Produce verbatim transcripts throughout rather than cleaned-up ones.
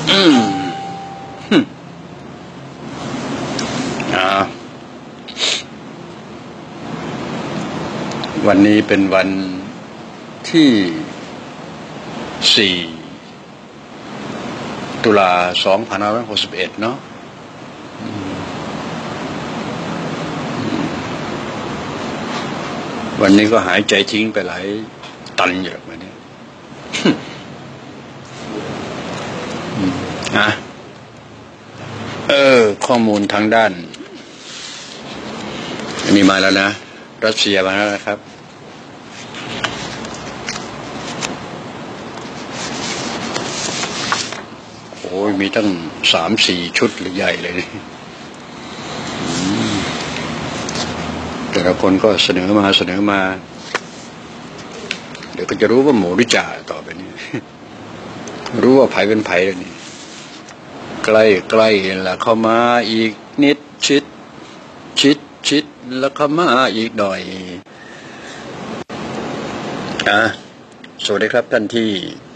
วันนี้เป็นวันที่สี่ตุลาสองพันห้าร้อยหกสิบเอ็ดเนาะวันนี้ก็หายใจทิ้งไปหลายตันอยู่แบบนี้อ่ะเออข้อมูลทางด้านอันนี้มาแล้วนะรัสเซียมาแล้วนะครับโอ้ยมีตั้งสามสี่ชุดใหญ่เลยแต่ละคนก็เสนอมาเสนอมาเดี๋ยวก็จะรู้ว่าหมูหรือจ่าต่อไปนี้รู้ว่าไผ่เป็นไผ่แล้วนี่ใกล้ใกล้แล้วเข้ามาอีกนิดชิดชิดชิดแล้วเข้ามาอีกหน่อยอ่ะสวัสดีครับท่านที่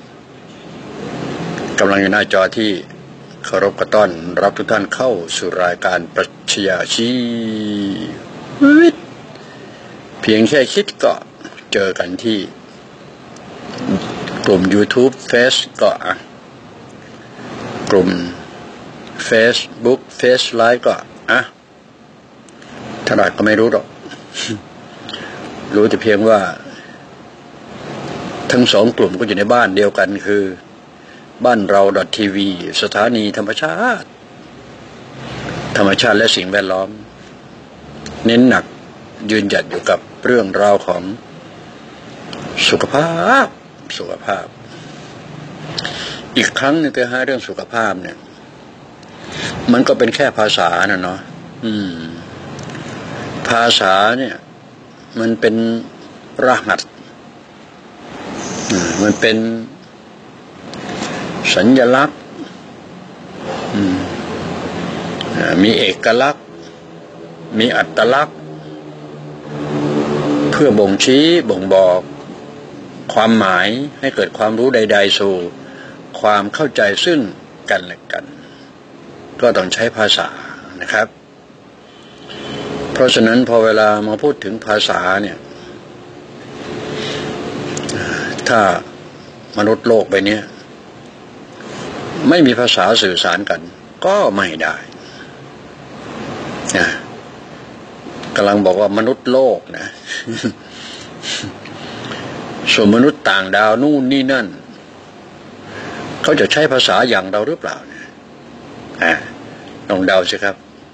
กำลังอยู่หน้าจอที่เคารพกระต้อนรับทุกท่านเข้าสู่รายการปรัชญาชีวิตเพียงแค่คิดก็เจอกันที่กลุ่ม YouTube Face ก็อ่ะกลุ่ม Facebook Face Live ก็อ่ะถนัดก็ไม่รู้หรอกรู้แต่เพียงว่าทั้งสองกลุ่มก็อยู่ในบ้านเดียวกันคือบ้านเรา .ที วี สถานีธรรมชาติธรรมชาติและสิ่งแวดล้อมเน้นหนักยืนหยัดอยู่กับเรื่องราวของสุขภาพสุขภาพอีกครั้งนึงก็ฮะเรื่องสุขภาพเนี่ยมันก็เป็นแค่ภาษานะเนาะอืมภาษาเนี่ยมันเป็นรหัสมันเป็นสัญลักษณ์มีเอกลักษณ์มีอัตลักษณ์เพื่อบ่งชี้บ่งบอกความหมายให้เกิดความรู้ใดๆสู่ความเข้าใจซึ่งกันและกันก็ต้องใช้ภาษานะครับเพราะฉะนั้นพอเวลามาพูดถึงภาษาเนี่ยถ้ามนุษย์โลกใบนี้ไม่มีภาษาสื่อสารกันก็ไม่ได้นะกำลังบอกว่ามนุษย์โลกนะส่วนมนุษย์ต่างดาวนู่นนี่นั่นเขาจะใช้ภาษาอย่างเราหรือเปล่าเนี่ยอ่าลองเดาสิครับ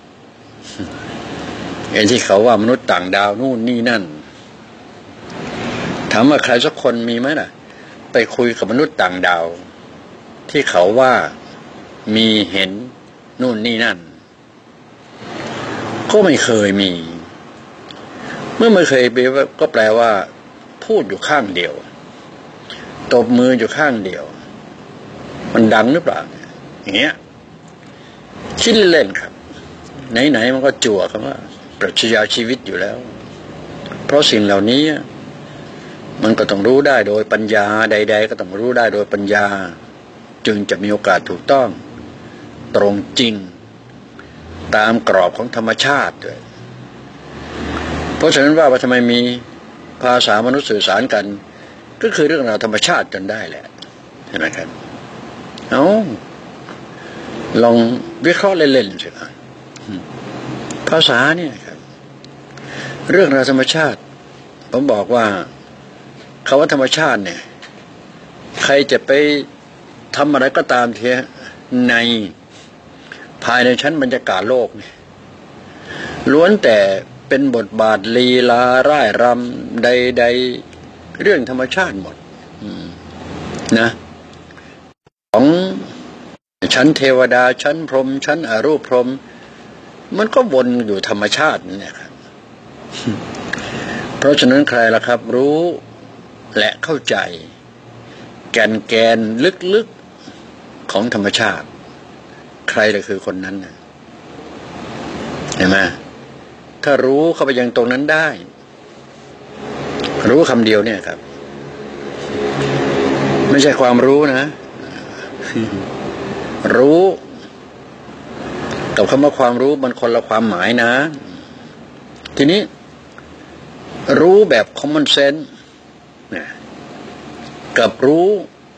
ไอ้ที่เขาว่ามนุษย์ต่างดาวนู่นนี่นั่นถามว่าใครสักคนมีไหมล่ะไปคุยกับมนุษย์ต่างดาวที่เขาว่ามีเห็นนู่นนี่นั่นก็ไม่เคยมีเมื่อไม่เคยไปก็แปลว่าพูดอยู่ข้างเดียวตบมืออยู่ข้างเดียวมันดังหรือเปล่าอย่างเงี้ยคิดเล่นครับไหนๆมันก็จั่วคำว่าปรัชญาชีวิตอยู่แล้วเพราะสิ่งเหล่านี้มันก็ต้องรู้ได้โดยปัญญาใดๆก็ต้องรู้ได้โดยปัญญาจึงจะมีโอกาสถูกต้องตรงจริงตามกรอบของธรรมชาติด้วยเพราะฉะนั้นว่าทำไมมีภาษามนุษย์สื่อสารกันก็คือเรื่องราวธรรมชาติจนได้แหละเห็นไหมครับเอาลองวิเคราะห์เล่นๆสิครับภาษาเนี่ยครับเรื่องราวธรรมชาติผมบอกว่าคำว่าธรรมชาติเนี่ยใครจะไปทำอะไรก็ตามเถอะในภายในชั้นบรรยากาศโลกเนี่ยล้วนแต่เป็นบทบาทลีลาร่ายรำใดๆเรื่องธรรมชาติหมดนะของชั้นเทวดาชั้นพรหมชั้นอรูปพรหมมันก็วนอยู่ธรรมชาติเนี่ยครับเพราะฉะนั้นใครล่ะครับรู้และเข้าใจแกนแกนลึกๆของธรรมชาติใครล่ะคือคนนั้นนะเห็นไหมถ้ารู้เข้าไปยังตรงนั้นได้รู้คำเดียวเนี่ยครับไม่ใช่ความรู้นะรู้กับคำว่าความรู้มันคนละความหมายนะทีนี้รู้แบบ common sense นะกับรู้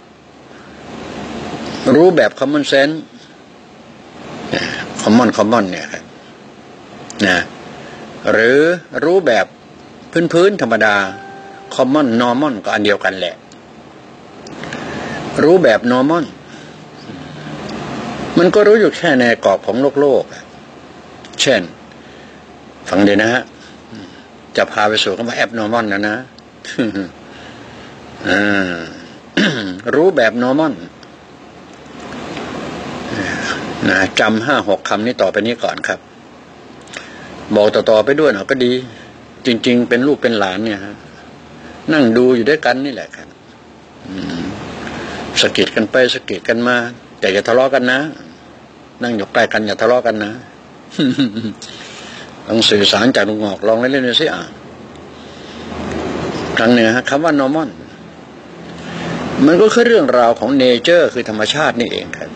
รู้แบบ common sense common common เนี่ยครับนะหรือรู้แบบพื้นๆธรรมดา common normal ก็อันเดียวกันแหละรู้แบบ normal มันก็รู้อยู่แค่ในกรอบของโลกโลกเช่นฟังดีนะฮะจะพาไปสู่คำว่า abnormal นะนะ รู้แบบ normal นะจำห้าหกคำนี้ต่อไปนี้ก่อนครับบอกต่อๆไปด้วยหน่อยก็ดีจริงๆเป็นลูกเป็นหลานเนี่ยฮะนั่งดูอยู่ด้วยกันนี่แหละครับสะกิดกันไปสะกิดกันมาแต่อย่าทะเลาะกันนะนั่งอยู่ใกล้กันอย่าทะเลาะกันนะ ลองสื่อสารจากลุงหอกลองเล่นๆดูสิอ่ะครั้งหนึ่งฮะคำว่า normal มันก็คือเรื่องราวของ nature คือธรรมชาตินี่เองครับ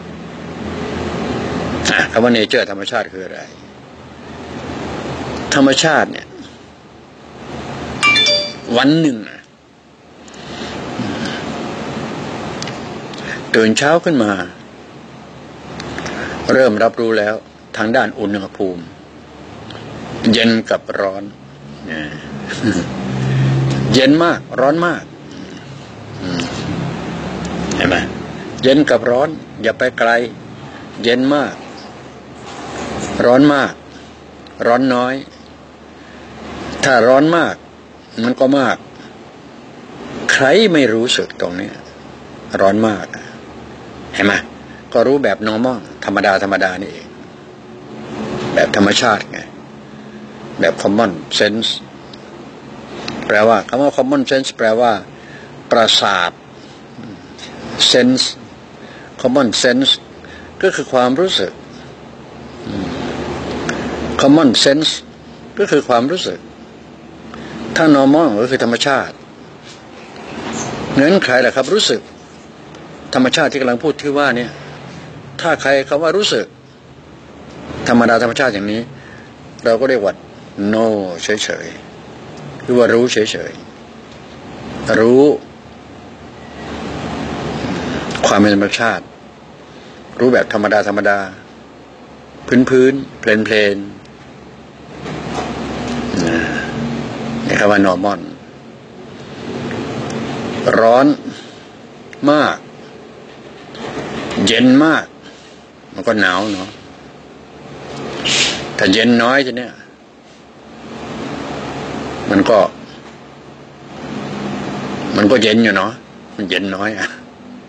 คำว่า nature ธรรมชาติคืออะไรธรรมชาติเนี่ยวันหนึ่งตื่นเช้าขึ้นมาเริ่มรับรู้แล้วทางด้านอุณหภูมิเย็นกับร้อนเย็นมากร้อนมากเห็นไหมเย็นกับร้อนอย่าไปไกลเย็นมากร้อนมากร้อนน้อยถ้าร้อนมากมันก็มากใครไม่รู้สึกตรงนี้ร้อนมากเห็นไหมก็รู้แบบ normal ธรรมดาธรรมดานี่เองแบบธรรมชาติไงแบบ common sense แปลว่าคำว่า common sense แปลว่าประสาท sense common sense ก็คือความรู้สึก common sense ก็คือความรู้สึกถ้า normal ก็คือธรรมชาติงั้นใครล่ะครับรู้สึกธรรมชาติที่กำลังพูดที่ว่าเนี่ยถ้าใครคำว่ารู้สึกธรรมดาธรรมชาติอย่างนี้เราก็เรียกว่า no เฉยๆหรือว่ารู้เฉยๆรู้ความเป็นธรรมชาติรู้แบบธรรมดาธรรมดาพื้นๆเพลนๆนี่คำว่า normal ร้อนมากเย็นมากมันก็หนาวเนาะถ้าเย็นน้อยจะเนี่ยมันก็มันก็เย็นอยู่เนาะมันเย็นน้อยอะ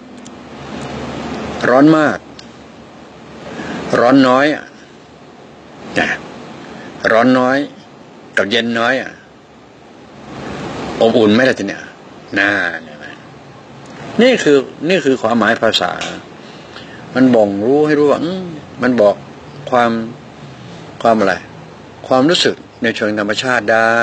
ร้อนมากร้อนน้อยอ่ะนะร้อนน้อยกับเย็นน้อยอ่ะอบอุ่นไหมล่ะทีเนี่ยน่านี่คือนี่คือความหมายภาษามันบ่งรู้ให้รู้ว่ามันบอกความความอะไรความรู้สึกในเชิงธรรมชาติได้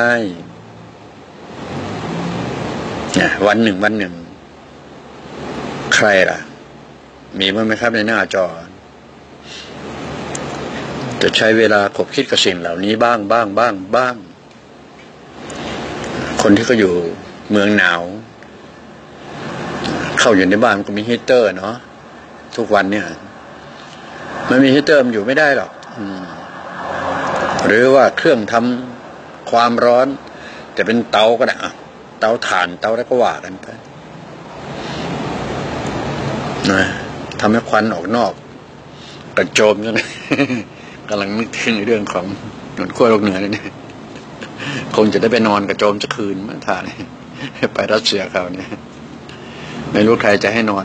เนี่ยวันหนึ่งวันหนึ่งใครล่ะมีบ้างไหมครับในหน้าจอจะใช้เวลาคบคิดกับสิ่งเหล่านี้บ้างบ้างบ้างบ้างคนที่เขาอยู่เมืองหนาวเข้าอยู่ในบ้านก็มีฮีตเตอร์เนาะทุกวันเนี่ยมันมีฮีตเตอร์มันอยู่ไม่ได้หรอกหรือว่าเครื่องทำความร้อนแต่เป็นเตาก็ได้อะเตาถ่านเตาแล้วก็ว่ากันไปนะทำให้ควันออกนอกกระโจมกันกำลังนึกถึงเรื่องของหนุนขั้วโลกเหนือนี่คงจะได้ไปนอนกระโจมจะคืนมาถ่ายไปรัสเซียเขาเนี่ยไม่รู้ใครจะให้นอน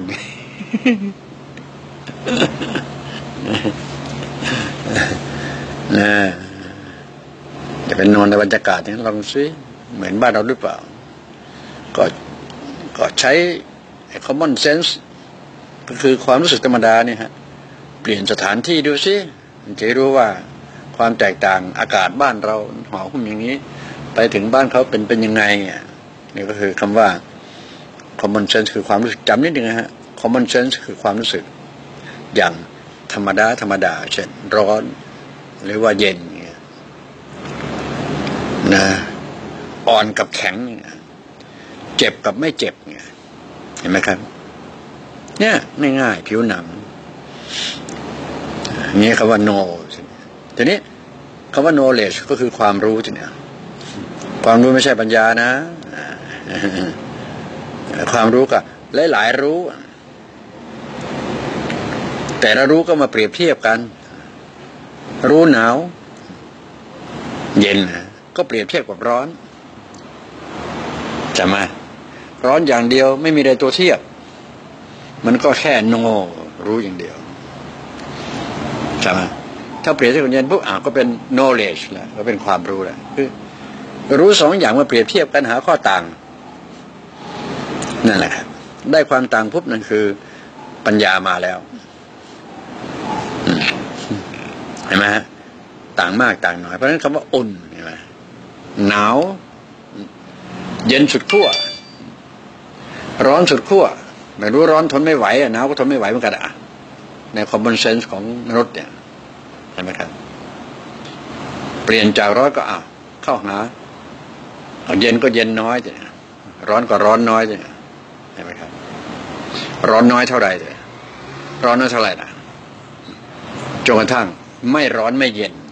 นะจะเป็นนอนในบรรยากาศนี้ลองซิเหมือนบ้านเราหรือเปล่าก็ก็ใช้ common sense ก็คือความรู้สึกธรรมดาเนี่ยฮะเปลี่ยนสถานที่ดูซิจะรู้ว่าความแตกต่างอากาศบ้านเราห่อหุ้มอย่างนี้ไปถึงบ้านเขาเป็นเป็นยังไงอ่ะนี่ก็คือคำว่า common sense คือความรู้สึกจำนิดนึงนะฮะ common sense คือความรู้สึกอย่างธรรมดาธรรมดาเช่นร้อนหรือว่าเย็นเนี่ยนะอ่อนกับแข็งเนี่ยเจ็บกับไม่เจ็บเนี่ยเห็นไหมครับเนี่ยง่ายๆผิวหนังนี่คำว่า know ทีนี้คำว่า knowledge ก็คือความรู้ทีเนี่ยความรู้ไม่ใช่ปัญญานะความรู้ก็หลายๆรู้แต่ละรู้ก็มาเปรียบเทียบกันรู้หนาวเย็นก็เปรียบเทียบกับร้อนใช่ไหมร้อนอย่างเดียวไม่มีอะไรตัวเทียบมันก็แค่โนรู้อย่างเดียวใช่ไหมถ้าเปรียบเทียบกับเย็นปุ๊บอ่ะก็เป็น knowledge แล้วก็เป็นความรู้แล้วคือรู้สองอย่างมาเปรียบเทียบกันหาข้อต่างนั่นแหละครับได้ความต่างปุ๊บนั่นคือปัญญามาแล้วเห็นไหมฮะต่างมากต่างน้อยเพราะฉะนั้นคำว่าอุ่นเห็นไหมหนาวเย็นสุดขั้วร้อนสุดขั้วไม่รู้ร้อนทนไม่ไหวหนาวก็ทนไม่ไหวเหมือนกันอ่ะใน common sense ของมนุษย์เนี่ยเห็นไหมครับเปลี่ยนจากร้อนก็อ่ะเข้าหาเย็นก็เย็นน้อยจ้ะร้อนก็ร้อนน้อยจ้ะเห็นไหมครับร้อนน้อยเท่าไหร่จ้ะร้อนน้อยเท่าไหร่นะจนกระทั่งไม่ร้อนไม่เย็น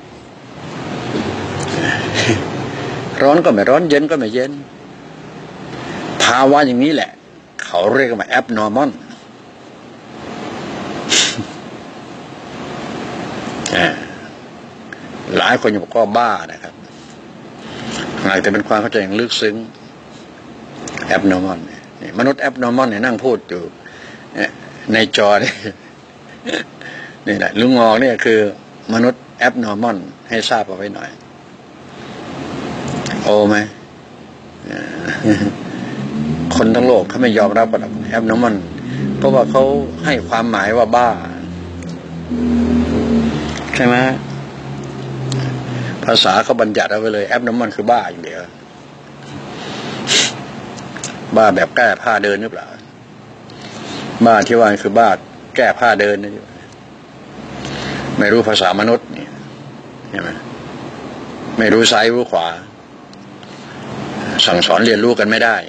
ร้อนก็ไม่ร้อนเย็นก็ไม่เย็นภาวะอย่างนี้แหละเขาเรียกว่า abnormal หลายคนบอกว่าบ้านะครับอาจจะเป็นความเข้าใจอย่างลึกซึ้ง abnormal มนุษย์ abnormal เนี่ยนั่งพูดอยู่ในจอนี่นี่แหละลุงงอกเนี่ยคือมนุษย์ abnormal ให้ทราบเอาไว้หน่อยโอไหมคนทั้งโลกเขาไม่ยอมรับกับ abnormal เพราะว่าเขาให้ความหมายว่าบ้าใช่ไหมภาษาเขาบัญญัติเอาไว้เลย abnormal คือบ้าอย่างเดียวบ้าแบบแก้ผ้าเดินหรือเปล่าบ้าที่ว่าคือบ้าแก้ผ้าเดินนะไม่รู้ภาษามนุษย์นี่ใช่ไหมไม่รู้ซ้ายรู้ขวาสั่งสอนเรียนรู้กันไม่ได้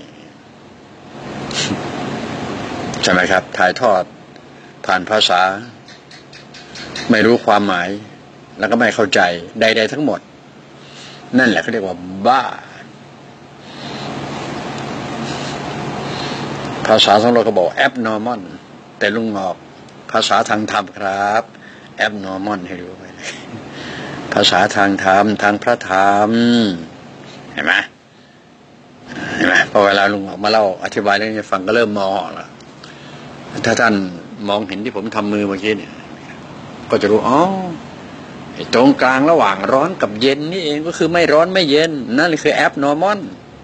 ใช่ไหมครับถ่ายทอดผ่านภาษาไม่รู้ความหมายแล้วก็ไม่เข้าใจใดๆทั้งหมดนั่นแหละเขาเรียกว่าบ้าภาษาของเราก็บอก abnormal แต่ลุงงอกภาษาทางธรรมครับ abnormal ให้รู้ไว้ภาษาทางธรรมทางพระธรรมเห็นไหมเห็นไหมพอเวลาลุงงอกมาเล่าอธิบายเรื่องนี้ฟังก็เริ่มมองออกแล้วถ้าท่านมองเห็นที่ผมทำมือเมื่อกี้เนี่ยก็จะรู้อ๋อตรงกลางระหว่างร้อนกับเย็นนี่เองก็คือไม่ร้อนไม่เย็นนั่นคือ abnormal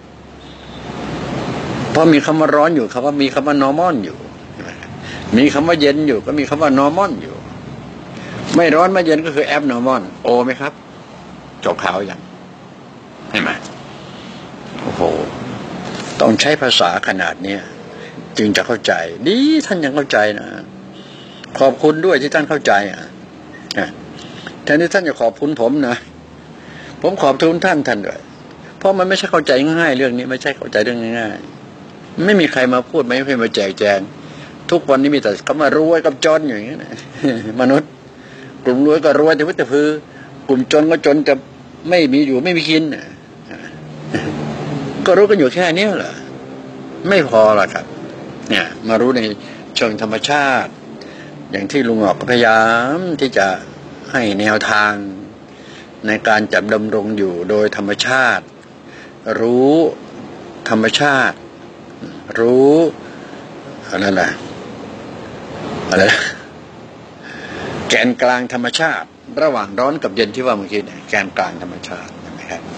เพราะมีคำว่าร้อนอยู่คำว่ามีคำว่า normal อยู่มีคำว่าเย็นอยู่ก็มีคำว่า normal อยู่ไม่ร้อนไม่เย็นก็คือ abnormal โอไหมครับจบข่าวยังเห็นไหมโอ้โหต้องใช้ภาษาขนาดนี้จึงจะเข้าใจดีท่านยังเข้าใจนะขอบคุณด้วยที่ท่านเข้าใจอ่ะแทนที่ท่านจะขอบคุณผมนะผมขอบคุณท่านท่านด้วยเพราะมันไม่ใช่เข้าใจง่ายเรื่องนี้ไม่ใช่เข้าใจเรื่องง่ายๆไม่มีใครมาพูดไม่เคยมาแจกแจงทุกวันนี้มีแต่เขามารวยกับจนอย่างนี้นะมนุษย์กลุ่มรวยก็รวยแต่วิตพือกลุ่มจนก็จนจะไม่มีอยู่ไม่มีกินก็รู้กันอยู่แค่นี้เหรอไม่พอหรอกครับเนี่ยมารู้ในเชิงธรรมชาติอย่างที่ลุงออกพยายามที่จะให้แนวทางในการจับดำรงอยู่โดยธรรมชาติรู้ธรรมชาติรู้อะไรล่ะอะไรแกนกลางธรรมชาติระหว่างร้อนกับเย็นที่ว่าเมื่อกี้เนี่ยแกนกลางธรรมชาติเห็นไหมครับ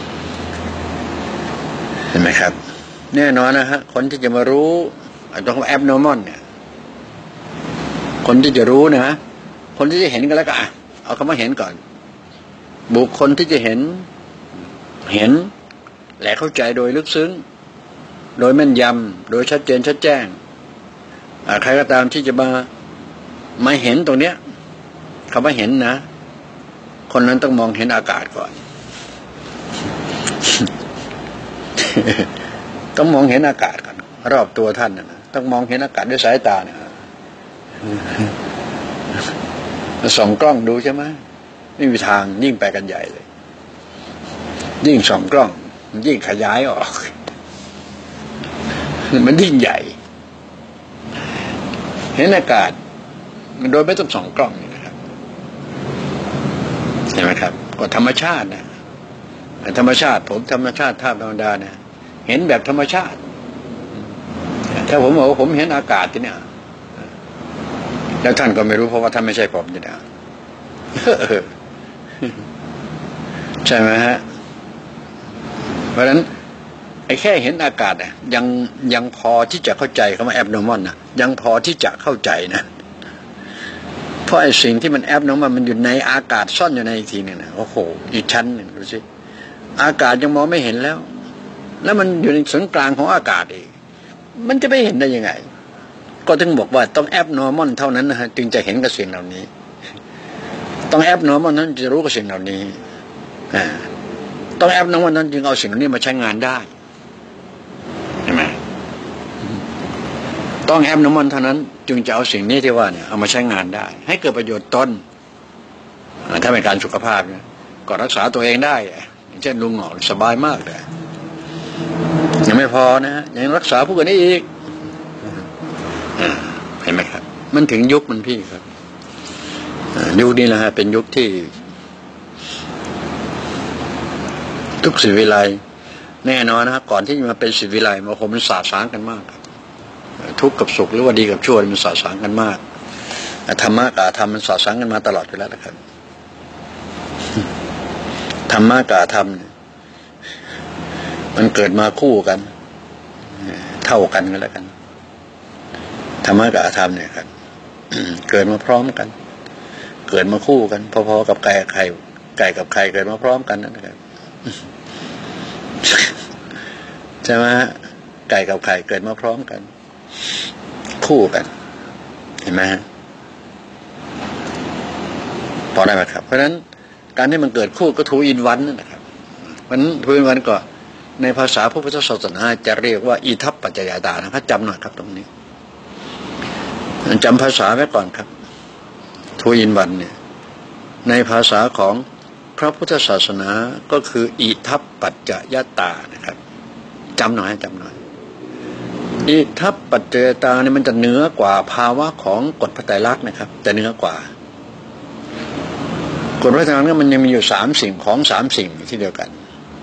เห็นไหมครับแน่นอนนะฮะคนที่จะมารู้ต้องว่า abnormal เนี่ยคนที่จะรู้นะคนที่จะเห็นก็แล้วกันเอาคำว่าเห็นก่อนบุคคลที่จะเห็นเห็นและเข้าใจโดยลึกซึ้งโดยแม่นยำโดยชัดเจนชัดแจ้งใครก็ตามที่จะมามาเห็นตรงเนี้ยคำว่าเห็นนะคนนั้นต้องมองเห็นอากาศก่อน ต้องมองเห็นอากาศก่อนรอบตัวท่านนะต้องมองเห็นอากาศด้วยสายตาเนี่ยส่องกล้องดูใช่ไหมไม่มีทางยิ่งไปกันใหญ่เลยยิ่งส่องกล้องมันยิ่งขยายออกมันยิ่งใหญ่เห็นอากาศโดยไม่ต้องส่องกล้องนี่นะครับเห็นไหมครับก็ธรรมชาตินะธรรมชาติผมธรรมชาติธาตุธรรมดาเนี่ยเห็นแบบธรรมชาติถ้าผมบอกว่าผมเห็นอากาศที่เนี่ยแล้วท่านก็ไม่รู้เพราะว่าท่านไม่ใช่ผมนี่นะใช่ไหมฮะเพราะฉะนั้นไอ้แค่เห็นอากาศเนี่ยยังยังพอที่จะเข้าใจคำว่าแอบนอร์มอลนะยังพอที่จะเข้าใจนะเพราะไอ้สิ่งที่มันแอบนอร์มอลมันอยู่ในอากาศซ่อนอยู่ในอีกทีนึงนะโอ้โหอีกชั้นหนึ่งดูสิอากาศยังมองไม่เห็นแล้วแล้วมันอยู่ในศูนย์กลางของอากาศเองมันจะไม่เห็นได้ยังไงก็ถึงบอกว่าต้องแอบนอร์มอลเท่านั้นนะฮะจึงจะเห็นกับสิ่งเหล่านี้ต้องแอบนอร์มอลนั้นจะรู้กับสิ่งเหล่านี้อ่าต้องแอบนอร์มอลนั้นจึงเอาสิ่งเหล่านี้มาใช้งานได้ใช่ไหมต้องแอบนอร์มอลเท่านั้นจึงจะเอาสิ่งนี้ที่ว่าเนี่ยเอามาใช้งานได้ให้เกิดประโยชน์ตนถ้าเป็นการสุขภาพเนี่ยก็รักษาตัวเองได้เช่นลุงหงอกสบายมากเลยยังไม่พอนะฮะยังรักษาผู้อื่นได้อีกเห็นไหมครับมันถึงยุคมันพี่ครับยุคนี้แหละฮะเป็นยุคที่ทุกศิวิไลแน่นอนนะฮะก่อนที่จะมาเป็นศิวิไลมาคงมันสาสางกันมากทุกข์กับสุขหรือว่าดีกับชั่วมันสาสางกันมากธรรมะกับธรรมมันสาสางกันมาตลอดอยู่แล้วนะครับธรรมะกับธรรมมันเกิดมาคู่กันเท่ากันก็แล้วกันธรรมะกับธรรมเนี่ยครับเกิดมาพร้อมกันเกิดมาคู่กันพอๆกับไก่กับไข่ไก่กับไข่เกิดมาพร้อมกันนะครับใช่ไหมไก่กับไข่เกิดมาพร้อมกันคู่กันเห็นไหมฮะพอได้ไหมครับเพราะฉะนั้นการที่มันเกิดคู่ก็ทูอินวันนั่นนะครับมันทูอินวันก็ในภาษาพระพุทธศาสนาจะเรียกว่าอิทัปปัจจยตานะครับจำหน่อยครับตรงนี้จำภาษาไว้ก่อนครับทูอินวันเนี่ยในภาษาของพระพุทธศาสนาก็คืออิทัปปัจจยตานะครับจำหน่อยจำหน่อยอิทัปปัจจยตาเนี่ยมันจะเหนือกว่าภาวะของกฎพระไตรลักษณ์นะครับแต่เหนือกว่ากฎพระไตรลักษณ์มันยังมีอยู่สามสิ่งของสามสิ่งที่เดียวกัน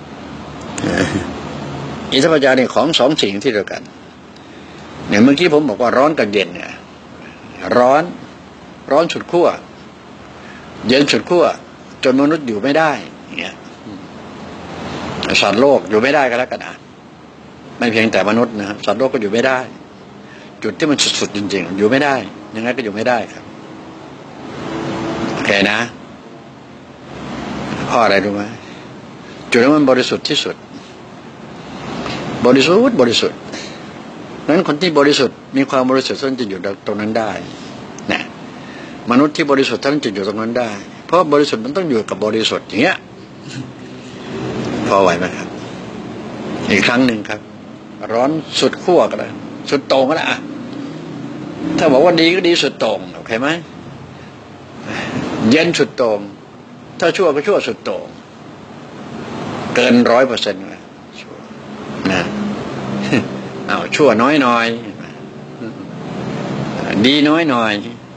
อิทัปปัจจยเนี่ยของสองสิ่งที่เดียวกันเนี่ยเมื่อกี้ผมบอกว่าร้อนกับเย็นเนี่ยร้อนร้อนสุดขั้วเย็นสุดขั้วจนมนุษย์อยู่ไม่ได้เนี่ยสัตว์โลกอยู่ไม่ได้ก็แล้วกันนะไม่เพียงแต่มนุษย์นะครับสัตว์โลกก็อยู่ไม่ได้จุดที่มันสุดๆจริงๆอยู่ไม่ได้ยังไงก็อยู่ไม่ได้ครับโอเคนะเพราะอะไรรู้ไหมจุดนั้นมันบริสุทธิ์ที่สุดบริสุทธิ์บริสุทธิ์นั้นคนที่บริสุทธิ์มีความบริสุทธิ์ท่านจะอยู่ตรงนั้นได้นะมนุษย์ที่บริสุทธิ์ท่านจะอยู่ตรงนั้นได้เพราะบริสุทธิ์มันต้องอยู่กับบริสุทธิ์อย่างเงี้ยพอไหวไหมครับอีกครั้งหนึ่งครับร้อนสุดขั้วก็ได้สุดโต่งก็ได้อะถ้าบอกว่าดีก็ดีสุดโต่งโอเคไหมเย็นสุดโต่งถ้าชั่วก็ชั่วสุดโต่งเกินร้อยเปอร์เซ็นต์เลยนะเอาชั่วน้อยหน่อยดีน้อยหน่อย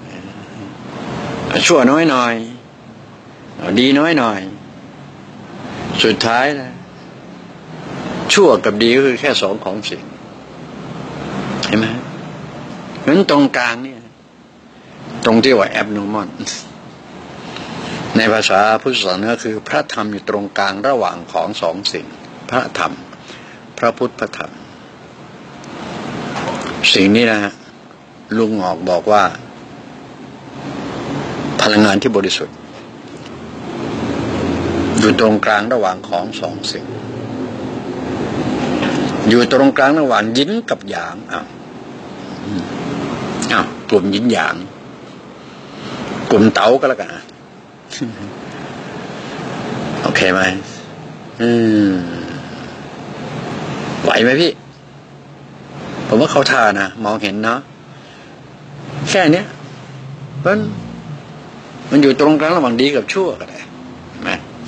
ชั่วน้อยหน่อยดีน้อยหน่อยสุดท้ายนะชั่วกับดีก็คือแค่สองของสิ่งเห็นไหมเพราะฉะนั้นตรงกลางเนี่ยตรงที่ว่าแอบนอร์มอลในภาษาพุทธศาสนาคือพระธรรมอยู่ตรงกลางระหว่างของสองสิ่งพระธรรมพระพุทธพระธรรมสิ่งนี้นะฮะลุงออกบอกว่าพลังงานที่บริสุทธิ์อยู่ตรงกลางระหว่างของสองสิ่งอยู่ตรงกลางระหว่างยินกับหยางอ้าวอ้าวกลุ่มยินหยางกลุ่มเต๋าก็แล้วกันโอเคไหมอืมไหวไหมพี่ผมว่าเขาท่านะมองเห็นเนาะแค่เนี้ยมันมันอยู่ตรงกลางระหว่างดีกับชั่วก็ได้ไหม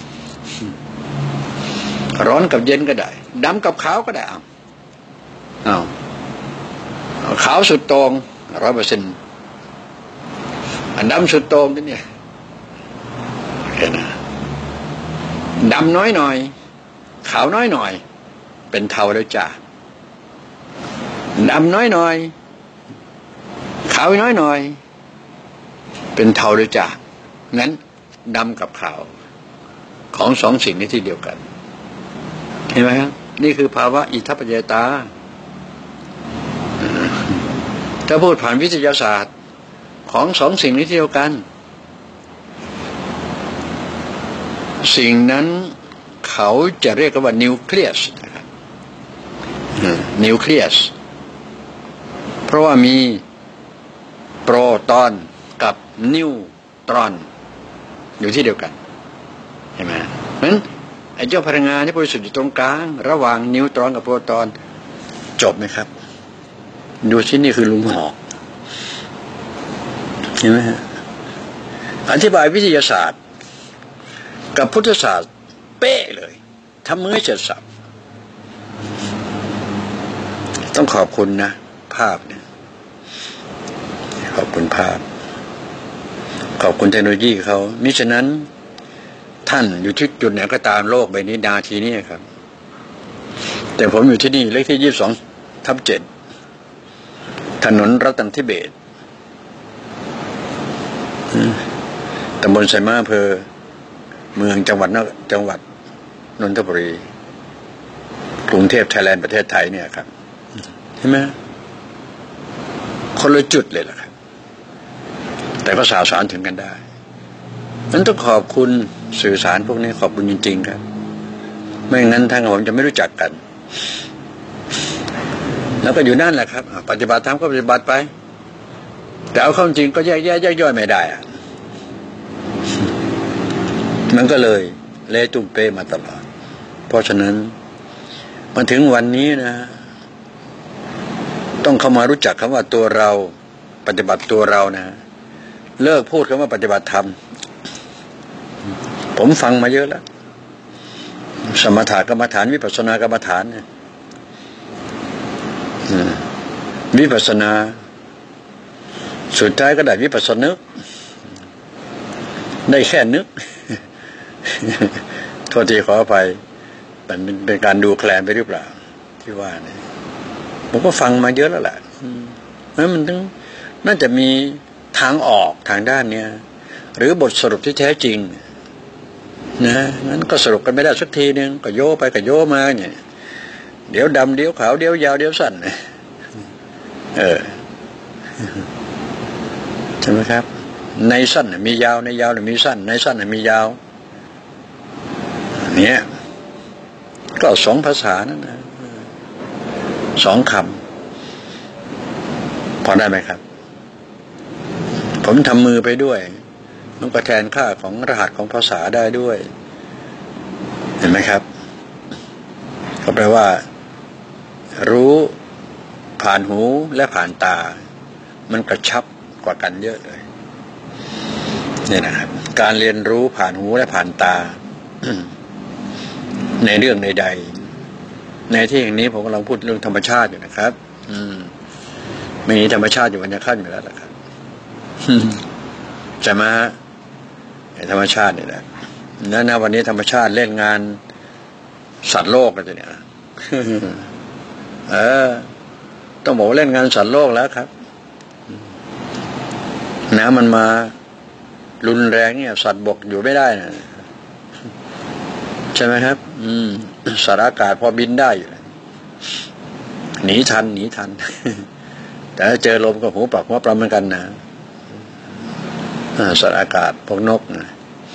ร้อนกับเย็นก็ได้ดำกับขาวก็ได้เอาเอาขาวสุดตรงร้อยเปอร์เซ็นต์ดำสุดตรงนี่เนี่ยเห็นนะดำน้อยหน่อยขาวน้อยหน่อยเป็นเทาแล้วจ้าดำน้อยหน่อยขาวน้อยหน่อยเป็นเทาแล้วจ้างั้นดำกับขาวของสองสิ่งนี้ที่เดียวกันเห็นไหมครับนี่คือภาวะอิทัปปัจจยตาถ้าพูดผ่านวิทยาศาสตร์ของสองสิ่งนี้ที่เดียวกันสิ่งนั้นเขาจะเรียกกันว่านิวเคลียสนะครับนิวเคลียสเพราะว่ามีโปรตอนกับนิวตรอนอยู่ที่เดียวกันเห็นไหมเพราะฉะนั้นไอ้เจ้าพลังงานที่บริสุทธิ์อยู่ตรงกลางระหว่างนิวตรอนกับโปรตอนจบไหมครับดูที่นี่คือลุงหอกเห็นไหมฮะอธิบายวิทยาศาสตร์กับพุทธศาสตร์เป๊ะเลยทำมือเสร็จสับต้องขอบคุณนะภาพเนี่ยขอบคุณภาพขอบคุณเทคโนโลยีเขามิฉะนั้นท่านอยู่ที่จุดไหนก็ตามโลกใบนี้นาทีนี้ครับแต่ผมอยู่ที่นี่เลขที่ยี่สิบสองทับเจ็ดถนนรัตนทิเบศตำบลไซม้าอำเภอเมืองจังหวัดนจังหวัดนนทบุรีกรุงเทพไทยแลนด์ประเทศไทยเนี่ยครับใช่ไหมคนละจุดเลยล่ะครับแต่ก็สื่อสารถึงกันได้นั้นต้องขอบคุณสื่อสารพวกนี้ขอบคุณจริงๆครับไม่งั้นทางผมจะไม่รู้จักกันแล้วก็อยู่นั่นแหละครับปฏิบัติธรรมก็ปฏิบัติไปแต่เอาเข้าจริงก็แยกแยกแยกย่อยไม่ได้อะมันก็เลยเละตุ้มเป้มาตลอดเพราะฉะนั้นมาถึงวันนี้นะต้องเข้ามารู้จักคำว่าตัวเราปฏิบัติตัวเรานะเลิกพูดคำว่าปฏิบัติธรรมผมฟังมาเยอะแล้วสมถะกรรมฐานวิปัสสนากรรมฐานเนี่ยวิปัสสนาสุดท้ายก็ได้วิปัสสนึกได้แค่นึกโทษทีขออภัยเป็นเป็นการดูแคลนไปหรือเปล่าที่ว่าเนี่ยผมก็ฟังมาเยอะแล้วแหละนั้นมันต้องน่าจะมีทางออกทางด้านเนี้ยหรือบทสรุปที่แท้จริงนะงั้นก็สรุปกันไม่ได้สักทีนึงก็โยไปก็โยมาเนี่ยเดี๋ยวดำเดี๋ยวขาวเดี๋ยวยาวเดี๋ยวสั้นเออใช่ไหมครับในสั้นมียาวในยาวมีสั้นในสั้นมียาวเนี่ยก็สองภาษานั่นนะสองคำพอได้ไหมครับผมทำมือไปด้วยมันก็แทนค่าของรหัสของภาษาได้ด้วยเห็นไหมครับก็แปลว่ารู้ผ่านหูและผ่านตามันกระชับกว่ากันเยอะเลยนี่นะครับการเรียนรู้ผ่านหูและผ่านตา ในเรื่องใดๆในที่อย่างนี้ผมกำลังพูดเรื่องธรรมชาติอยู่นะครับอืมไม่มีธรรมชาติอยู่บรรยากาศอยู่แล้วล่ะครับจะมาธรรมชาตินี่แหละนั่นนะวันนี้ธรรมชาติเล่นงานสัตว์โลกแล้วเนี่ยเออต้องบอกว่าเล่นงานสัตว์โลกแล้วครับน้ำมันมารุนแรงเนี่ยสัตว์บกอยู่ไม่ได้นะใช่ไหมครับอืมสัตว์อากาศพอบินได้อยู่หนีทันหนีทันแต่ถ้าเจอลมก็หูปากหัวปลาเหมือนกันนะสัตว์อากาศพวกนกนะ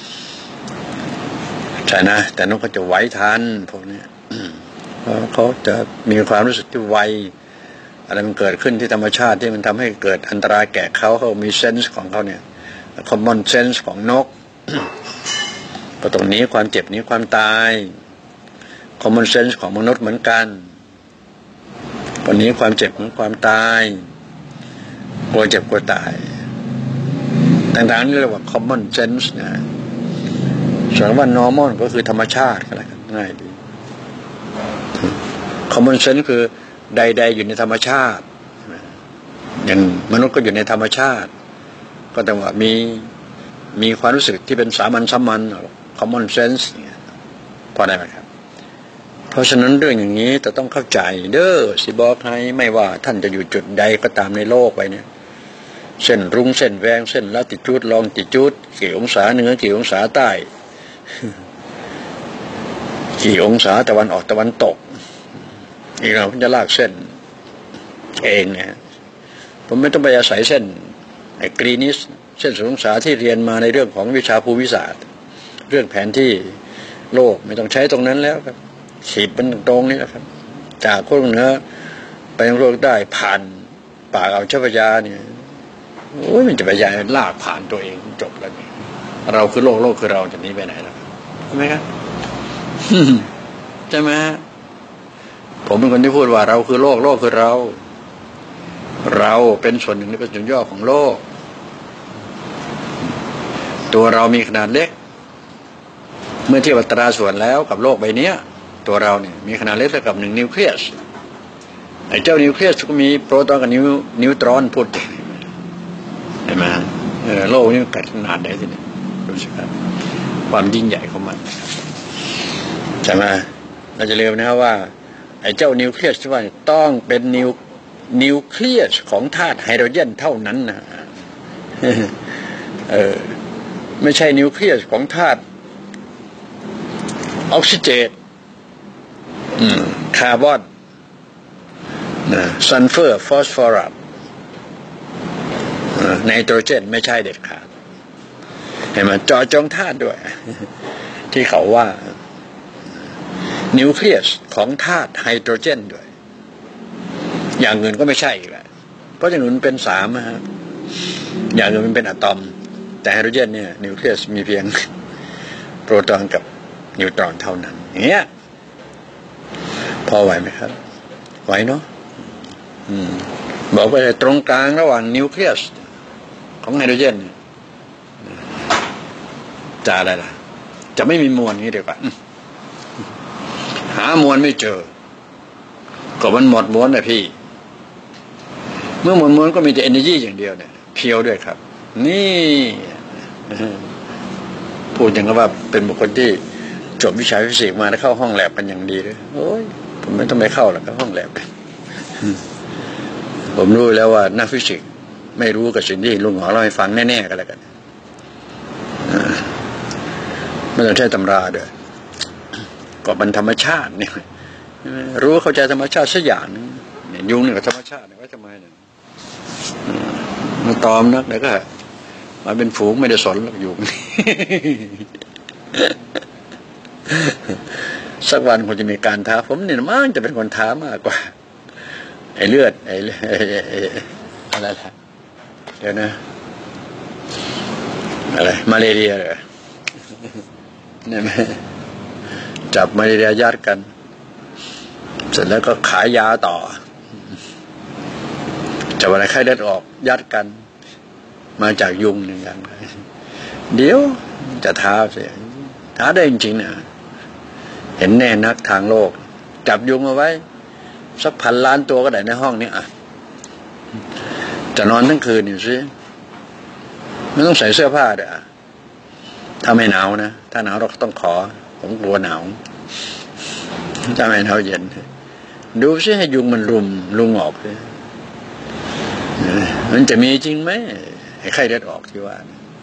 ใช่นะแต่นกเขาจะไหวทันพวกนี้เพราะเขาจะมีความรู้สึกที่ไวอะไรมันเกิดขึ้นที่ธรรมชาติที่มันทำให้เกิดอันตรายแก่เขาเขามีเซนส์ของเขาเนี่ย common sense ของนก ก็ตรงนี้ความเจ็บนี้ความตาย common sense ของมนุษย์เหมือนกันวันนี้ความเจ็บของความตายกลัวเจ็บกลัวตายต่างๆนี่เรียกว่า common sense นะส่วนว่า normal ก็คือธรรมชาติก็แล้วกันง่ายดี common sense คือใดๆอยู่ในธรรมชาติอย่างมนุษย์ก็อยู่ในธรรมชาติก็แต่ว่ามีมีความรู้สึกที่เป็นสามัญสามัญ common sense เนี่ยพอได้ไหมครับเพราะฉะนั้นเรื่องอย่างนี้จะต้องเข้าใจเด้อสิบอกให้ไม่ว่าท่านจะอยู่จุดใดก็ตามในโลกไปเนี่ยเส้นรุ้งเส้นแวงเส้นลัติจูดลองติจูดกี่องศาเหนือกี่องศาใต้กี่องศาตะวันออกตะวันตกนี่เราจะลากเส้นเองนะผมไม่ต้องไปอาศัยเส้นไอ้กรีนิสเส้นศูนย์องศาที่เรียนมาในเรื่องของวิชาภูมิศาสตร์เรื่องแผนที่โลกไม่ต้องใช้ตรงนั้นแล้วครับขีดเป็นตรงนี้แหละครับจากขั้วเหนือไปยังโลกได้ผ่านปากอ่าวเจ้าพระยาเนี่ยโอ้ยมันจะไปยายลากผ่านตัวเองจบแล้วนี่เราคือโลกโลกคือเราจะหนีไปไหนล่ะใช่ไหมครับใช่ไหมผมเป็นคนที่พูดว่าเราคือโลกโลกคือเราเราเป็นส่วนหนึ่งในเป็นส่วนย่อของโลกตัวเรามีขนาดเล็กเมื่อเทียบอัตราส่วนแล้วกับโลกใบนี้ตัวเราเนี่ยมีขนาดเล็กเท่ากับหนึ่งนิวเคลียสไอ้เจ้านิวเคลียสก็มีโปรตอนกับนิวนิวตรอนพูดเห็นไหมเออโลกนี้ขนาดไหนทีนี้รู้สึกครับความยิ่งใหญ่ของมันใช่ไหมเราจะเรียกนะว่าไอ้เจ้านิวเคลียสที่ว่าต้องเป็นนิวนิวเคลียสของธาตุไฮโดรเจนเท่านั้นนะเออไม่ใช่นิวเคลียสของธาตุออกซิเจนคาร์บอนซัลเฟอร์ฟอสฟอรัสไนโตรเจนไม่ใช่เด็ดขาดเห็นไหมเจาะจงธาตุด้วยที่เขาว่านิวเคลียสของธาตุไฮโดรเจนด้วยอย่างอื่นก็ไม่ใช่อีกแล้วเพราะอย่างอื่นเป็นสามนะฮะอย่างอื่นมันเป็นอะตอมแต่ไฮโดรเจนเนี่ยนิวเคลียสมีเพียงโปรตอนกับนิวตรอนเท่านั้นอย่างเงี้ยพอไหวไหมครับไหวเนาะบอกไปเลยตรงกลางระหว่างนิวเคลียสของไฮโดรเจนจะอะไรล่ะจะไม่มีมวลนี้เดียวกันหามวลไม่เจอก็มันหมดม้วนเลยพี่เมื่อหมดม้วนก็มีแต่ energy อย่างเดียวเนี่ยเพียวด้วยครับนี่พูดอย่างกับว่าเป็นบุคคลที่จบวิชาฟิสิกส์มาแล้วเข้าห้องแลบกันอย่างดีเลยโอ้ยผมไม่ต้องไปเข้าหรอกครับห้องแลบผมรู้แล้วว่านักฟิสิกส์ไม่รู้กับสิ่งที่ลุงหมอเล่าให้ฟังแน่ๆกันแล้วกันไม่ต้องใช้ตำราด้วยก็เป็นธรรมชาติเนี่ยรู้เข้าใจธรรมชาติสักอย่างนึงเนี่ยยุงเนี่ยกับธรรมชาติเนี่ยว่าทำไมเนี่ยมันตอมนักแล้วก็มาเป็นฝูงไม่ได้สนหรอกยุงสักวันคงจะมีการท้าผมเนี่ยมั่งจะเป็นคนท้ามากกว่าไอ้เลือดไอ้อะไรล่ะเดี๋ยวนะอะไรมาเลเรียเหรอเนี่ยไหมจับมาเลเรียยัดกันเสร็จแล้วก็ขายยาต่อจับอะไรไข้เลือดออกยัดกันมาจากยุงหนึ่งกันเดี๋ยวจะท้าเสียท้าได้จริงๆนะเห็นแน่นักทางโลกจับยุงเอาไว้สักพันล้านตัวก็ได้ในห้องนี้อ่ะจะนอนทั้งคืนอยู่ซิไม่ต้องใส่เสื้อผ้าเด้อถ้าไม่หนาวนะถ้าหนาวเราต้องขอผมกลัวหนาวถ้าไม่หนาวเย็นดูซิให้ยุงมันรุมลุงออกเลยมันจะมีจริงไหมไอ้ไข้เลือดออกที่ว่า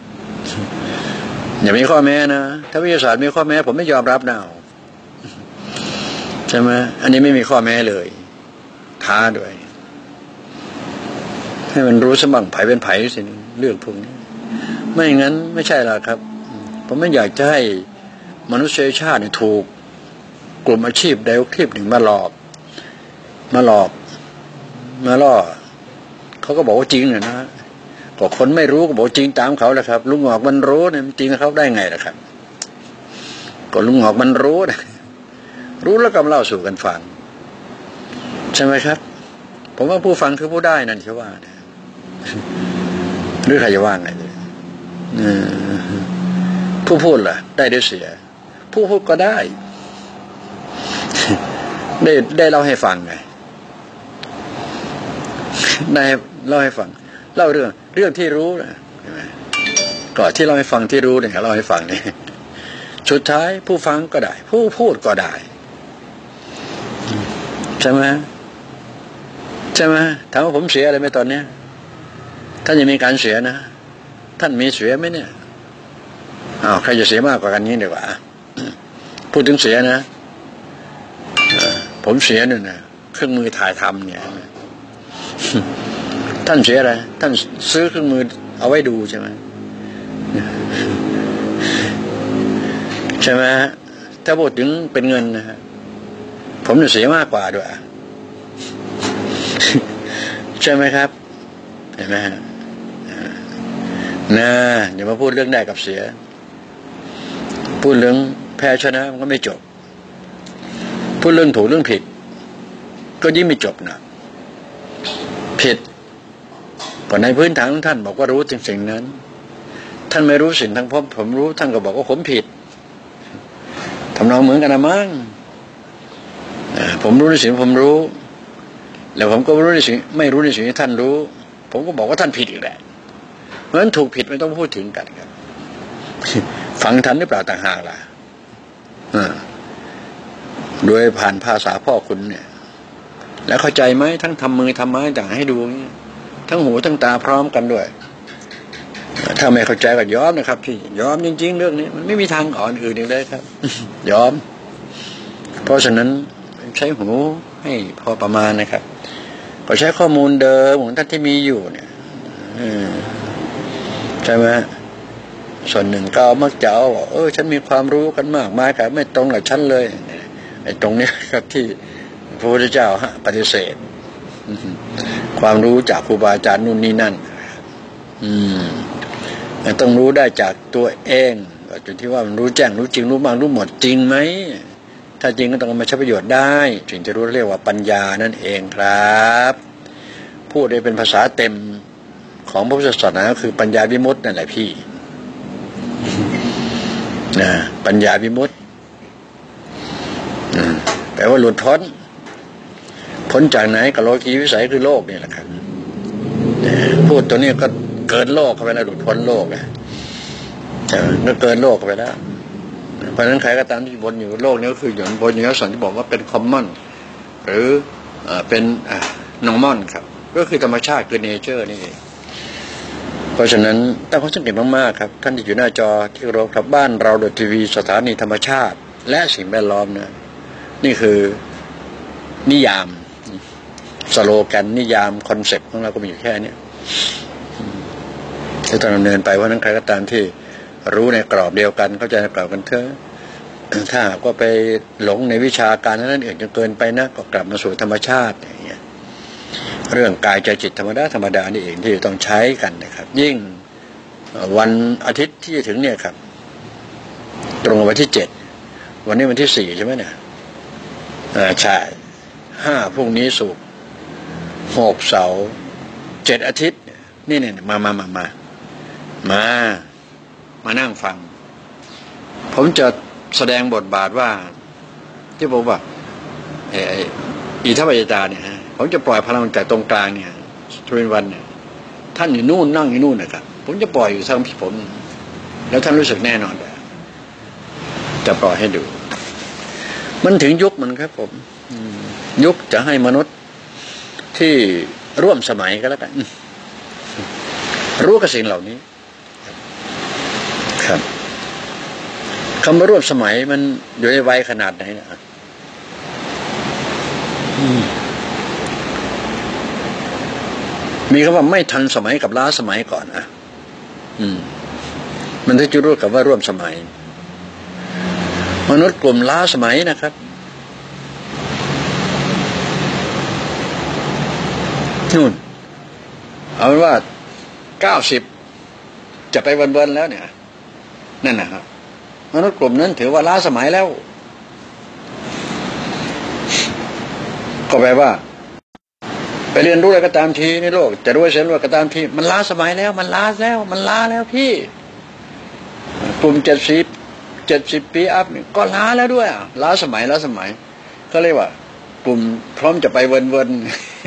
อย่ามีข้อแม้นะถ้าวิทยาศาสตร์มีข้อแม้ผมไม่ยอมรับนะใช่ไหมอันนี้ไม่มีข้อแม้เลยท้าด้วยให้มันรู้สมั่งไผ่เป็นไผ่สิเรื่องพวกนี้ไม่งั้นไม่ใช่หรอกครับผมไม่อยากจะให้มนุษยชาติถูกกลุ่มอาชีพใดคลิปหนึ่งมาหลอกมาหลอกมาล่อเขาก็บอกว่าจริงเนี่ยนะก็คนไม่รู้ก็บอกจริงตามเขาแหละครับลุงหงอกมันรู้เนี่ยจริงเขาได้ไงล่ะครับก็ลุงหงอกมันรู้นะรู้แล้วก็เล่าสู่กันฟังใช่ไหมครับผมว่าผู้ฟังคือผู้ได้นั่นใช่ว่าหรือใครจะว่าไงผู้พูดล่ะได้หรือเสียผู้พูดก็ได้ได้ได้เล่าให้ฟังไงได้เล่าให้ฟังเล่าเรื่องเรื่องที่รู้นะใช่ไหมก่อนที่เราให้ฟังที่รู้เนี่ยเล่าให้ฟังเนี่ยสุดท้ายผู้ฟังก็ได้ผู้พูดก็ได้ใช่ไหมใช่ไหมถามว่าผมเสียอะไรไหมตอนเนี้ยท่านยังมีการเสียนะท่านมีเสียไหมเนี่ยอ้าวใครจะเสียมากกว่ากันนี้ดีกว่าพูดถึงเสียนะผมเสียเนี่ยนะเครื่องมือถ่ายทำเนี่ยท่านเสียอะไรท่านซื้อเครื่องมือเอาไว้ดูใช่ไหมใช่ไหมถ้าพูดถึงเป็นเงินนะฮะผมจะเสียมากกว่าด้วยใช่ไหมครับเห็นไหมฮะนะอย่ามาพูดเรื่องได้กับเสียพูดเรื่องแพ้ชนะมันก็ไม่จบพูดเรื่องถูกเรื่องผิดก็ยิ่งไม่จบนะผิดก่อนในพื้นฐานของท่านบอกว่ารู้สิ่งสิ่งนั้นท่านไม่รู้สิ่งทั้งพบผมรู้ท่านก็บอกว่าผมผิดทำนองเหมือนกันนะมั้งผมรู้ในสิ่งผมรู้แล้วผมก็รู้ในสิ่งไม่รู้ในสิ่งที่ท่านรู้ผมก็บอกว่าท่านผิดอีกแหละเพราะฉะนั้นถูกผิดไม่ต้องพูดถึงกันครับฟังทันหรือเปล่าต่างหากล่ะโดยผ่านภาษาพ่อคุณเนี่ยแล้วเข้าใจไหมทั้งทำมือทำไม้ต่างให้ดูทั้งหูทั้งตาพร้อมกันด้วยถ้าไม่เข้าใจก็ยอมนะครับพี่ยอมจริงๆเรื่องนี้มันไม่มีทางอ่อนอื่นอีกเลยครับยอมเพราะฉะนั้นใช้หูให้พอประมาณนะครับก็ใช้ข้อมูลเดิมของท่านที่มีอยู่เนี่ยใช่ไหมส่วนหนึ่งก็มักจะเอาบอกเออฉันมีความรู้กันมากมายแต่ไม่ตรงกับฉันเลยไอ้ตรงนี้ครับที่พระพุทธเจ้าปฏิเสธความรู้จากครูบาอาจารย์นู่นนี่นั่นอืมต้องรู้ได้จากตัวเองจนที่ว่ามันรู้แจ้งรู้จริงรู้มากรู้หมดจริงไหมถ้าจริงก็ต้องมาใช้ประโยชน์ได้ถึงจะรู้เรียกว่าปัญญานั่นเองครับพูดได้เป็นภาษาเต็มของพระพุทธศาสนาก็คือปัญญาวิมุตตินั่นแหละพี่นะปัญญาวิมุตติแปลว่าหลุดพ้นพ้นจากไหนกับโลกีวิสัยคือโลกนี่แหละครับพูดตัวนี้ก็เกินโลกเข้าไปแล้วหลุดพ้นโลกนะใช่ไหมก็เกินโลกเข้าไปแล้วเพราะฉะนั้นใครก็ตามที่บนอยู่โลกนี้ก็คืออยู่บนอยู่แล้วสันที่บอกว่าเป็นคอมมอนหรือเป็นนอร์มอนครับก็คือธรรมชาติคือเนเจอร์นี่เองเพราะฉะนั้นตั้งข้อสังเกตมากๆครับท่านที่อยู่หน้าจอที่เราครับบ้านเราโดยทีวีสถานีธรรมชาติและสิ่งแวดล้อมนะนี่คือนิยามสโลแกนนิยามคอนเซ็ปต์ของเราก็มีอยู่แค่นี้ที่ต้องดำเนินไปเพราะนั้นใครก็ตามที่รู้ในกรอบเดียวกันเข้าใจในกรอบกันเถอะถ้าหากว่าไปหลงในวิชาการนั้นอื่นจนเกินไปนะก็กลับมาสู่ธรรมชาติอย่างเงี้ยเรื่องกายใจจิตธรรมดาธรรมดานี่เองที่ต้องใช้กันนะครับยิ่งวันอาทิตย์ที่จะถึงเนี่ยครับตรงวันที่เจ็ดวันนี้วันที่สี่ใช่ไหมเนี่ยอ่าใช่ห้าพรุ่งนี้ศุกร์หกเสาร์เจ็ดอาทิตย์นี่เนี่ยมามามามามามานั่งฟังผมจะแสดงบทบาทว่าที่ผมว่าไอ้อิทัปปัจจตาเนี่ยผมจะปล่อยพลังจากตรงกลางเนี่ยทวินวันเนี่ยท่านอยู่นู่นนั่งอยู่นู่นนะครับผมจะปล่อยอยู่ทางพี่ผมแล้วท่านรู้สึกแน่นอนเลยจะปล่อยให้ดูมันถึงยุคมันครับผมยุคจะให้มนุษย์ที่ร่วมสมัยก็แล้วกันรู้กับสิ่งเหล่านี้ครับคำว่าร่วมสมัยมันอยู่ในวัยขนาดไหนนะมีคำว่าไม่ทันสมัยกับล้าสมัยก่อนนะอืมมันถึงจะรู้กับว่าร่วมสมัยมนุษย์กลุ่มล้าสมัยนะครับนู่นเอาเป็นว่าเก้าสิบจะไปเวินๆแล้วเนี่ยนั่นนะครับมนุษย์กลุ่มนั้นถือว่าล้าสมัยแล้วก็แปลว่าไปเรียนรู้อะไรก็ตามทีในโลกจะรู้เสียรู้ก็ตามทีมันล้าสมัยแล้วมันล้าแล้วมันล้าแล้วพี่กลุ่มเจ็ดสิบเจ็ดสิบปีอัพนี่ก็ล้าแล้วด้วยอ่ะล้าสมัยล้าสมัยก็เรียกว่ากลุ่มพร้อมจะไปเวิน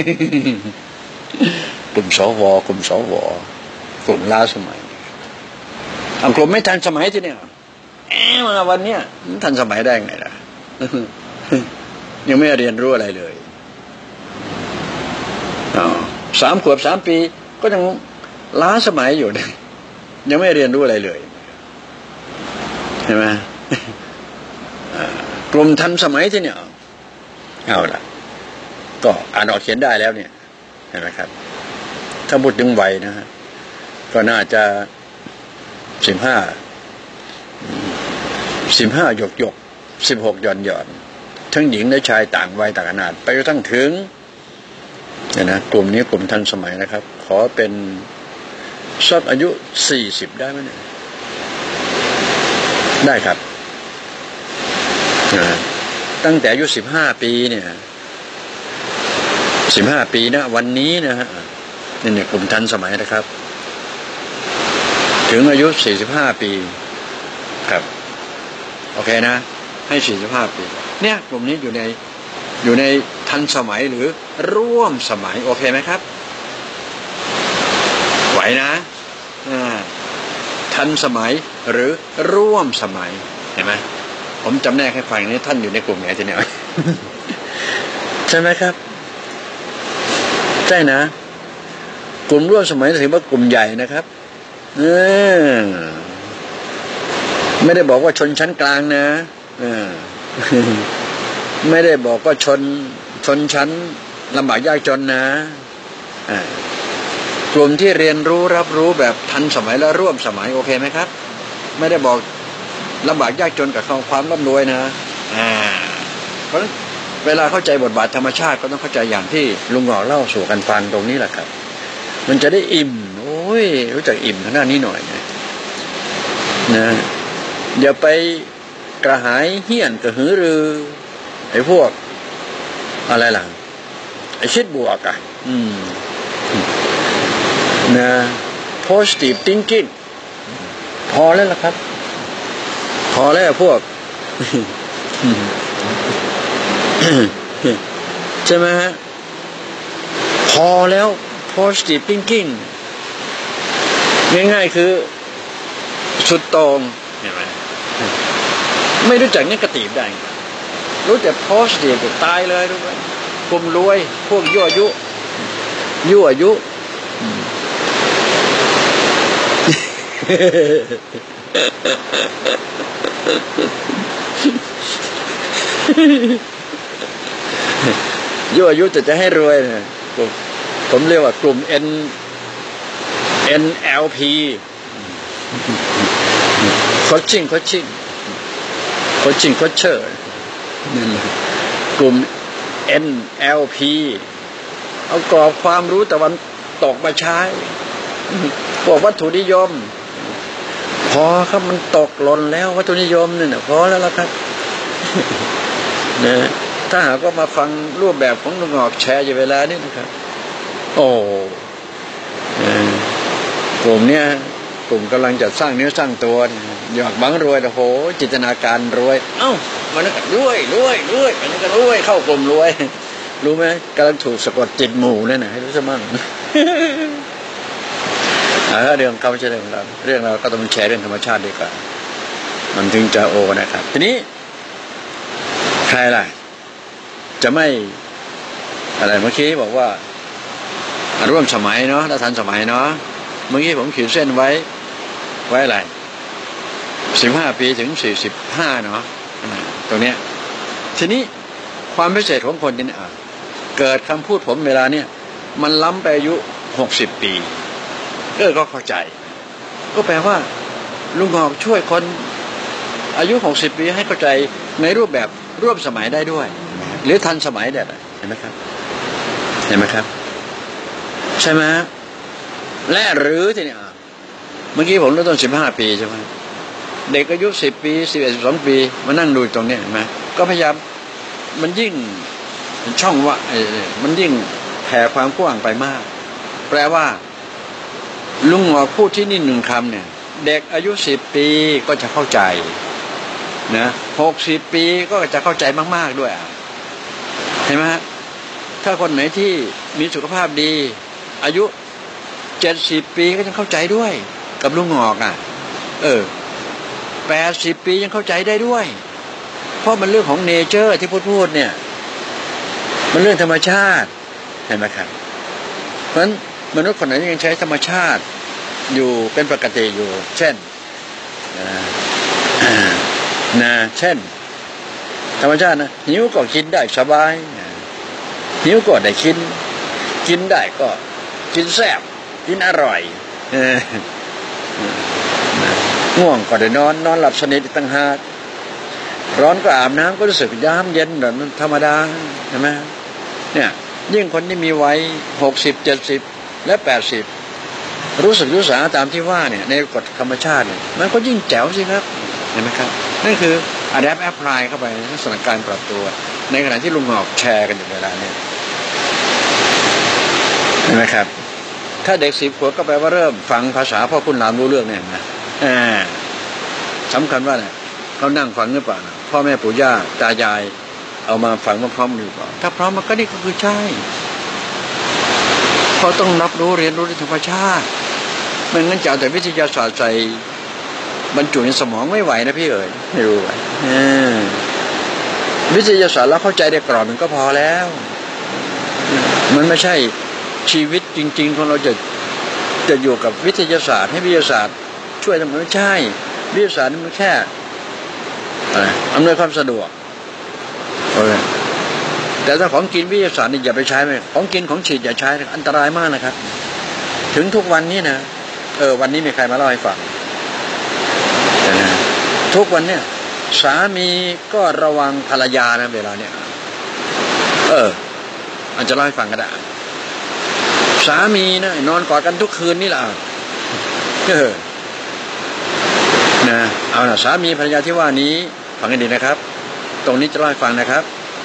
ๆกลุ่มสวกลุ่มสวกลุ่มล้าสมัยกลุ่มไม่ทันสมัยที่เนี่ยเอ๊ะมาวันเนี้ยมันทันสมัยได้ไงล่ะยังไม่เรียนรู้อะไรเลยอ๋อสามขวบสามปีก็ยังล้าสมัยอยู่เนี่ยยังไม่เรียนรู้อะไรเลยเห็นไหมกลุ่มทันสมัยที่เนี่ยเอาล่ะก็อ่านออกเขียนได้แล้วเนี่ยเห็นไหมครับถ้าพูดถึงวัยนะฮะก็น่าจะสิบห้าสิบห้าหยกหยกสิบหกหย่อนหย่อนทั้งหญิงและชายต่างวัยต่างขนาดไปจนทั้งถึงเนี่ยนะกลุ่มนี้กลุ่มทันสมัยนะครับขอเป็นสักอายุสี่สิบได้ไหมเนี่ยได้ครับตั้งแต่อายุสิบห้าปีเนี่ยสิบห้าปีนะวันนี้นะฮะนี่เนี่ยกลุ่มทันสมัยนะครับถึงอายุสี่สิบห้าปีครับโอเคนะให้สี่สิบห้าปีเนี่ยกลุ่มนี้อยู่ในอยู่ในทันสมัยหรือร่วมสมัยโอเคไหมครับไหวนะทันสมัยหรือร่วมสมัยเห็นไหมผมจำแนกให้ฟังนี้ท่านอยู่ในกลุ่มไหนทีเนี้ยใช่ไหมครับใช่นะกลุ่มร่วมสมัยถือว่ากลุ่มใหญ่นะครับเออไม่ได้บอกว่าชนชั้นกลางนะเออไม่ได้บอกว่าชนชนชั้นลำบากยากจนนะกลุ่มที่เรียนรู้รับรู้แบบทันสมัยและร่วมสมัยโอเคไหมครับไม่ได้บอกลำบากยากจนกับความร่ำรวยนะอ่าเพราะฉะนั้นเวลาเข้าใจบทบาทธรรมชาติก็ต้องเข้าใจอย่างที่ลุงหงอกเล่าสู่กันฟังตรงนี้แหละครับมันจะได้อิ่มโอ้ยรู้จักอิ่มทางด้านนี้หน่อยนะนะอย่าไปกระหายเหี้ยนกระหือรือไอ้พวกอะไรล่ะไอ้คิดบวกอ่ะอืมนะ positive thinking พอแล้วล่ะครับพอแล้วพวกใช่ไหมฮะพอแล้ว positive thinking ง่ายๆคือสุดตรงเห็นไหมไม่รู้จักนี่กระตีบได้รู้แต่ positive ตายเลยรู้ไหมกลุ่มรวยพวกยั่วยุยั่วยุยั่วยุจะจะให้รวยนะผมเรียกว่ากลุ่ม N เอ็น แอล พี coaching coaching coaching coacher นั่นแหละกลุ่ม เอ็น แอล พี เอากรอบความรู้ตะวันตกมาใช้พวกวัตถุนิยมพอครับมันตกหล่นแล้ววัตถุนิยมนี่นะพอแล้วล่ะครับนะถ้าหากว่ามาฟังรูปแบบของลุงหงอกแชร์อยู่เวลานี้นะครับโอ้กลุ่มเนี้ยกลุ่มกำลังจะสร้างเนื้อสร้างตัวอยากบังรวยโอ้โหจินตนาการรวยเอ้ามันก็รวยรวยรวยมันก็รวยเข้ากลุ่มรวยรู้ไหมกำลังถูกสะกดจิตหมู่นั่นนะให้รู้ซะมั่งเรื่องเขาไม่ใช่เรื่องเราเรื่องเราก็ต้องแชร์เรื่องธรรมชาติดีกว่ามันถึงจะโอนะครับทีนี้ใครล่ะจะไม่อะไรเมื่อกี้บอกว่าร่วมสมัยเนาะและทันสมัยเนาะเมื่อกี้ผมขีดเส้นไว้ไว้อะไรสิบห้าปีถึงสี่สิบห้าเนาะตรงเนี้ยทีนี้ความพิเศษของคนนี่เกิดคำพูดผมเวลาเนี้ยมันล้ำไปอายุหกสิบปีเออก็เข้าใจก็แปลว่าลุงหงอกช่วยคนอายุหกสิบปีให้เข้าใจในรูปแบบร่วมสมัยได้ด้วยหรือทันสมัยได้เห็นไหมครับเห็นไหมครับใช่ไหมและหรือทีนี้เมื่อกี้ผมเริ่มต้นสิบห้าปีใช่ไหมเด็กอายุสิบปีสิบเอ็ดสิบสองปีมานั่งดูตรงนี้เห็นไหมก็พยายามมันยิ่งช่องว่ามันยิ่งแผ่ความกว้างไปมากแปลว่าลุงหงอกพูดที่นี่หนึ่งคำเนี่ยเด็กอายุสิบปีก็จะเข้าใจนะหกสิบปีก็จะเข้าใจมากๆด้วยเห็นไหมฮะถ้าคนไหนที่มีสุขภาพดีอายุเจ็ดสิบปีก็ยังเข้าใจด้วยกับลุงหงอกอ่ะเออแปดสิบปียังเข้าใจได้ด้วยเพราะมันเรื่องของเนเจอร์ที่พูดพูดเนี่ยมันเรื่องธรรมชาติเห็นไหมครับเพราะฉะนั้นมนุษย์คนไหนยังใช้ธรรมชาติอยู่เป็นปกติอยู่เช่นนะเช่นธรรมชาตินะหิวก็กินได้สบายหิวก็ได้กินกินได้ก็กินแซ่บกินอร่อยง่วงก็ได้นอนนอนหลับสนิทตั้งหากร้อนก็อาบน้ำก็รู้สึกย้ำเย็นแบบธรรมดาใช่ไหมเนี่ยยิ่งคนที่มีวัยหกสิบเจ็ดสิบและแปดสิบรู้สึกรู้สาตามที่ว่าเนี่ยในกฎธรรมชาติเนี่ยมันก็ยิ่งแจ๋วสิครับเห็นไหมครับนั่นคือ adapt apply เข้าไปในสถานการณ์ปรับตัวในขณะที่ลุงหงอกแชร์กันอยู่เวลาเนี่ยเห็นไหมครับถ้าเด็กสิบขวบก็แปลว่าเริ่มฟังภาษาพ่อคุณหลานรู้เรื่องเนี่ยนะอ่าสำคัญว่าเนี่ยเขานั่งฟังหรือเปล่าพ่อแม่ปู่ย่าตายายเอามาฟังมาพร้อมหรือเปล่าถ้าพร้อมมันก็นี่ก็คือใช่เขาต้องรับรู้เรียนรู้ในธรรมชาติไม่งั้นจะเอาแต่วิทยาศาสตร์ใส่บรรจุในสมองไม่ไหวนะพี่เอ๋ยไม่รู้ไหววิทยาศาสตร์เราเข้าใจได้กรอบมันก็พอแล้วมันไม่ใช่ชีวิตจริงๆของเราจะจะอยู่กับวิทยาศาสตร์ให้วิทยาศาสตร์ช่วยทำมันไม่ใช่วิทยาศาสตร์มันแค่อะไรอำนวยความสะดวกแต่ถ้าของกินวิทยาศาสตร์นี่อย่าไปใช้ไหมของกินของฉีดอย่าใช้อันตรายมากนะครับถึงทุกวันนี้นะเออวันนี้มีใครมาเล่าให้ฟังนะทุกวันเนี่ยสามีก็ระวังภรรยานะเวลาเนี่ยเอออาจจะเล่าให้ฟังก็ได้สามีนะนอนกอดกันทุกคืนนี่แหละเออนะเอานะสามีภรรยาที่ว่านี้ฟังให้ดีนะครับตรงนี้จะเล่าให้ฟังนะครับ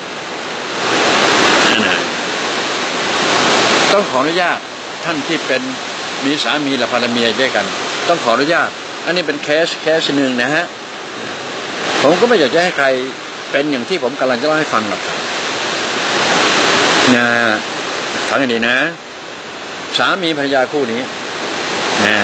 ต้องขออนุญาตท่านที่เป็นมีสามีและภรรยาด้วยกันต้องขออนุญาตอันนี้เป็นเคสเคสหนึ่งนะฮะผมก็ไม่อยากจะให้ใครเป็นอย่างที่ผมกำลังจะเล่าให้ฟังหรอกนะฟังให้ดีนะสามีภรรยาคู่นี้นะ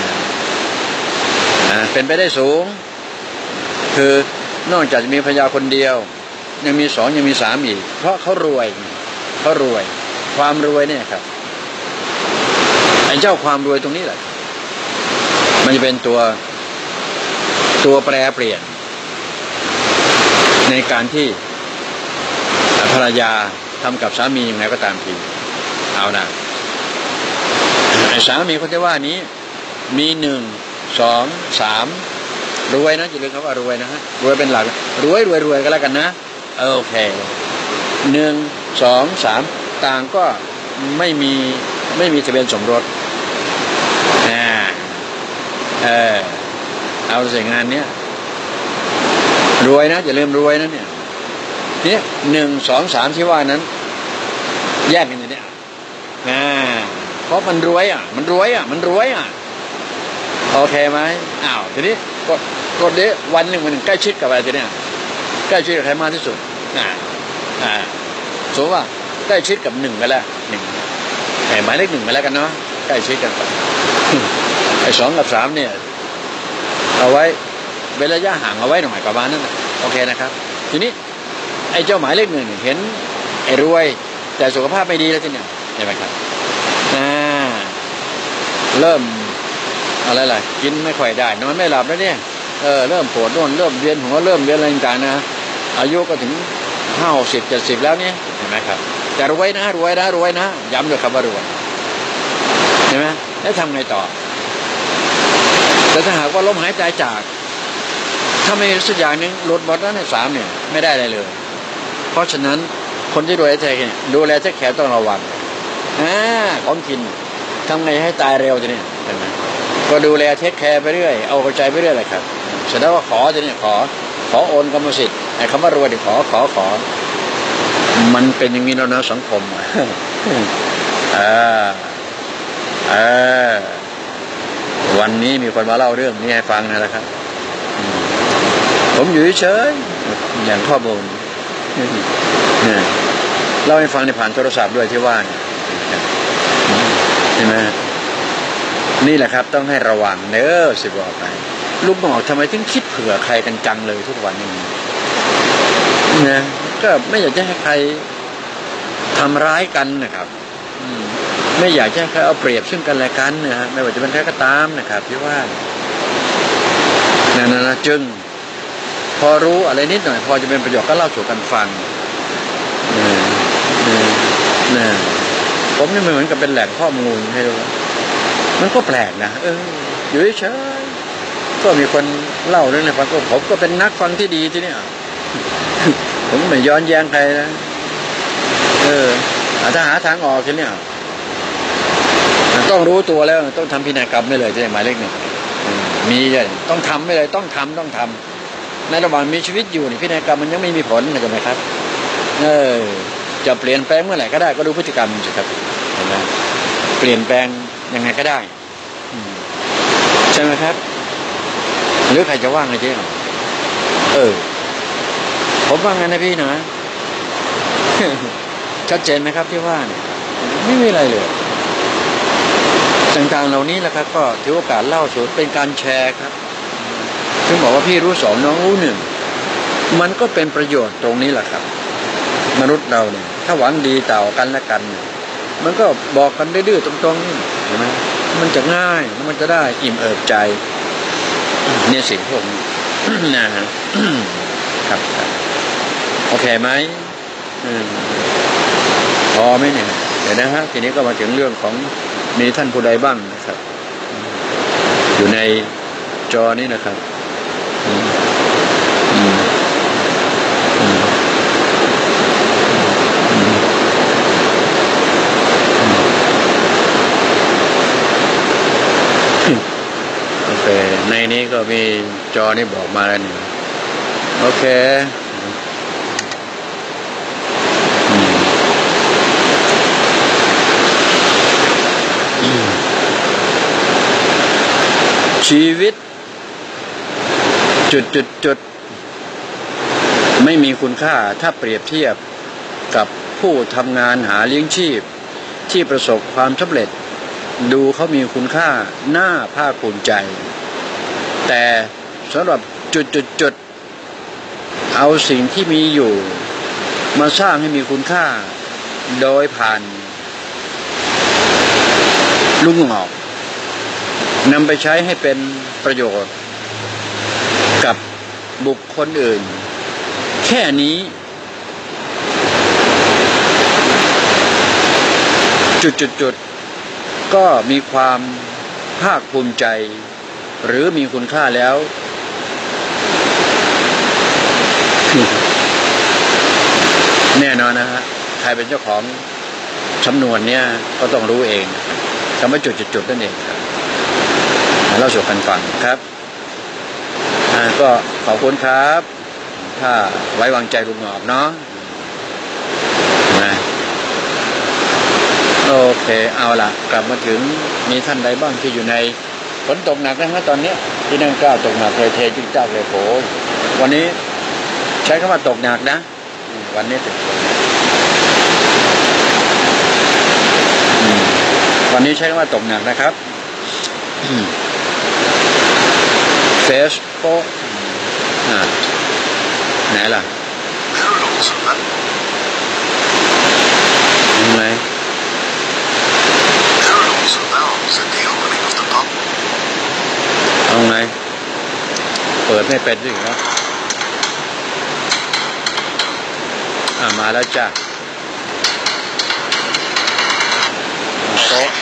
เป็นไปได้สูงคือนอกจากจะมีภรรยาคนเดียวยังมีสองยังมีสามอีกเพราะเขารวยเขารวยความรวยเนี่ยครับไอ้เจ้าความรวยตรงนี้แหละมันจะเป็นตัวตัวแปรเปลี่ยนในการที่ภรรยาทำกับสามียังไงก็ตามทีเอานะไอ้สามีคนที่ว่านี้มีหนึ่งสองสามรวยนะอย่าลืมคำว่ารวยนะฮะรวยเป็นหลักรวยรวยรวยกันแล้วกันนะโอเคหนึ่งสองสามต่างก็ไม่มีไม่มีทะเบียนสมรสอ่าเออเอาเสียงานเนี้ยรวยนะอย่าลืมรวยนะเนี่ยเนี่ยหนึ่งสองสามที่ว่านั้นแยกกันอยู่เนี่ยอ่าเพราะมันรวยอ่ะมันรวยอ่ะมันรวยอ่ะโอเคไหมอ้าวทีนี้กดกดเดี๋ยววันหนึ่งวันหนึ่งใกล้ชิดกับอะไรทีเนี้ยใกล้ชิดกับใครมากที่สุดอ่าอ่าสมมติว่าใกล้ชิดกับหนึ่งไปแล้วหนึ่งหมายเลขหนึ่งไปแล้วกันเนาะใกล้ชิดกันไปไอ้สองกับสามเนี่ยเอาไว้เวลาระยะห่างเอาไว้หน่อยประมาณนั้นนะโอเคนะครับทีนี้ไอ้เจ้าหมายเลขหนึ่งเห็นไอ้รวยแต่สุขภาพไม่ดีแล้วทีเนี้ยเห็นไหมครับอ่าเริ่มอะไรล่ะกินไม่ค่อยได้นอนไม่หลับแล้วเนี่ยเออเริ่มปวดโน่นเริ่มเวียนหัวเริ่มเวียนอะไรต่างๆนะอายุก็ถึงห้าสิบเจ็ดสิบแล้วเนี่ยเห็นไหมครับแต่รวยนะรวยนะรวยนะย้ำด้วยคำว่ารวยเห็นไหมแล้วทำไงต่อแต่ถ้าหากว่าลมหายใจจากถ้าไม่สักอย่างหนึ่งหลุดหมดแล้วในสามเนี่ยไม่ได้อะไรเลยเพราะฉะนั้นคนที่ดูแลแท้ดูแลแท้แขกต้องระวังอ่าของกินทำไงให้ตายเร็วจะเนี่ยใช่ไหมก็ดูแลเทคแคร์ไปเรื่อยเอาใจไปเรื่อยเลยครับแสดงว่าขอจะเนี่ยขอขอโอนกรรมสิทธิ์ไอ้คำว่ารวยเนี่ยขอขอขอมันเป็นอย่างนี้แล้วนะสังคมอ่าอ่าวันนี้มีคนมาเล่าเรื่องนี้ให้ฟังนะครับผมอยู่เฉยอย่างข้อมูลเนี่ยเล่าให้ฟังในผ่านโทรศัพท์ด้วยที่ว่าใช่ไหมนี่แหละครับต้องให้ระวังเน้อสิบอกไปลูกบอกทำไมถึงคิดเผื่อใครกันจังเลยทุกวันนี้นะก็ไม่อยากจะให้ใครทำร้ายกันนะครับไม่อยากจะให้ใครเอาเปรียบซึ่งกันและกันนะฮะไม่ว่าจะเป็นใครก็ตามนะครับที่ว่านั่นนะจึงพอรู้อะไรนิดหน่อยพอจะเป็นประโยชน์ก็เล่าสู่กันฟังนะผมนี่มันเหมือนกับเป็นแหล่งข้อมูลให้ดูมันก็แปลกนะเอออยู่เฉยก็มีคนเล่าเรื่องในฟังก็ผมก็เป็นนักฟังที่ดีที่นี่ผมไม่ย้อนแย้งใครนะเออถ้าหาทางออกที่นี่ต้องรู้ตัวแล้วต้องทำพินัยกรรมไม่เลยที่หมายเลขหนึ่งมีเลยต้องทำไม่เลยต้องทำต้องทำในระหว่างมีชีวิตอยู่นี่พินัยกรรมมันยังไม่มีผลนะจ๊ะไหมครับเออจะเปลี่ยนแปลงเมื่อไหร่ก็ได้ก็ดูพฤติกรรมสิครับเห็นไหมเปลี่ยนแปลงยังไงก็ได้ใช่ไหมครับหรือใครจะว่างไงเจ๊เออผมว่างั้นนะพี่นะชัดเจนไหมครับที่ว่าเนี่ยไม่มีอะไรเลยต่างๆเหล่านี้แหละครับก็ถือโอกาสเล่าสู่เป็นการแชร์ครับถึงบอกว่าพี่รู้สองน้องรู้หนึ่งมันก็เป็นประโยชน์ตรงนี้แหละครับมนุษย์เราเนี่ยถ้าหวังดีต่อกันและกันมันก็บอกกันดื้อๆตรงๆนี่เห็นไหมมันจะง่ายมันจะได้อิ่มเอิบใจเนี่ยสิ่งพวกนี้นะฮะครับโอเคไหมพอไหมเนี่ยเดี๋ยวนะฮะทีนี้ก็มาถึงเรื่องของมีท่านผู้ใดบ้างนะครับอยู่ในจอนี้นะครับโอเคในนี้ก็มีจอนี้บอกมาแล้วนี่โอเคชีวิตจุดจุดจุดไม่มีคุณค่าถ้าเปรียบเทียบกับผู้ทำงานหาเลี้ยงชีพที่ประสบความสำเร็จดูเขามีคุณค่าน่าภาคภูมิใจแต่สำหรับจุดจุดจุดเอาสิ่งที่มีอยู่มาสร้างให้มีคุณค่าโดยผ่านลูกงอกนำไปใช้ให้เป็นประโยชน์กับบุคคลอื่นแค่นี้จุดๆๆก็มีความภาคภูมิใจหรือมีคุณค่าแล้วแน่นอนนะฮะใครเป็นเจ้าของสำนวนเนี่ยก็ต้องรู้เองคำว่าจุดๆๆนั่นเองครับเล่าสู่กันฟังครับก็ขอบคุณครับถ้าไว้วางใจลุงหงอกเนาะนะโอเคเอาล่ะกลับมาถึงมีท่านใดบ้างที่อยู่ในฝนตกหนักนะฮะตอนนี้ที่นั่งกล้าตกหนักเลยเทจิ้งจ้าเลยโผวันนี้ใช้คำว่าตกหนักนะวันนี้ถึงวันนี้ใช้คำว่าตกหนักนะครับเฟสโก้ไหนล่ะยังไงเอาไงเปิดไม่เป็นสิครับอ่ามาแล้วจ้ะโต๊ะ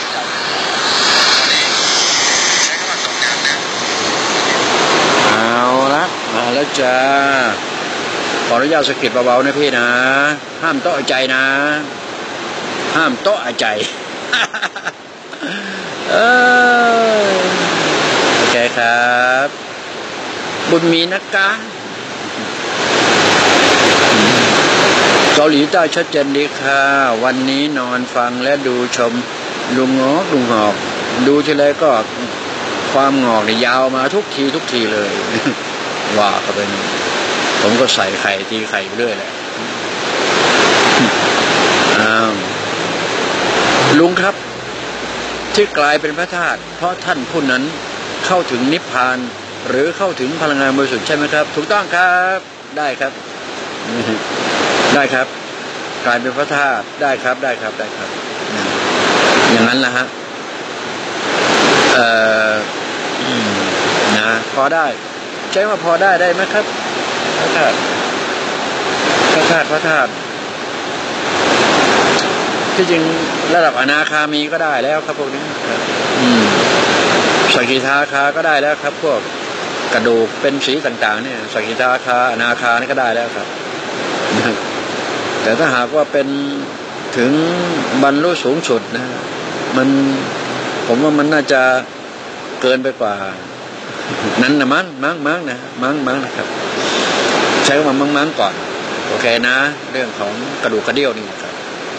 เอาละมาแล้วจ้าขออนุญาตสะกิดเบาๆนะพี่นะห้ามโต๊ะใจนะห้ามโต๊ะใจเออบุญมีนักกาเกาหลีใต้ชัดเจนดีค่ะวันนี้นอนฟังและดูชมลุงงอกลุงงอกดูทีไรก็ความงอกเนี่ยยาวมาทุกทีทุกทีเลยว่าก็เป็นผมก็ใส่ไข่ตีไข่เรื่อยแหละอ้าวลุงครับที่กลายเป็นพระธาตุเพราะท่านผู้นั้นเข้าถึงนิพพานหรือเข้าถึงพลังงานบริสุทธิ์ใช่ไหมครับถูกต้องครับได้ครับได้ครับกลายเป็นพระธาตุได้ครับได้ครับได้ครับอย่างนั้นนะฮะเอ่อนะพอได้ใช่ว่าพอได้ได้ไหมครับพระธาตุพระธาตุพระธาตุที่จริงระดับอนาคามีก็ได้แล้วครับพวกนี้สกิทาคาก็ได้แล้วครับพวกกระดูกเป็นสีต่างๆเนี่ยสกิทาคาอนาคานี่ก็ได้แล้วครับแต่ถ้าหากว่าเป็นถึงบรรลุสูงสุดนะมันผมว่ามันน่าจะเกินไปกว่านั้นนะมั้งมั้งมั้งนะมั้งมั้งนะครับใช้คำว่ามั้งมั้งก่อนโอเคนะเรื่องของกระดูกกระเดี่ยวนี่ครับ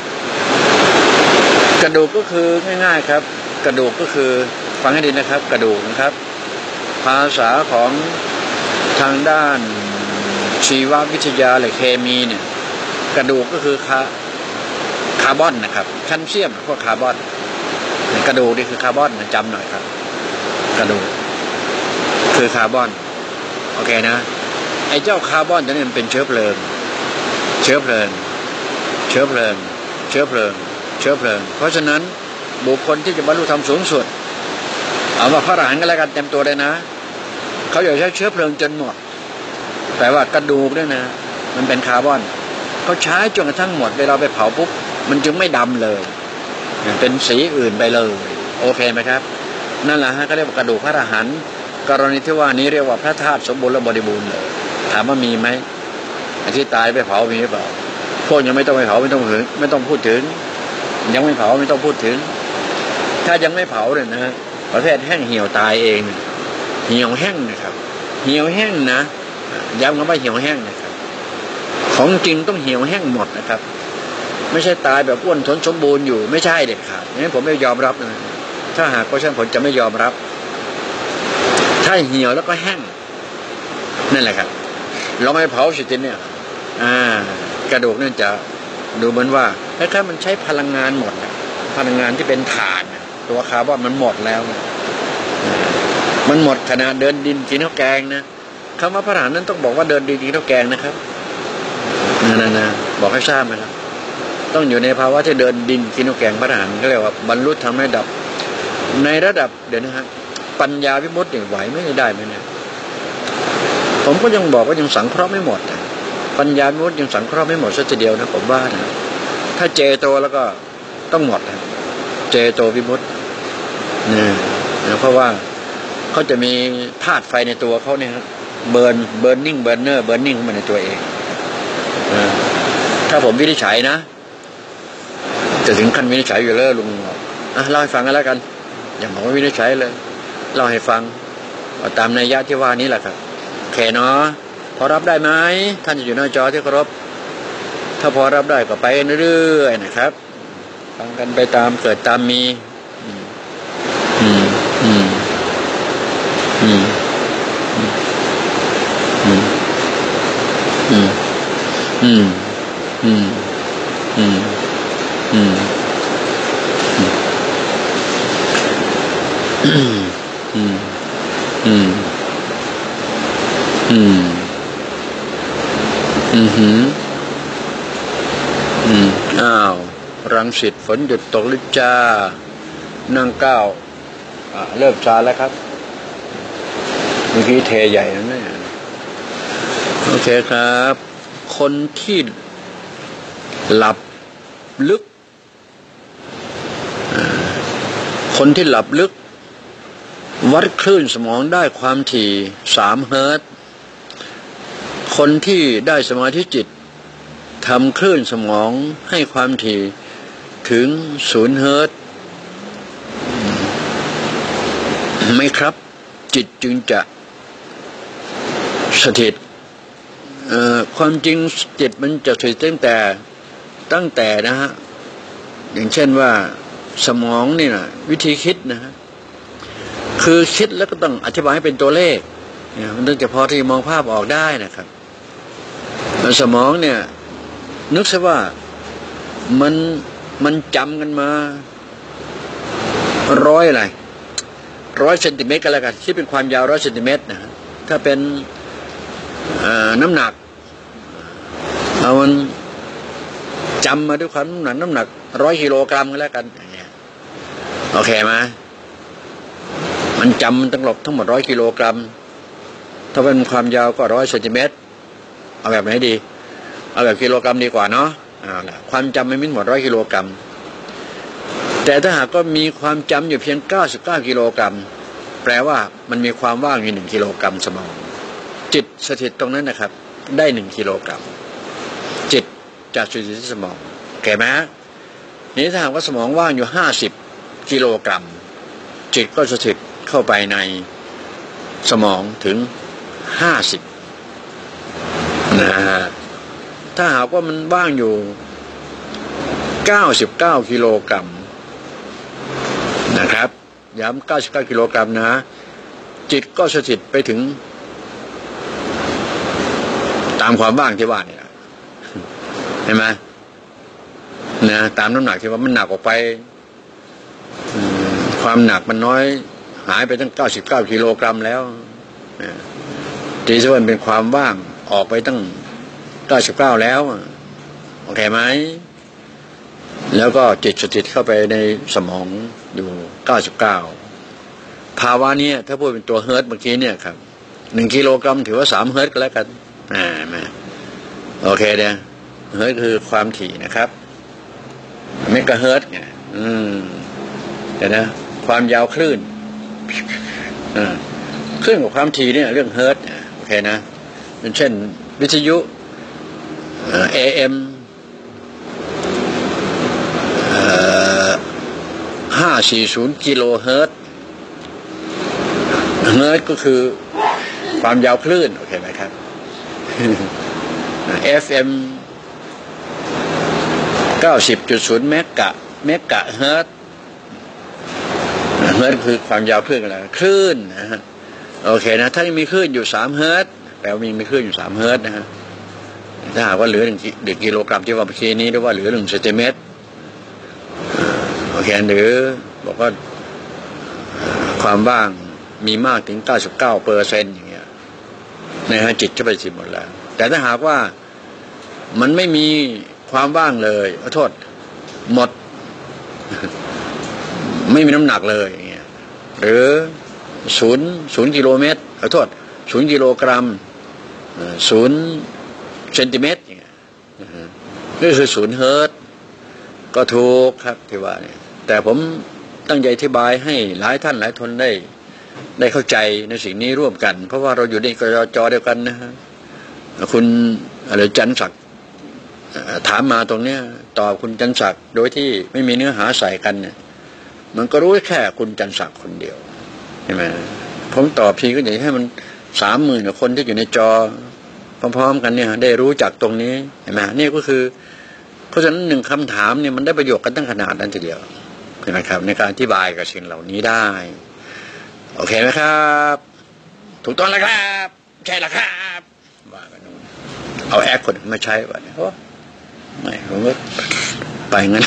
กระดูกก็คือง่ายๆครับกระดูกก็คือฟังให้ดีนะครับกระดูกนะครับภาษาของทางด้านชีววิทยาหรือเคมีเนี่ยกระดูกก็คือคาคาร์บอนนะครับแคลเซียมพวกคาร์บอนกระดูกนี่คือคาร์บอนจำหน่อยครับกระดูกคือคาร์บอนโอเคนะไอ้เจ้าคาร์บอนตัวนี้มันเป็นเชื้อเพลิงเชื้อเพลิงเชื้อเพลิงเชื้อเพลิงเชื้อเพลิงเพราะฉะนั้นบุคคลที่จะบรรลุธรรมสูงสุดเอาว่าพระอรหันต์ก็แล้วกันเต็มตัวเลยนะเขาอยากใช้เชื้อเพลิงจนหมดแต่ว่ากระดูกเนี่ยนะมันเป็นคาร์บอนเขาใช้จนกระทั่งหมดเวลาไปเผาปุ๊บมันจึงไม่ดำเลยเป็นสีอื่นไปเลยโอเคไหมครับนั่นแหละฮะก็เรียกว่ากระดูกพระอรหันต์กรณีที่ว่านี้เรียกว่าพระธาตุสมบูรณ์และบริบูรณ์เลยถามว่ามีไหมที่ตายไปเผามีหรือเปล่าพวกยังไม่ต้องไปเผาไม่ต้องถึงไม่ต้องพูดถึงยังไม่เผาไม่ต้องพูดถึงถ้ายังไม่เผาเลยนะประเภทแห้งเหี่ยวตายเองเหี่ยวแห้งนะครับเหี่ยวแห้งนะย้ำคำว่าเหี่ยวแห้งนะครับของจริงต้องเหี่ยวแห้งหมดนะครับไม่ใช่ตายแบบอ้วนทนสมบูรณ์อยู่ไม่ใช่เด็ดขาดงั้นผมไม่ยอมรับนะถ้าหากว่าฉันผมจะไม่ยอมรับถ้าเหี่ยวแล้วก็แห้งนั่นแหละครับเราไม่เผาสิทีเนี่ยอ่ากระดูกนั่นจะดูเหมือนว่าถ้ามันใช้พลังงานหมดพลังงานที่เป็นถ่านตัวคาร์บอนมันหมดแล้วมันหมดขนาดเดินดินกินข้าวแกงนะคำว่าพระอรหันต์นั้นต้องบอกว่าเดินดินกินข้าวแกงนะครับนั่นนะบอกให้ทราบนะครับต้องอยู่ในภาวะที่เดินดินกินข้าวแกงพระอรหันต์ก็เรียกว่าบรรลุธรรมในระดับในระดับเดี๋ยวนะฮะปัญญาวิมุตติไหวไม่ได้ไหมเนี่ยผมก็ยังบอกว่ายังสังเคราะห์ไม่หมดปัญญาวิมุตติยังสังเคราะห์ไม่หมดสักทีเดียวนะผมว่านะถ้าเจโตแล้วก็ต้องหมดนะเจโตวิมุตติเนี่ยเพราะว่าเขาจะมีธาตุไฟในตัวเขาเนี่ยเบิร์นเบิร์นนิ่งเบิร์นเนอร์เบิร์นนิ่งเข้ามาในตัวเองถ้าผมวินิจฉัยนะจะถึงขั้นวินิจฉัยอยู่แล้วลุงอ่ะเล่าให้ฟังกันแล้วกันอย่างผมวินิจฉัยเลยเล่าให้ฟังตามนัยยะที่ว่านี้แหละครับโอเคเนาะพอรับได้ไหมท่านจะอยู่หน้าจอที่เคารพถ้าพอรับได้ก็ไปเรื่อยๆนะครับฟังกันไปตามเกิดตามมีอืมอืมอืมอืมอืมอืมอืมอืมอืมอืมอืมอืมอืมอืมหืมอืมอ้าวรังสิตฝนหยุดตกลิบจ้านั่งก้าวเริ่มซาแล้วครับเมื่อกี้เทใหญ่นะเนี่ยโอเคครับคนที่หลับลึกคนที่หลับลึกวัดคลื่นสมองได้ความถี่สามเฮิร์ตซ์คนที่ได้สมาธิจิตทำคลื่นสมองให้ความถี่ถึงศูนย์เฮิร์ตซ์ไม่ครับจิตจึงจะสถิตความจริงจิตมันจะสถิตตั้งแต่ตั้งแต่นะฮะอย่างเช่นว่าสมองนี่นะวิธีคิดนะฮะคือคิดแล้วก็ต้องอธิบายให้เป็นตัวเลขเนี่ยมันถึงจะพอที่มองภาพออกได้นะครับสมองเนี่ยนึกซะว่ามันมันจำกันมาร้อยอะไรร้อยเซนติเมตรกันแล้วกันคิดเป็นความยาวร้อยเซนติเมตรนะถ้าเป็นน้ำหนักเอามันจำมาด้วยความน้ำหนักน้ำหนักร้อยกิโลกรัมกันแล้วกันอย่างเงี้ยโอเคไหมมันจำมันตั้งหลบทั้งหมดร้อยกิโลกรัมถ้าเป็นความยาวก็ร้อยเซนติเมตรเอาแบบไหนดีเอาแบบกิโลกรัมดีกว่าเนาะเอาล่ะความจำไม่มีหมดร้อยกิโลกรัมแต่ถ้าหากก็มีความจำอยู่เพียงเก้าสิบเก้ากิโลกรัมแปลว่ามันมีความว่างอยู่หนึ่งกิโลกรัมสมองจิตสถิตตรงนั้นนะครับได้หนึ่งกิโลกรัมจิตจะสถิตที่สมองโอเคไหมนี้ถ้าหากว่าสมองว่างอยู่ห้าสิบกิโลกรัมจิตก็สถิตเข้าไปในสมองถึงห้าสิบนะฮะถ้าหากว่ามันว่างอยู่เก้าสิบเก้ากิโลกรัมนะครับย้ำเก้าสิบเก้ากิโลกรัมนะจิตก็สถิตไปถึงตามความว่างที่ว่าเนี่ยเห็นไหมนะตามน้ำหนักที่ว่ามันหนักออกไปความหนักมันน้อยหายไปตั้งเก้าสิบเก้ากิโลกรัมแล้วตีซะว่าเป็นความว่างออกไปตั้งเก้าสิบเก้าแล้วโอเคไหมแล้วก็จิตสถิตเข้าไปในสมองอยู่เก้าสิบเก้าภาวะนี้ถ้าพูดเป็นตัวเฮิร์ตเมื่อกี้เนี่ยครับหนึ่งกิโลกรัมถือว่าสามเฮิร์ตก็แล้วกันอ่ามาโอเคเดี๋ยวเฮิร์ตคือความถี่นะครับเมกะเฮิร์ตไงอืมเดี๋ยวนะความยาวคลื่นอ่าคลื่นกับความถี่เนี่ยเรื่องเฮิร์ตโอเคนะเป็นเช่นวิทยุเอ เอ็มห้าสี่ศูนย์กิโลเฮิร์ตเฮิร์ตก็คือความยาวคลื่นโอเคไหมครับ เอฟ เอ็ม เก้าสิบจุดศูนย์ เมกะเมกะเฮิร์ตเฮิร์ตคือความยาวคลื่นอะไรคลื่นนะฮะโอเคนะถ้ามีคลื่นอยู่สามเฮิร์ตแปลว่ามีคลื่นอยู่สามเฮิร์ตนะฮะถ้าหากว่าเหลือหนึ่งกิโลกรัมที่ว่าเมื่อกี้นี้หรือว่าเหลือหนึ่งเซนติเมตรโอเคหรือบอกว่าความว่างมีมากถึงเก้าสิบเก้าเปอร์เซ็นต์อย่างเงี้ยนะฮะจิตจะไปสิหมดแล้วแต่ถ้าหากว่ามันไม่มีความว่างเลยขอโทษหมดไม่มีน้ำหนักเลยอย่างเงี้ยหรือศูนย์ศูนย์กิโลเมตรขอโทษศูนย์กิโลกรัมศูนย์เซนติเมตรอย่างเงี้ยนี่คือศูนย์เฮิร์ตก็ถูกครับที่ว่าเนี่ยแต่ผมตั้งใจอธิบายให้หลายท่านหลายทนได้ได้เข้าใจในสิ่งนี้ร่วมกันเพราะว่าเราอยู่ในกจเดียวกันนะฮะคุณอะไรจันทร์ศักดิ์ถามมาตรงเนี้ยตอบคุณจันทร์ศักดิ์โดยที่ไม่มีเนื้อหาใส่กันเนี่ยมันก็รู้แค่คุณจันทร์ศักดิ์คนเดียวใช่ไหมผมตอบทีก็อยากให้มันสามหมื่นคนที่อยู่ในจอพร้อมๆกันเนี่ยได้รู้จักตรงนี้เห็นไหมนี่ก็คือเพราะฉะนั้นหนึ่งคำถามเนี่ยมันได้ประโยชน์กันตั้งขนาดนั้นทีเดียวเห็นไหมครับในการอธิบายกับสิ่งเหล่านี้ได้โอเคไหมครับถูกต้องแล้วครับใช่แล้วครับว่ากันนู้นเอาแอคคนมาใช้วะเนี่ยโอ้ไม่ผมก็ไปงั้น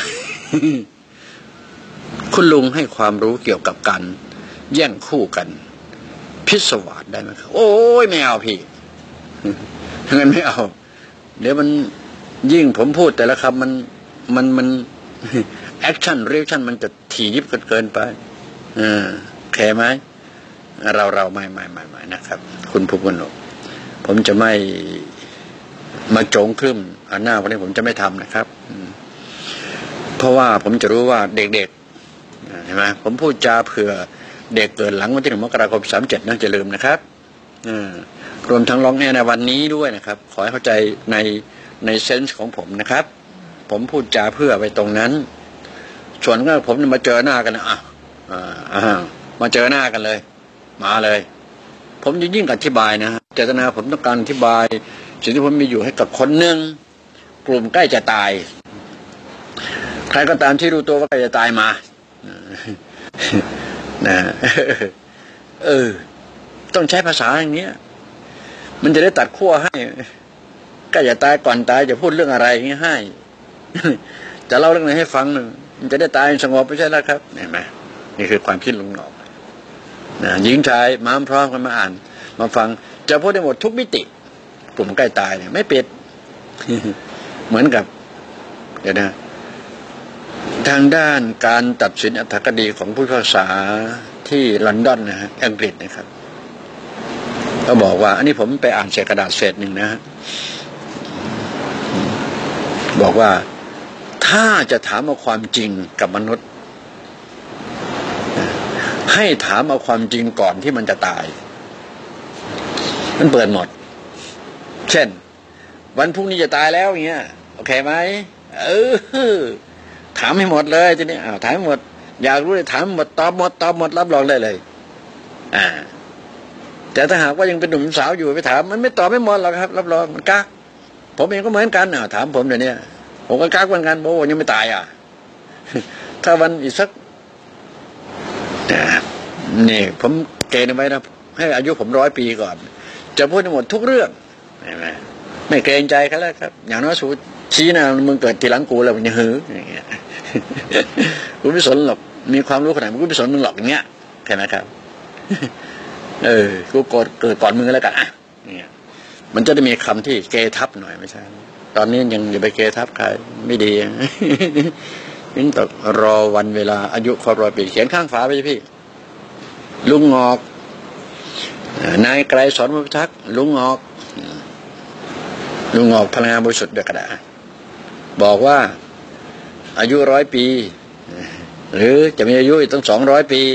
คุณลุงให้ความรู้เกี่ยวกับการแย่งคู่กันพิศวาสได้ไหมครับโอ้ยไม่เอาพี่งั้นไม่เอาเดี๋ยวมันยิ่งผมพูดแต่ละคำมันมันมันแอคชั่นเรียกชั่นมันจะถี่ยิบเกินไปอ่าแคร์ไหมเราเราไม่ไม่ไม่ไม่นะครับคุณภูมินผมจะไม่มาโจงครึ่มอันหน้าวันนี้ผมจะไม่ทำนะครับเพราะว่าผมจะรู้ว่าเด็กๆเห็นไหมผมพูดจาเผื่อเด็กเกิดหลังวันที่หนึ่งมกราคมสามเจ็ดน่าจะลืมนะครับรวมทั้งร้องแน่ในวันนี้ด้วยนะครับขอให้เข้าใจในในเซนส์ของผมนะครับผมพูดจาเพื่อไปตรงนั้นส่วนก็ผมมาเจอหน้ากันนะอ่ะอ่ามาเจอหน้ากันเลยมาเลยผมจะยิ่งอธิบายนะเจตนาผมต้องการอธิบายสิ่งที่ผมมีอยู่ให้กับคนหนึ่งกลุ่มใกล้จะตายใครก็ตามที่รู้ตัวว่าใกล้จะตายมานะเออต้องใช้ภาษาอย่างนี้มันจะได้ตัดขั้วให้ใกล้จะตายก่อนตายจะพูดเรื่องอะไรอย่างนี้ให้จะเล่าเรื่องอะไรให้ฟังมันจะได้ตายสงบไม่ใช่แล้วครับเห็นไหมนี่คือความคิดลุงหนอกนะหญิงชายมาพร้อมกันมาอ่านมาฟังจะพูดได้หมดทุกมิติกลุ่มใกล้ตายเนี่ยไม่ปิดเหมือนกับเดี๋ยวนะทางด้านการตัดสินอัธคดีของผู้พิพากษาที่ลอนดอนนะฮะอังกฤษนะครับก็บอกว่าอันนี้ผมไปอ่านเศษกระดาษเศษหนึ่งนะฮะบอกว่าถ้าจะถามเอาความจริงกับมนุษย์ให้ถามเอาความจริงก่อนที่มันจะตายมันเปิดหมดเช่นวันพรุ่งนี้จะตายแล้วอย่างเงี้ยโอเคไหมเออถามให้หมดเลยทีนี้อ้าวถามหมดอยากรู้เลยถามหมดตอบหมดตอบหมดรับรองได้เลยอ่าแต่ถ้าหากว่ายังเป็นหนุ่มสาวอยู่ไปถามมันไม่ตอบไม่หมดหรอกครับรับรองมันกักผมเองก็เหมือนกันอ่ะถามผมเดี๋ยวนี้ผมก็กักเหมือนกันโอ้ยังไม่ตายอ่ะถ้าวันอีกสักนี่ผมเกณฑ์ไว้นะให้อายุผมร้อยปีก่อนจะพูดหมดทุกเรื่องไม่ไม่เกรงใจเขาแล้วครับอย่างน้อยสูชี้นะมึงเกิดทีหลังกูแล้วมึงจะหืออย่างเงี้ยกูไม่สนหรอกมีความรู้ขนาดมึงกูไม่สนมึงหรอกอย่างเงี้ยใช่ไหมครับเออกูกดเกิดก่อนมึงแล้วกันอ่ะเนี่ยมันจะได้มีคำที่เกทับหน่อยไม่ใช่ตอนนี้ยังอย่าไปเกทับใครไม่ดียิ่งต้องรอวันเวลาอายุครบร้อยปีเขียนข้างฝาไปพี่ลุงงอกนายไกรสอนมุทักษ์ลุงงอกลุงงอกพลังงานบริสุทธิ์เดือกระดาบอกว่าอายุร้อยปีหรือจะมีอายุอีกตั้งสองร้อยปี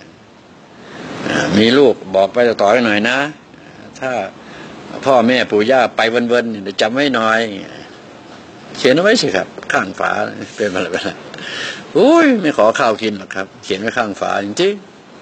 มีลูกบอกไปต่อๆหน่อยนะถ้าพ่อแม่ปู่ย่าไปวันๆเดี๋ยวจำไว้หน่อยเขียนเอาไว้สิครับข้างฝาเป็นอะไรไปแล้วโอ้ยไม่ขอข้าวกินหรอกครับเขียนไว้ข้างฝาจริง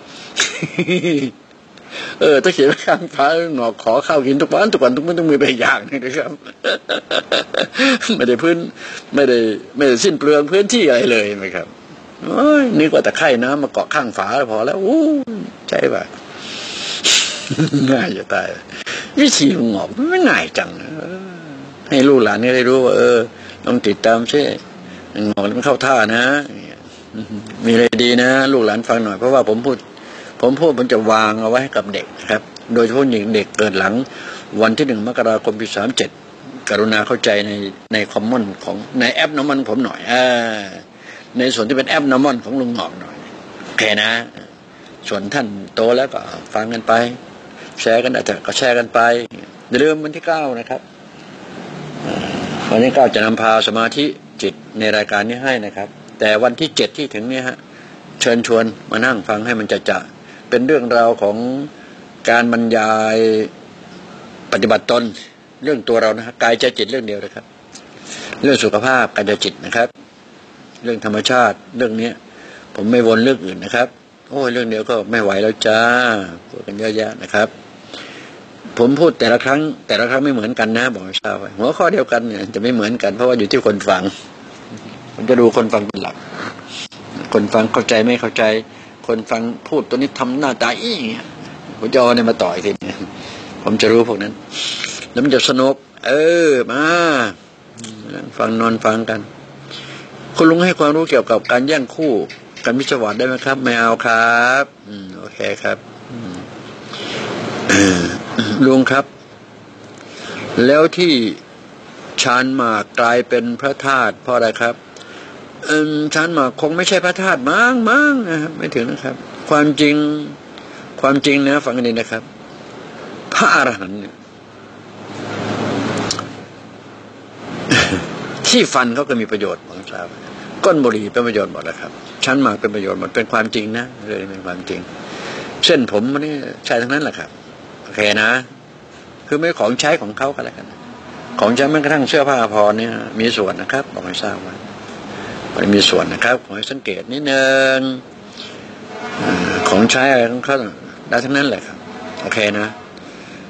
ๆเออถ้าเขียนไว้ข้างฝาหงอกขอข้าวกินทุกวันทุกวันทุกวันต้องมือไปอย่างนะครับไม่ได้พื้นไม่ได้ไม่ได้สิ้นเปลืองพื้นที่อะไรเลยไหมครับโอ้ยนึกว่าแต่ไข่น้ำมาเกาะข้างฝาพอแล้วโอ้ใช่ป่ะง่ายจะตายวิธีลุงหงอกไม่ง่ายจังให้ลูกหลานนี่ได้รู้ว่าเออต้องติดตามใช่หงอกมันเข้าท่านะมีอะไรดีนะลูกหลานฟังหน่อยเพราะว่าผมพูดผมพูดผมจะวางเอาไว้ให้กับเด็กครับโดยเฉพาะหญิงเด็กเกิดหลังวันที่หนึ่งมกราคมปีสามเจ็ดกรุณาเข้าใจในในคอมมอนของในแอปน้ำมันผมหน่อยอ่าในส่วนที่เป็นแอปน้ำมันของลุงหงอกหน่อยโอเคนะส่วนท่านโตแล้วก็ฟังกันไปแชร์กันอาจจะก็แชร์กันไปอย่าลืมวันที่เก้านะครับวันที่เก้าจะนำพาสมาธิจิตในรายการนี้ให้นะครับแต่วันที่เจ็ดที่ถึงนี้ฮะเชิญชวนมานั่งฟังให้มันจะจะเป็นเรื่องราวของการบรรยายปฏิบัติตนเรื่องตัวเรานะฮะกายใจจิตเรื่องเดียวนะครับเรื่องสุขภาพกายใจจิตนะครับเรื่องธรรมชาติเรื่องนี้ผมไม่วนเรื่องอื่นนะครับโอ้ยเรื่องเดียวก็ไม่ไหวแล้วจ้าพูดกันเยอะแยะนะครับผมพูดแต่ละครั้งแต่ละครั้งไม่เหมือนกันนะบอกให้ทราบไว้หัวข้อเดียวกันเนี่ยจะไม่เหมือนกันเพราะว่าอยู่ที่คนฟังผมจะดูคนฟังเป็นหลักคนฟังเข้าใจไม่เข้าใจคนฟังพูดตัวนี้ทำหน้าตาอี้ผมจะเอาเนี่ยมาต่อยทีนี้ผมจะรู้พวกนั้นแล้วมันจะสนุกเออมาฟังนอนฟังกันคุณลุงให้ความรู้เกี่ยวกับการแย่งคู่การวิจารณ์ได้ไหมครับไม่เอาครับอืมโอเคครับลุงครับแล้วที่ชานหมากกลายเป็นพระธาตุเพราะอะไรครับเออชานหมากคงไม่ใช่พระธาตุมั้งมั้งนะครับไม่ถึงนะครับความจริงความจริงนะฟังกันดีนะครับพระอรหันต์เนี่ยที่ฟันเขาก็มีประโยชน์บางครั้งก้นบุหรี่เป็นประโยชน์หมดแล้วครับชั้นหมากเป็นประโยชน์หมดเป็นความจริงนะเลยเป็นความจริงเส้นผมมันนี่ใช้ทั้งนั้นแหละครับโอเคนะคือไม่ของใช้ของเขาก็แล้วกันของใช้แม้กระทั่งเสื้อผ้าพอเนี่ยมีส่วนนะครับบอกให้ทราบว่ามันมีส่วนนะครับขอให้สังเกตนิดนึงของใช้อะไรของเขาได้ทั้งนั้นแหละครับโอเคนะ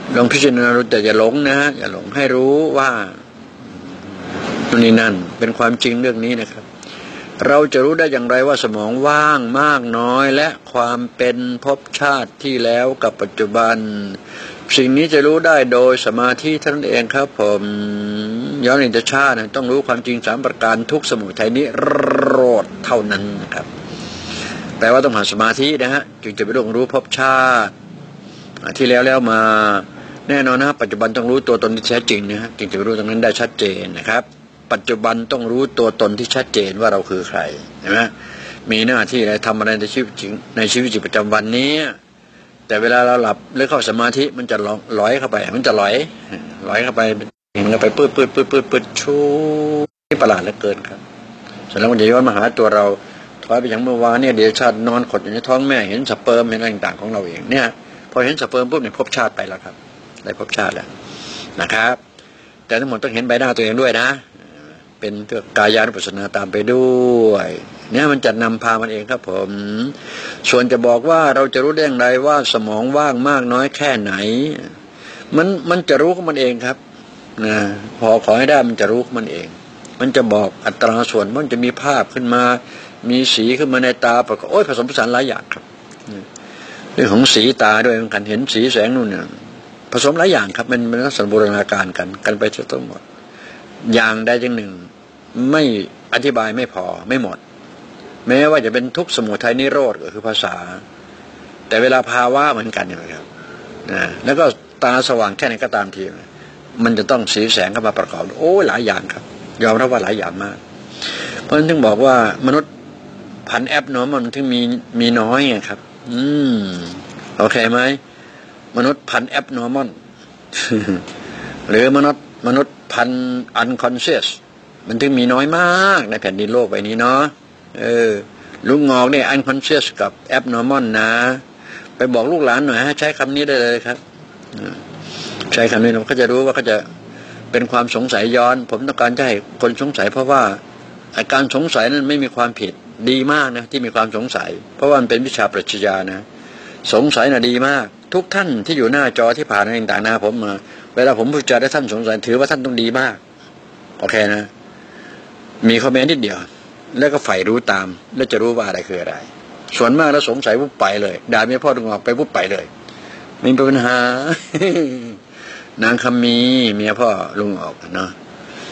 ลองพิจารณาดูแต่อย่าหลงนะอย่าหลงให้รู้ว่านี่นั่นเป็นความจริงเรื่องนี้นะครับเราจะรู้ได้อย่างไรว่าสมองว่างมากน้อยและความเป็นภพชาติที่แล้วกับปัจจุบันสิ่งนี้จะรู้ได้โดยสมาธิท่านเองครับผมย้อนอินทชาติต้องรู้ความจริงสามประการทุกสมุทัยนี้โรดเท่านั้นนะครับแปลว่าต้องหาสมาธินะฮะจึงจะไปรู้รู้ภพชาติที่แล้วแล้วมาแน่นอนนะปัจจุบันต้องรู้ตัวตนที่แท้จริงนะฮะจึงจะรู้ตรงนั้นได้ชัดเจนนะครับปัจจุบันต้องรู้ตัวตนที่ชัดเจนว่าเราคือใครเห็นไหมมีหน้าที่อะไรทำอะไรในชีวิตจริงในชีวิตประจำวันนี้แต่เวลาเราหลับหรือเข้าสมาธิมันจะลอยเข้าไปมันจะลอยลอยเข้าไปเห็นเข้าไปปืดปืดปืดปืดปืดชูนี่ประหลาดเหลือเกินครับเสร็จแล้วมันจะย้อนมาหาตัวเราถอยไปอย่างเมื่อวานเนี่ยเดี๋ยวชาตินอนขดอยู่ในท้องแม่เห็นสเปิร์มเห็นอะไรต่างๆของเราเองเนี่ยพอเห็นสเปิร์มปุ๊บเนี่ยพบชาติไปแล้วครับได้พบชาติแล้วนะครับแต่ทั้งหมดต้องเห็นใบหน้าตัวเองด้วยนะเป็นตัวกายานุปัสสนาตามไปด้วยเนี่ยมันจะนำพามันเองครับผมส่วนจะบอกว่าเราจะรู้ได้อย่างไรว่าสมองว่างมากน้อยแค่ไหนมันมันจะรู้ของมันเองครับนะพอขอให้ได้มันจะรู้ของมันเองมันจะบอกอัตราส่วนมันจะมีภาพขึ้นมามีสีขึ้นมาในตาประกอบโอ้ยผสมผสานหลายอย่างครับเรื่องของสีตาด้วยมันกันเห็นสีแสงนู่นเนี่ยผสมหลายอย่างครับมันเป็นลักษณะบูรณาการกันกันไปทั้งหมดอย่างใดอย่างหนึ่งไม่อธิบายไม่พอไม่หมดแม้ว่าจะเป็นทุกข์สมุทัยนิโรธก็คือภาษาแต่เวลาภาวะเหมือนกันนะครับนะแล้วก็ตาสว่างแค่ไหนก็ตามทีมันจะต้องสีแสงเข้ามาประกอบโอ้หลายอย่างครับยอมรับว่าหลายอย่างมากเพราะฉะนั้นถึงบอกว่ามนุษย์พันแอปเนาะมันถึงมีมีน้อยไงครับอืมโอเคไหมมนุษย์พันแอปนอร์มอนหรือมนุษย์มนุษย์พันอันคอนเชียสมันถึงมีน้อยมากในแผ่นดินโลกใบนี้เนาะเออลุงงอกเนี่ยอันคอนเชียสกับแอปนอร์มอนนะไปบอกลูกหลานหน่อยฮะใช้คำนี้ได้เลยครับใช้คำนี้เราก็จะรู้ว่าเขาจะเป็นความสงสัยย้อนผมต้องการจะให้คนสงสัยเพราะว่าอาการสงสัยนั้นไม่มีความผิดดีมากนะที่มีความสงสัยเพราะว่ามันเป็นวิชาปรัชญานะสงสัยน่ะดีมากทุกท่านที่อยู่หน้าจอที่ผ่านอะไรต่างๆนะผมมาเวลาผมพูดจาได้ท่านสงสัยถือว่าท่านต้องดีมากโอเคนะมีคอมเมนต์นิดเดียวแล้วก็ใฝ่รู้ตามแล้วจะรู้ว่าอะไรคืออะไรส่วนมากแล้วสงสัยปุ๊บไปเลยด่าเมียพ่อลุงออกไปปุ๊บไปเลยไม่มีปัญหานางคำมีเมียพ่อลุงออกเนาะ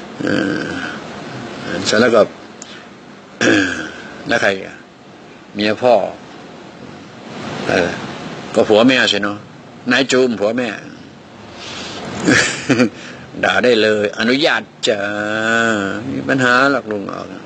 เสร็จแล้วก็แล้วใครเมียพ่อเออก็ผัวแม่ใช่เนาะนายจูมผัวแม่ด่าได้เลยอนุญาตจะมีปัญหาหลักลุงออก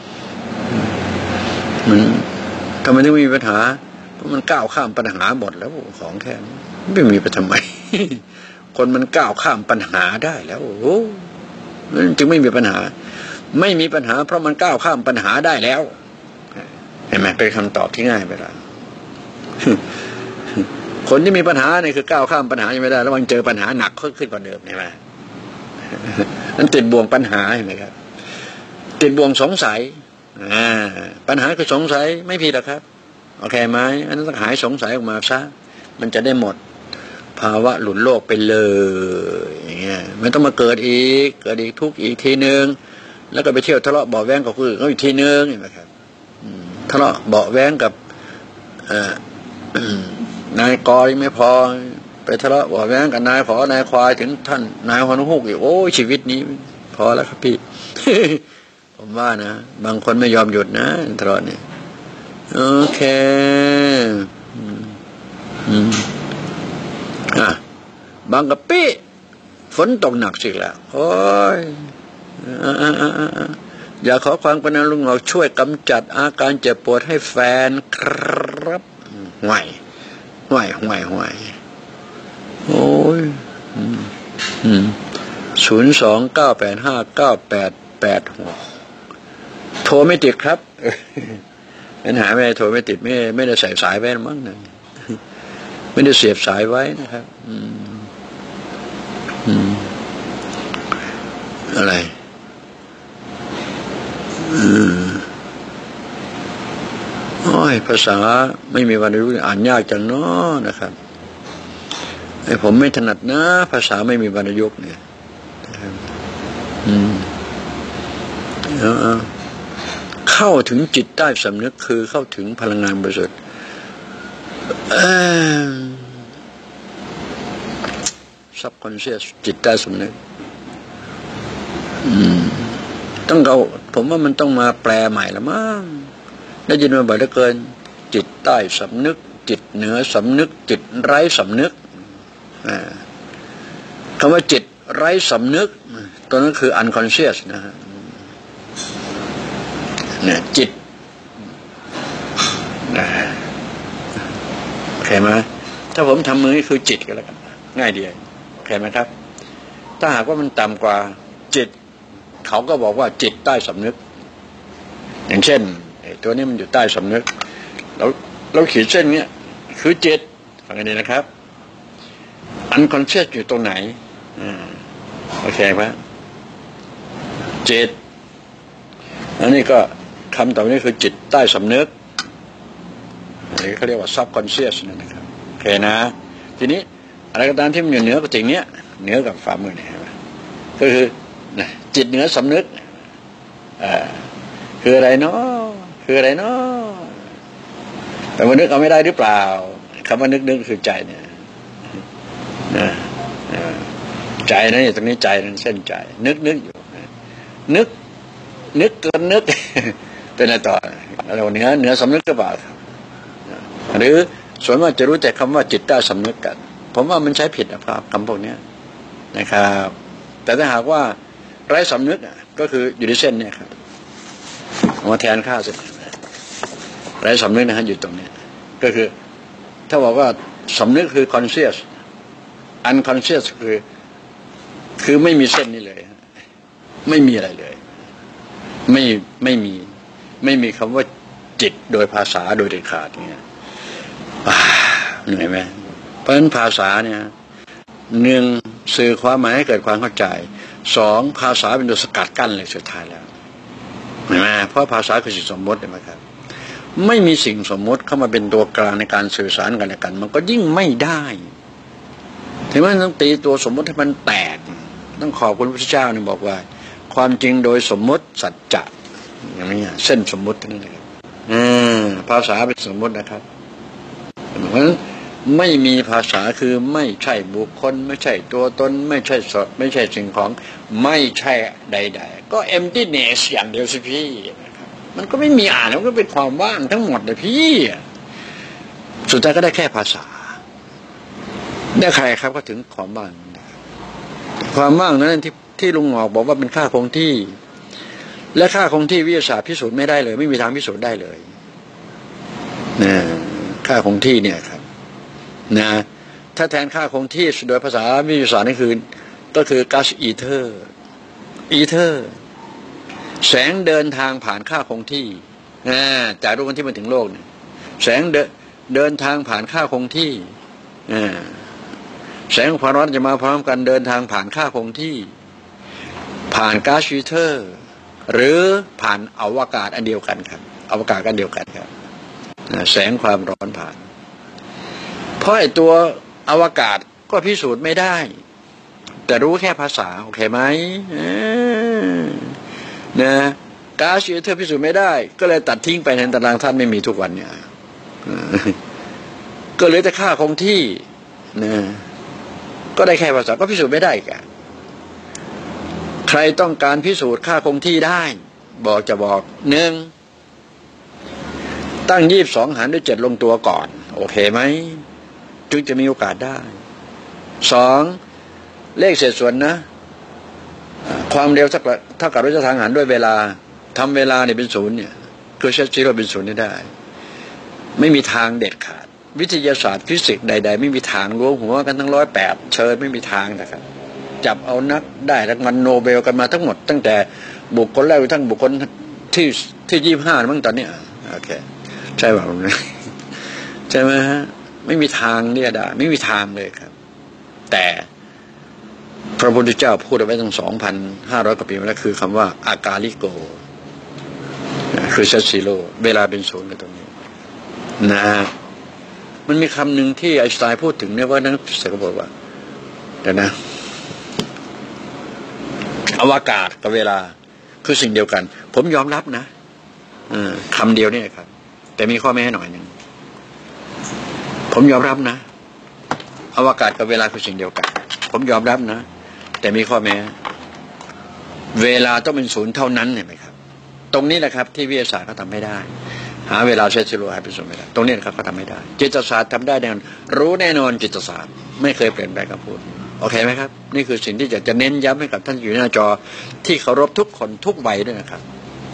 มันทำไมถึงมีปัญหาเพราะมันก้าวข้ามปัญหาหมดแล้วของแค่นี้ไม่มีไปทำไมคนมันก้าวข้ามปัญหาได้แล้วโอ้จึงไม่มีปัญหาไม่มีปัญหาเพราะมันก้าวข้ามปัญหาได้แล้วเห็นไหมเป็นคำตอบที่ง่ายไปแล้วคนที่มีปัญหาเนี่ยคือก้าวข้ามปัญหายังไม่ได้แล้วมันเจอปัญหาหนักขึ้นกว่าเดิมใช่ไหมนั้นติดบ่วงปัญหาเห็นไหมครับติดบ่วงสงสัยอ่าปัญหาคือสงสัยไม่ผิดหรอกครับโอเคไหมอันนั้นต้องหายสงสัยออกมาซะมันจะได้หมดภาวะหลุดโลกไปเลยอย่างเงี้ยมันต้องมาเกิดอีกเกิดอีกทุกอีกทีนึงแล้วก็ไปเที่ยวทะเลาะเบาแว้งกับคนอื่นเขาอีกทีนึงเห็นไหมครับทะเลาะเบาแว้งกับนายกอยไม่พอไปทะเลาะเบาแว้งกับนายขอนายควายถึงท่านนายฮนุฮุกอีกโอ้ชีวิตนี้พอแล้วครับพี่ ผมว่านะบางคนไม่ยอมหยุดนะทะเลาะเนี่ยโอเคอืมอ่ะบางกะปิฝนตกหนักสิแล้วโอ้ยอยากขอความกรุณาลุงเราช่วยกำจัดอาการเจ็บปวดให้แฟนครับห่วยห่วยห่วยห่วยโอ้ยศูนย์สองเก้าแปดห้าเก้าแปดแปดหกโทรไม่ติดครับปัญหาไม่โทรไม่ติดไม่ไม่ได้ใส่สายไว้มั้งนะไม่ได้เสียบสายไว้นะครับอืมอืมอะไรอืมโอ้ยภาษาไม่มีวันรู้อ่านยากจังเนาะนะครับไอ้ผมไม่ถนัดนะภาษาไม่มีวรรณยุกต์เนี่ยอืมเข้าถึงจิตใต้สำนึกคือเข้าถึงพลังงานบริสุทธิ์ซับคอนเชียสจิตใต้สำนึกต้องเราผมว่ามันต้องมาแปลใหม่ละมั้งได้ยินมาบ่อยเหลือเกินจิตใต้สำนึกจิตเหนือสำนึกจิตไร้สำนึกคำว่าจิตไร้สำนึกตัวนั้นคือ unconscious นะฮะเนี่ยจิตนะโอเคไหมถ้าผมทำมือนี่คือจิตก็แล้วกันง่ายดีโอเคไหมครับถ้าหากว่ามันต่ำกว่าจิตเขาก็บอกว่าจิตใต้สำนึกอย่างเช่นตัวนี้มันอยู่ใต้สำนึกเราเราขีดเส้นเนี้ยคือจิตฟังกันดีนะครับอันคอนเชียสอยู่ตรงไหนอ่าโอเคไหมจิตอันนี้ก็คำต่อไปนี้คือจิตใต้สำนึกอันนี้เขาเรียกว่าซับคอนเชียสนะครับโอเคนะทีนี้อะไรก็ตามที่มันอยู่เหนือกับจิตเนี้ยเหนือกับฝ่ามือเนี่ยก็คือนะจิตเหนือสำนึกอ่าคืออะไรเนาะคืออะไรเนาะแต่ว่านึกเอาไม่ได้หรือเปล่าคำว่านึกนึกคือใจเนี่ยนะใจนะนี่ตรงนี้ใจนั่นเส้นใจนึกนึกอยู่นึกนึกเกินนึกเป็นอะไรต่อเราเหนือเหนือสำนึกหรือเปล่าหรือส่วนมากจะรู้แต่คำว่าจิตใต้สำนึกกันผมว่ามันใช้ผิดนะครับคำพวกนี้นะครับแต่ถ้าหากว่าไร้สำนึกก็คืออยู่ในเส้นเนี่ยครับมาแทนค่าเส้นไร้สำนึกนะฮะอยู่ตรงนี้ก็คือถ้าบอกว่าสำนึกคือ conscious unconscious คือคือไม่มีเส้นนี้เลยไม่มีอะไรเลยไม่ไม่มีไม่มีคำว่าจิตโดยภาษาโดยเด็ดขาดเนี่ยเหนื่อยไหมเพราะฉะนั้นภาษาเนี่ยหนึ่งสื่อความหมายให้เกิดความเข้าใจสองภาษาเป็นตัวสกัดกั้นเลยสุดท้ายแล้วเห็นไหมเพราะภาษาคือสิ่งสมมติเห็นไหมครับไม่มีสิ่งสมมติเข้ามาเป็นตัวกลางในการสื่อสารกันและกันมันก็ยิ่งไม่ได้ถึงแม้ต้องตีตัวสมมติให้มันแตกต้องขอบคุณพระพุทธเจ้าเนี่ยบอกว่าความจริงโดยสมมติสัจจะอย่างนี้เส้นสมมตินั่นเองภาษาเป็นสมมตินะครับเพราะฉะนั้นไม่มีภาษาคือไม่ใช่บุคคลไม่ใช่ตัวตนไม่ใช่สดไม่ใช่สิ่งของไม่ใช่ใดๆก็ emptiness อย่างเดียวสิพี่มันก็ไม่มีอ่านมันก็เป็นความว่างทั้งหมดเลยพี่สุดท้ายก็ได้แค่ภาษาได้ใครครับก็ถึงความว่างความว่างนั้นที่ที่ลุงหงอกบอกว่าเป็นค่าคงที่และค่าคงที่วิทยาศาสตร์พิสูจน์ไม่ได้เลยไม่มีทางพิสูจน์ได้เลยนะค่าคงที่เนี่ยครับนะถ้าแทนค่าคงที่โดยภาษาวิทยาศาสตร์นี่คือก็คือก๊าซอีเทอร์อีเทอร์แสงเดินทางผ่านค่าคงที่นะจากดวงอาทิตย์มาถึงโลกเนี่ยแสงเดินเดินทางผ่านค่าคงที่อ่าแสงความร้อนจะมาพร้อมกันเดินทางผ่านค่าคงที่ผ่านก๊าซอีเทอร์หรือผ่านอวกาศอันเดียวกันครับอวกาศอันเดียวกันครับแสงความร้อนผ่านเพราะไอ้ตัวอวกาศก็พิสูจน์ไม่ได้แต่รู้แค่ภาษาโอเคไหมนะก๊าซอีเทอร์พิสูจน์ไม่ได้ก็เลยตัดทิ้งไปในตารางธาตุไม่มีทุกวันเนี่ยก็เหลือแต่ค่าคงที่นะก็ได้แค่ภาษาก็พิสูจน์ไม่ได้กันใครต้องการพิสูจน์ค่าคงที่ได้บอกจะบอกหนึ่งตั้งยี่สิบสองหารด้วยเจ็ดลงตัวก่อนโอเคไหมจึงจะมีโอกาสได้สองเลขเศษส่วนนะความเร็วเท่ากับเท่ากับระยะทางหารด้วยเวลาทำเวลาเนี่ยเป็นศูนย์เนี่ยคือเซตซีโร่เป็นศูนย์ได้ไม่มีทางเด็ดขาดวิทยาศาสตร์ฟิสิกส์ใดๆไม่มีทางล้วงหัวกันทั้งร้อยแปดเชิญไม่มีทางนะครับจับเอานักได้รางวัลโนเบลกันมาทั้งหมดตั้งแต่บุคคลแรกทั้งบุคคลที่ที่ยี่สิบห้ามั้งตอนนี้โอเคใช่ป่ะใช่ไหมฮะไม่มีทางเนี่ยได้ไม่มีทางเลยครับแต่พระพุทธเจ้าพูดเอาไว้ตั้งสองพันห้าร้อยกว่าปีมาแล้วคือคำว่าอากาลิโกคือเซตซีโร่เวลาเป็นศูนย์ในตรงนี้นะมันมีคำหนึ่งที่ไอน์สไตน์พูดถึงเนี่ยว่านักฟิสิกส์บอกว่าเดี๋ยวนะอวกาศกับเวลาคือสิ่งเดียวกันผมยอมรับนะคำเดียวนี่ครับแต่มีข้อแม้หน่อยหนึ่งผมยอมรับนะอวกาศกับเวลาคือสิ่งเดียวกันผมยอมรับนะแต่มีข้อแม้เวลาต้องเป็นศูนย์เท่านั้นเห็นไหมครับตรงนี้แหละครับที่วิทยาศาสตร์เขาทำไม่ได้หาเวลาเซตซิโร่ให้เป็นศูนย์ไม่ได้ตรงนี้นะครับเขาทำไม่ได้จิตศาสตร์ทำได้แน่นอนรู้แน่นอนจิตศาสตร์ไม่เคยเปลี่ยนแปลงคำพูดโอเคไหมครับนี่คือสิ่งที่อยากจะเน้นย้ำให้กับท่านอยู่หน้าจอที่เคารพทุกคนทุกวัยด้วยนะครับ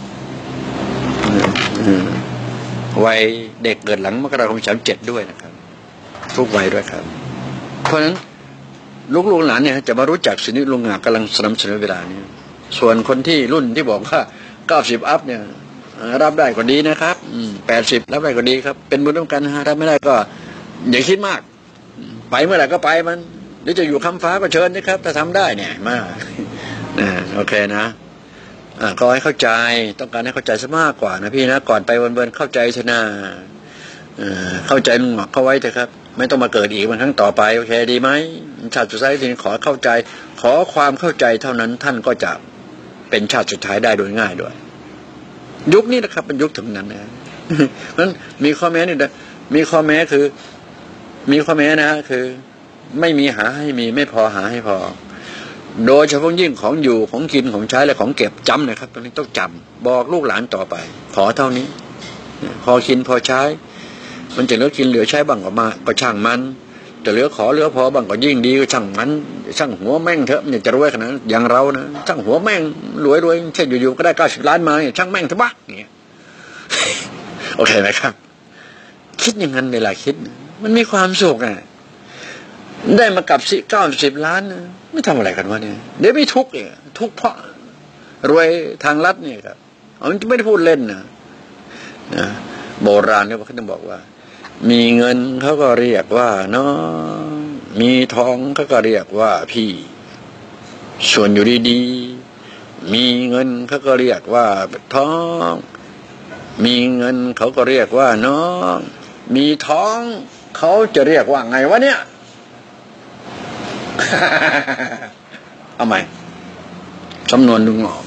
วัยเด็กเกิดหลังมกราคมสามเจ็ดด้วยนะครับทุกวัยด้วยครับเพราะฉะนั้นลูกๆหลานเนี่ยจะมารู้จักสิ่งที่ลุงหงากำลังสนับสนุนเวลานี้ส่วนคนที่รุ่นที่บอกว่าเก้าสิบอัพเนี่ยรับได้ก็ดีนะครับแปดสิบรับได้ก็ดีครับเป็นบุญร่วมกันฮะรับไม่ได้ก็อย่าคิดมากไปเมื่อไหร่ก็ไปมันหรือจะอยู่คำฟ้าก็เชิญนะครับถ้าทำได้เนี่ยมาโอเคนะก็ให้เข้าใจต้องการให้เข้าใจซะมากกว่านะพี่นะก่อนไปวันๆเข้าใจชนะเข้าใจลุงหงอกเข้าไว้เถอะครับไม่ต้องมาเกิดอีกมันครั้งต่อไปโอเคดีไหมชาติสุดท้ายทีนี้ขอเข้าใจขอความเข้าใจเท่านั้นท่านก็จะเป็นชาติสุดท้ายได้โดยง่ายด้วยยุคนี้นะครับเป็นยุคถึงนั้นนะเพราะฉะนั้นมีข้อแม้นี่นะมีข้อแม้คือมีข้อแม้นะคือไม่มีหาให้มีไม่พอหาให้พอโดยเฉพาะยิ่งของอยู่ของกินของใช้และของเก็บจำนะครับตรงนี้ต้องจำบอกลูกหลานต่อไปขอเท่านี้พอกินพอใช้มันจะเหลือกินเหลือใช้บ้างก็มาก็ช่างมันจะเหลือขอเหลือพอบ้างก็ยิ่งดีก็ช่างมันช่างหัวแม่งเถอะเนี่ยจะรวยขนาดนั้นอย่างเรานะช่างหัวแม่งรวยรวยเช่นอยู่ๆก็ได้เก้าสิบล้านมาช่างแม่งเถอะบ้าเนี่ยโอเคไหมครับคิดอย่างนั้นเวลาคิดมันมีความสุขอ่ะได้มากับสิเก้าสิบล้านไม่ทำอะไรกันวะเนี่ยเดี๋ยวไม่ทุกข์เนี่ยทุกข์เพราะรวยทางลัดเนี่ยครับมันไม่ได้พูดเล่นนะนะโบราณเนี่ยเขาต้องบอกว่ามีเงินเขาก็เรียกว่าน้องมีทองเขาก็เรียกว่าพี่ส่วนอยู่ดีๆมีเงินเขาก็เรียกว่าทองมีเงินเขาก็เรียกว่าน้องมีท้องเขาจะเรียกว่าไงวะเนี่ย เอาใหม่สำนวนลุงหงอก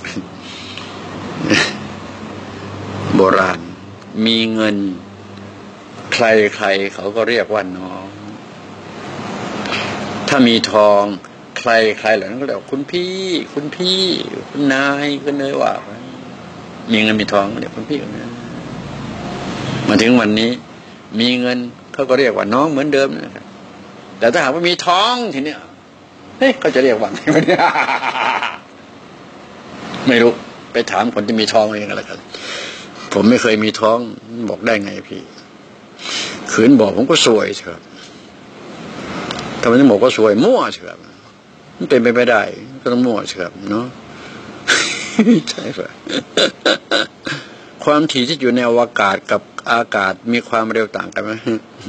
โบราณมีเงินใครใครเขาก็เรียกว่าน้องถ้ามีทองใครใครเหล่านั้นก็เรียกคุณพี่คุณพี่คุณนายก็เนยว่ามีเงินมีทองเรียกคุณพี่กันนะมาถึงวันนี้มีเงินเขาก็เรียกว่าน้องเหมือนเดิมนะครับแต่ถ้าหากว่ามีทองทีเนี้ยเฮ้ยเขาจะเรียกว่าไงวะเนี่ยไม่รู้ไปถามคนที่มีทองเองก็แล้วกันผมไม่เคยมีท้องบอกได้ไงพี่ขืนบอกผมก็สวยเถอะทำไมต้องบอกว่าสวยมั่วเถอะมันเป็นไปไม่ได้ก็ต้องมั่วเถอะเนาะใช่ป่ะความถี่ที่อยู่ในอวกาศกับอากาศมีความเร็วต่างกันไหม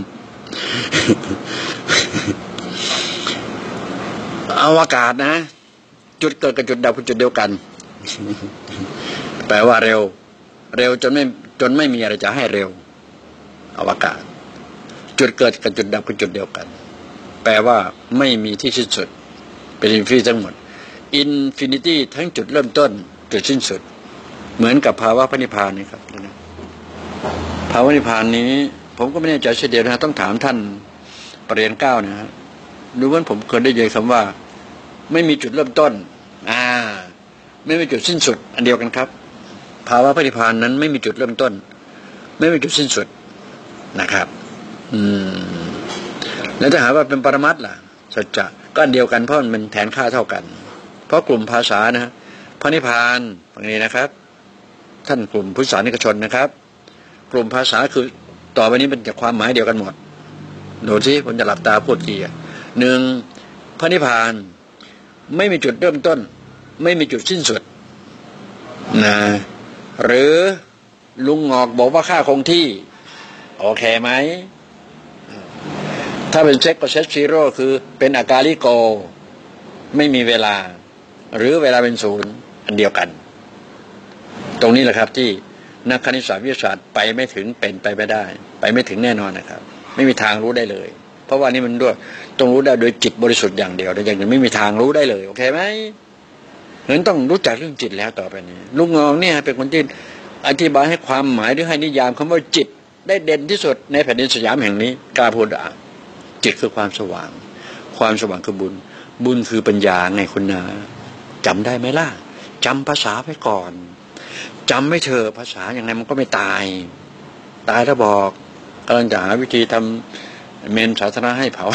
อวกาศนะจุดเกิดกับจุดดับคือจุดเดียวกันแปลว่าเร็วเร็วจนไม่จนไม่มีอะไรจะให้เร็วอวกาศจุดเกิดกับจุดดับคือจุดเดียวกันแปลว่าไม่มีที่สิ้นสุดเป็นอินฟินิตี้ทั้งหมดอินฟินิตี้ทั้งจุดเริ่มต้นจุดสิ้นสุดเหมือนกับภาวะพระนิพพานนี่ครับภาวะนิพพานนี้ผมก็ไม่แน่ใจเช่นเดียวนะต้องถามท่านปรริญญาเก้านะฮะดูว่าผมเคยได้ยินคำว่าไม่มีจุดเริ่มต้นอ่าไม่มีจุดสิ้นสุดอันเดียวกันครับภาวะพระนิพพานนั้นไม่มีจุดเริ่มต้นไม่มีจุดสิ้นสุดนะครับอืมแล้วถ้าหากว่าเป็นปรมัตถ์ล่ะสัจจะก็อันเดียวกันเพราะมันเป็นแทนค่าเท่ากันเพราะกลุ่มภาษานะพระนิพพานฝั่งนี้นะครับท่านกลุ่มพุทธศาสนิกชนนะครับกลุ่มภาษาคือต่อไปนี้เป็นจากความหมายเดียวกันหมดดูสิผมจะหลับตาพูดกี่หนึ่งพระนิพพานไม่มีจุดเริ่มต้นไม่มีจุดสิ้นสุดนะหรือลุงงอกบอกว่าค่าคงที่โอเคไหมถ้าเป็นเซ็กก็เซ็กซีโร่คือเป็นอากาลิโกไม่มีเวลาหรือเวลาเป็นศูนย์อันเดียวกันตรงนี้แหละครับที่นักคณิตศาสตร์วิทยาศาสตร์ไปไม่ถึงเป็นไปไม่ได้ไปไม่ถึงแน่นอนนะครับไม่มีทางรู้ได้เลยเพราะว่านี่มันด้วยต้องรู้ได้โดยจิตบริสุทธิ์อย่างเดียวแต่อย่างอื่นไม่มีทางรู้ได้เลยโอเคไหมเพราะฉะนั้นต้องรู้จักเรื่องจิตแล้วต่อไปนี้ลุงงองเนี่ยเป็นคนที่อธิบายให้ความหมายหรือให้นิยามคำว่าจิตได้เด่นที่สุดในแผ่นดินสยามแห่งนี้กล้าพูดอ่ะจิตคือความสว่างความสว่างคือบุญบุญคือปัญญาไงคุณนาจำได้ไหมล่ะจำภาษาไปก่อนจำไม่เถอะภาษาอย่างไรมันก็ไม่ตายตายแล้วบอกกำลังจะหาวิธีทำเมนศาสนาให้เผา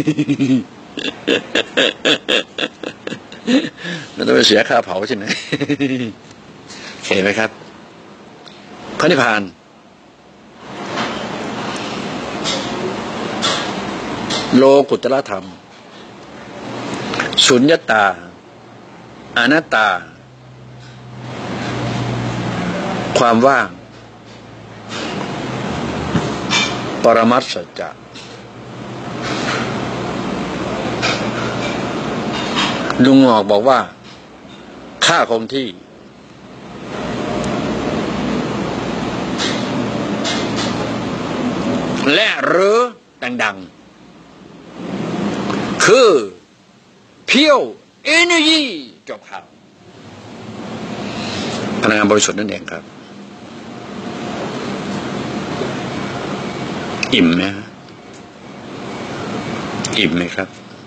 แล้วต้องไปเสียค่าเผาใช่ไหมเห็นไหมครับพระนิพพานโลกุตตรธรรมสุญญตาอนัตตาความว่างปรมัตถสัจจะลุงงอกบอกว่าค่าคงที่และหรือดังๆคือเพียวเอเนอร์จีจบข่าวพลังงานบริสุทธิ์นั่นเองครับอิ่มไหมฮะอิ่มไหมครับ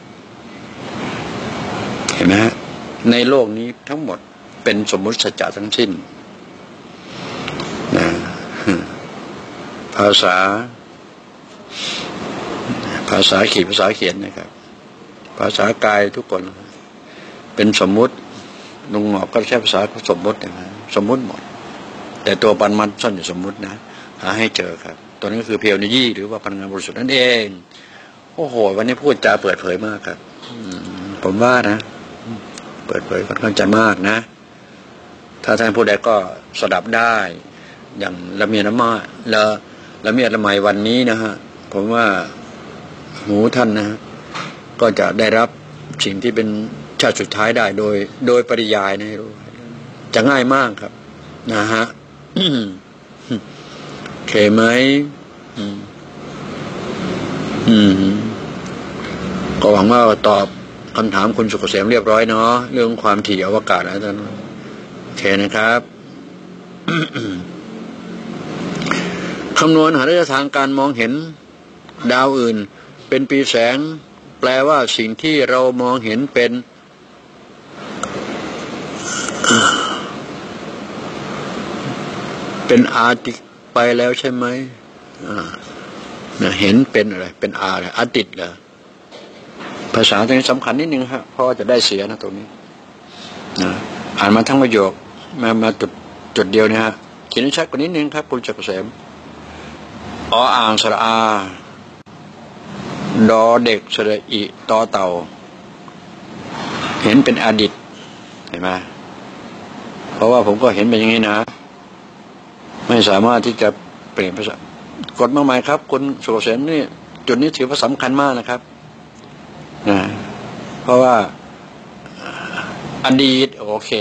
เห็นไหมฮะในโลกนี้ทั้งหมดเป็นสมมุติสัจจะทั้งสิ้นนะภาษาภาษาขีดภาษาเขียนนะครับภาษากายทุกคนเป็นสมมุติลุงหงอกก็ใช้ภาษาสมมุตินะสมมุติหมดแต่ตัวปันมันซ่อนอยู่สมมุตินะหาให้เจอครับตัวนี้ก็คือเพียวนิยี่หรือว่าพลังงานบริสุทธิ์นั่นเองโอ้โหวันนี้พูดจาเปิดเผยมากครับผมว่านะเปิดเผยค่อนข้างจะมากนะถ้าท่านผู้ใดก็สดับได้อย่างละเมียดละไมละละเมียดละไมวันนี้นะฮะผมว่าหูท่านนะก็จะได้รับสิ่งที่เป็นชาติสุดท้ายได้โดยโดยปริยายนะรู้จะง่ายมากครับนะฮะโอเคไหมอืมอืมก็หวังว่าตอบคำถามคุณสุขเกษมเรียบร้อยเนาะเรื่องความถี่อวกาศนะท่านโอเคนะครับคำนวณหาระยะทางการมองเห็นดาวอื่นเป็นปีแสงแปลว่าสิ่งที่เรามองเห็นเป็นเป็นอาร์ติไปแล้วใช่ไหมอ่าเห็นเป็นอะไรเป็นอาร์อาร์ติดเหรอภาษาตรงนี้สำคัญนิดนึงครับเพราะจะได้เสียนะตรงนี้นะอ่านมาทั้งประโยคมามาจุดจุดเดียวเนี่ยฮะเขียนชัดกว่านิดนึงครับคุณจักรเกษมออ่างสระอาดอเด็กสระอิตอเต่าเห็นเป็นอดีตเห็นไหมเพราะว่าผมก็เห็นเป็นอย่างนี้นะไม่สามารถที่จะเปลี่ยนภาษากฎมาใหม่ครับคุณสุขเกษมนี่จุดนี้ถือว่าสำคัญมากนะครับนะเพราะว่าอดีตโอเค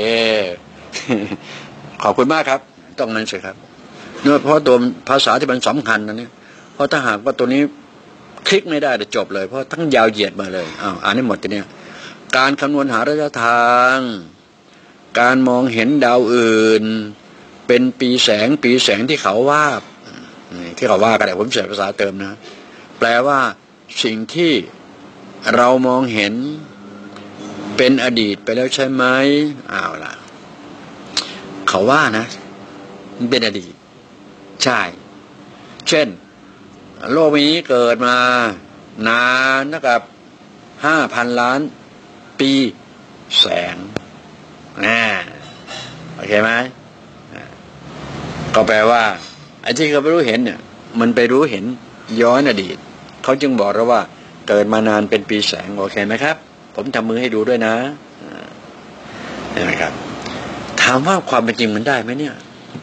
ขอบคุณมากครับต้องนั้นสิครับเนื่องเพราะตัวภาษาที่มันสำคัญนะเนี่ยเพราะถ้าหากว่าตัวนี้คลิกไม่ได้จะจบเลยเพราะทั้งยาวเหยียดมาเลยอ้าวอ่านให้หมดทีเนี้ยการคำนวณหาระยะทางการมองเห็นดาวอื่นเป็นปีแสงปีแสงที่เขาว่าที่เขาว่ากันแต่ผมใช้ภาษาเติมนะแปลว่าสิ่งที่เรามองเห็นเป็นอดีตไปแล้วใช่ไหมอ้าวล่ะเขาว่านะมันเป็นอดีตใช่เช่นโลกนี้เกิดมานานนะครับห้าพันล้านปีแสงนะโอเคไหมก็แปลว่าไอ้ที่เขาไม่รู้เห็นเนี่ยมันไปรู้เห็นย้อนอดีตเขาจึงบอกเราว่าเกิดมานานเป็นปีแสงโอเคไหมครับผมทำมือให้ดูด้วยนะเห็นไหมครับถามว่าความเป็นจริงมันได้ไหมเนี่ย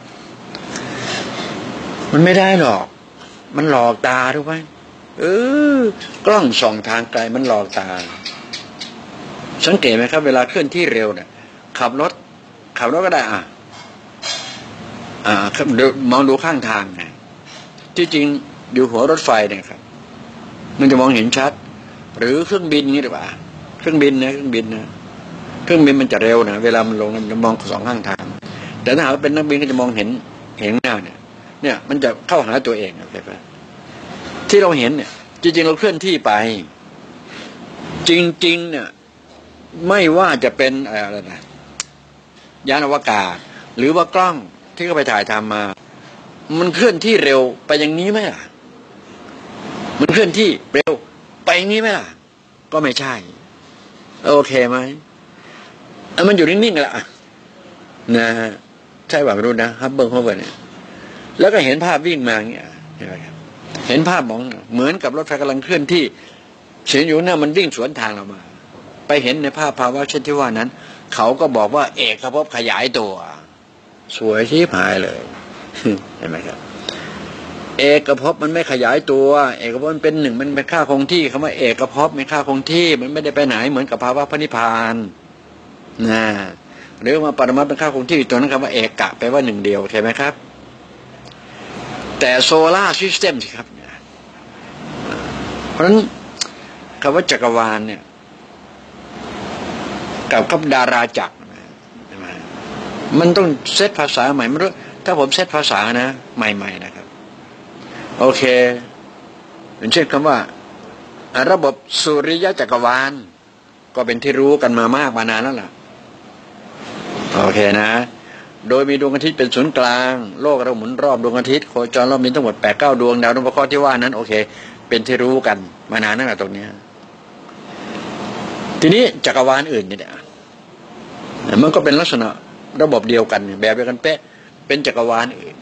มันไม่ได้หรอกมันหลอกตาถูกไหมเออกล้องส่องทางไกลมันหลอกตาสังเกตไหมครับเวลาเคลื่อนที่เร็วเนี่ยขับรถขับรถก็ได้อ่ะอ่ามองดูข้างทางไงที่จริงอยู่หัวรถไฟเนี่ยครับมันจะมองเห็นชัดหรือเครื่องบินงี้หรือเปล่าเครื่องบินนะเครื่องบินนะเครื่องบินมันจะเร็วนะเวลามันลงมันจะมองสองข้างทางแต่ถ้าหากว่าเป็นนักบินก็จะมองเห็นเห็นหน้าเนี่ยเนี่ยมันจะเข้าหาตัวเองอะไรไปที่เราเห็นเนี่ยจริงๆเราเคลื่อนที่ไปจริงๆเนี่ยไม่ว่าจะเป็นอะไรนะยานอวกาศหรือว่ากล้องที่เขาไปถ่ายทำมามันเคลื่อนที่เร็วไปอย่างนี้ไหมล่ะมันเคลื่อนที่เร็วไปอย่างนี้ไหมล่ะก็ไม่ใช่โอเคไหมมันอยู่นิ่งๆแหละนะฮะใช่ป่ะไม่รู้นะฮับเบิลฮับเบิลเนี่ยแล้วก็เห็นภาพวิ่งมาอย่างเงี้ยเห็นไหมครับเห็นภาพมองเหมือนกับรถไฟกำลังเคลื่อนที่เสียงอยู่หน้ามันวิ่งสวนทางเรามาไปเห็นในภาพภาวะเช่นที่ว่านั้นเขาก็บอกว่าเอกภพขยายตัวสวยชิบหายเลยเห็นไหมครับเอกภพมันไม่ขยายตัวเอกภพมันเป็นหนึ่งมันเป็นค่าคงที่คำว่าเอกภพเป็นค่าคงที่มันไม่ได้ไปไหนเหมือนกับภาวะพระนิพพานนะหรือว่าปรมัตถ์เป็นค่าคงที่ตัวนั้นคำว่าเอกะแปลว่าหนึ่งเดียวใช่ไหมครับแต่โซลาร์ซิสเต็มสิครับเพราะฉะนั้นคำว่าจักรวาลเนี่ยกับกับดาราจักรมันต้องเซตภาษาใหม่ไม่รู้ถ้าผมเซตภาษานะใหม่ๆนะครับโอเคอย่างเช่นคำว่าระบบสุริยะจักรวาลก็เป็นที่รู้กันมามากมานานแล้วล่ะโอเคนะโดยมีดวงอาทิตย์เป็นศูนย์กลางโลกเราหมุนรอบดวงอาทิตย์โคจรรอบมีทั้งหมดแปดเก้าดวงดาวดวงประกอบที่ว่านั้นโอเคเป็นที่รู้กันมานานนั่นแหละตรงนี้ทีนี้จักรวาลอื่นเนี่ยมันก็เป็นลักษณะระบบเดียวกันแบบเดียวกันเป๊ะเป็นจักรวาลอื่น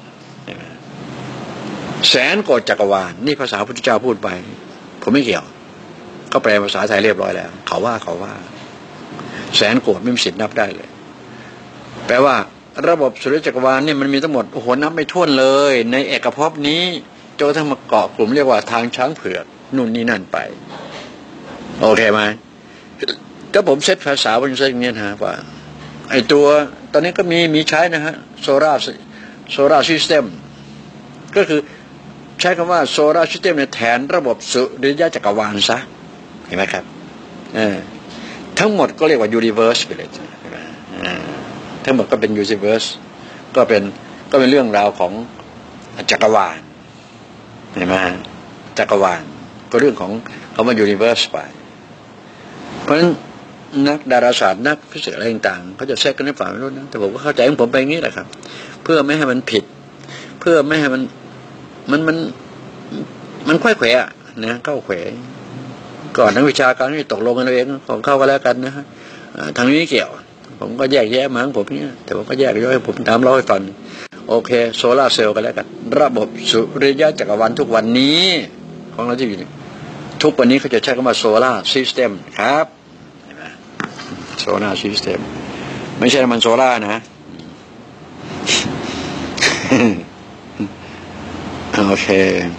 แสนโกฏจักรวาลนี่ภาษาพุทธเจ้าพูดไปผมไม่เกี่ยวก็แปลภาษาไทยเรียบร้อยแล้วเขาว่าเขาว่าแสนโกฏไม่มีสิทธิ์นับได้เลยแปลว่าระบบสุริยะจักรวาลนี่มันมีทั้งหมดโอ้โหนับไม่ถ้วนเลยในเอกภพนี้จนทั้งมาเกาะกลุ่มเรียกว่าทางช้างเผือกนู่นนี่นั่นไปโอเคไหมก็ผมเซตภาษาเป็นเซตอย่างนี้นะว่าไอตัวตอนนี้ก็มีมีใช้นะฮะโซลาร์โซลาร์ซิสเต็มก็คือใช้คำว่าโซลาร์ซิสเต็มเนี่ยแทนระบบสุริยะจักรวาลซะเห็นไหมครับเออทั้งหมดก็เรียกว่ายูนิเวอร์สไปเลยทั้งหมดก็เป็นยูนิเวอร์สก็เป็นก็เป็นเรื่องราวของจักรวาลเห็นไหมจักรวาลก็เรื่องของคำว่ายูนิเวอร์สไปเพราะฉะนั้นนักดาราศาสตร์นักฟิสิกส์อะไรต่างๆเขาจะแทรกกันในฝ่ายไม่รู้นะแต่ผมก็เข้าใจของผมไปอย่างนี้แหละครับเพื่อไม่ให้มันผิดเพื่อไม่ให้มันมันมันมันค่อยแขวะนะเข้าแขวก่อนนักวิชาการที่ตกลงกันเองของเข้ากันแล้วกันนะฮะทางนี้เกี่ยวผมก็แยกแยะมาของผมเนี่ยแต่ผมก็แยกย่อยผมตามเล่าให้ฟังโอเคโซลาร์เซลล์กันแล้วกันระบบสุริยะจักรวาลทุกวันนี้ของเราที่อยู่ทุกวันนี้เขาจะใช้คำว่าโซลาร์ซิสเต็มครับโซลาร์ซิสเต็มไม่ใช่มันโซล่านะโอเค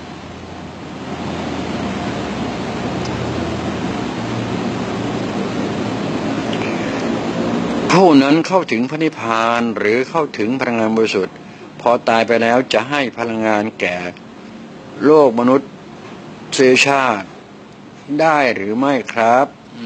ผู้นั้นเข้าถึงพระนิพพานหรือเข้าถึงพลังงานบริสุทธิ์พอตายไปแล้วจะให้พลังงานแก่โลกมนุษย์เชื้อชาติได้หรือไม่ครับ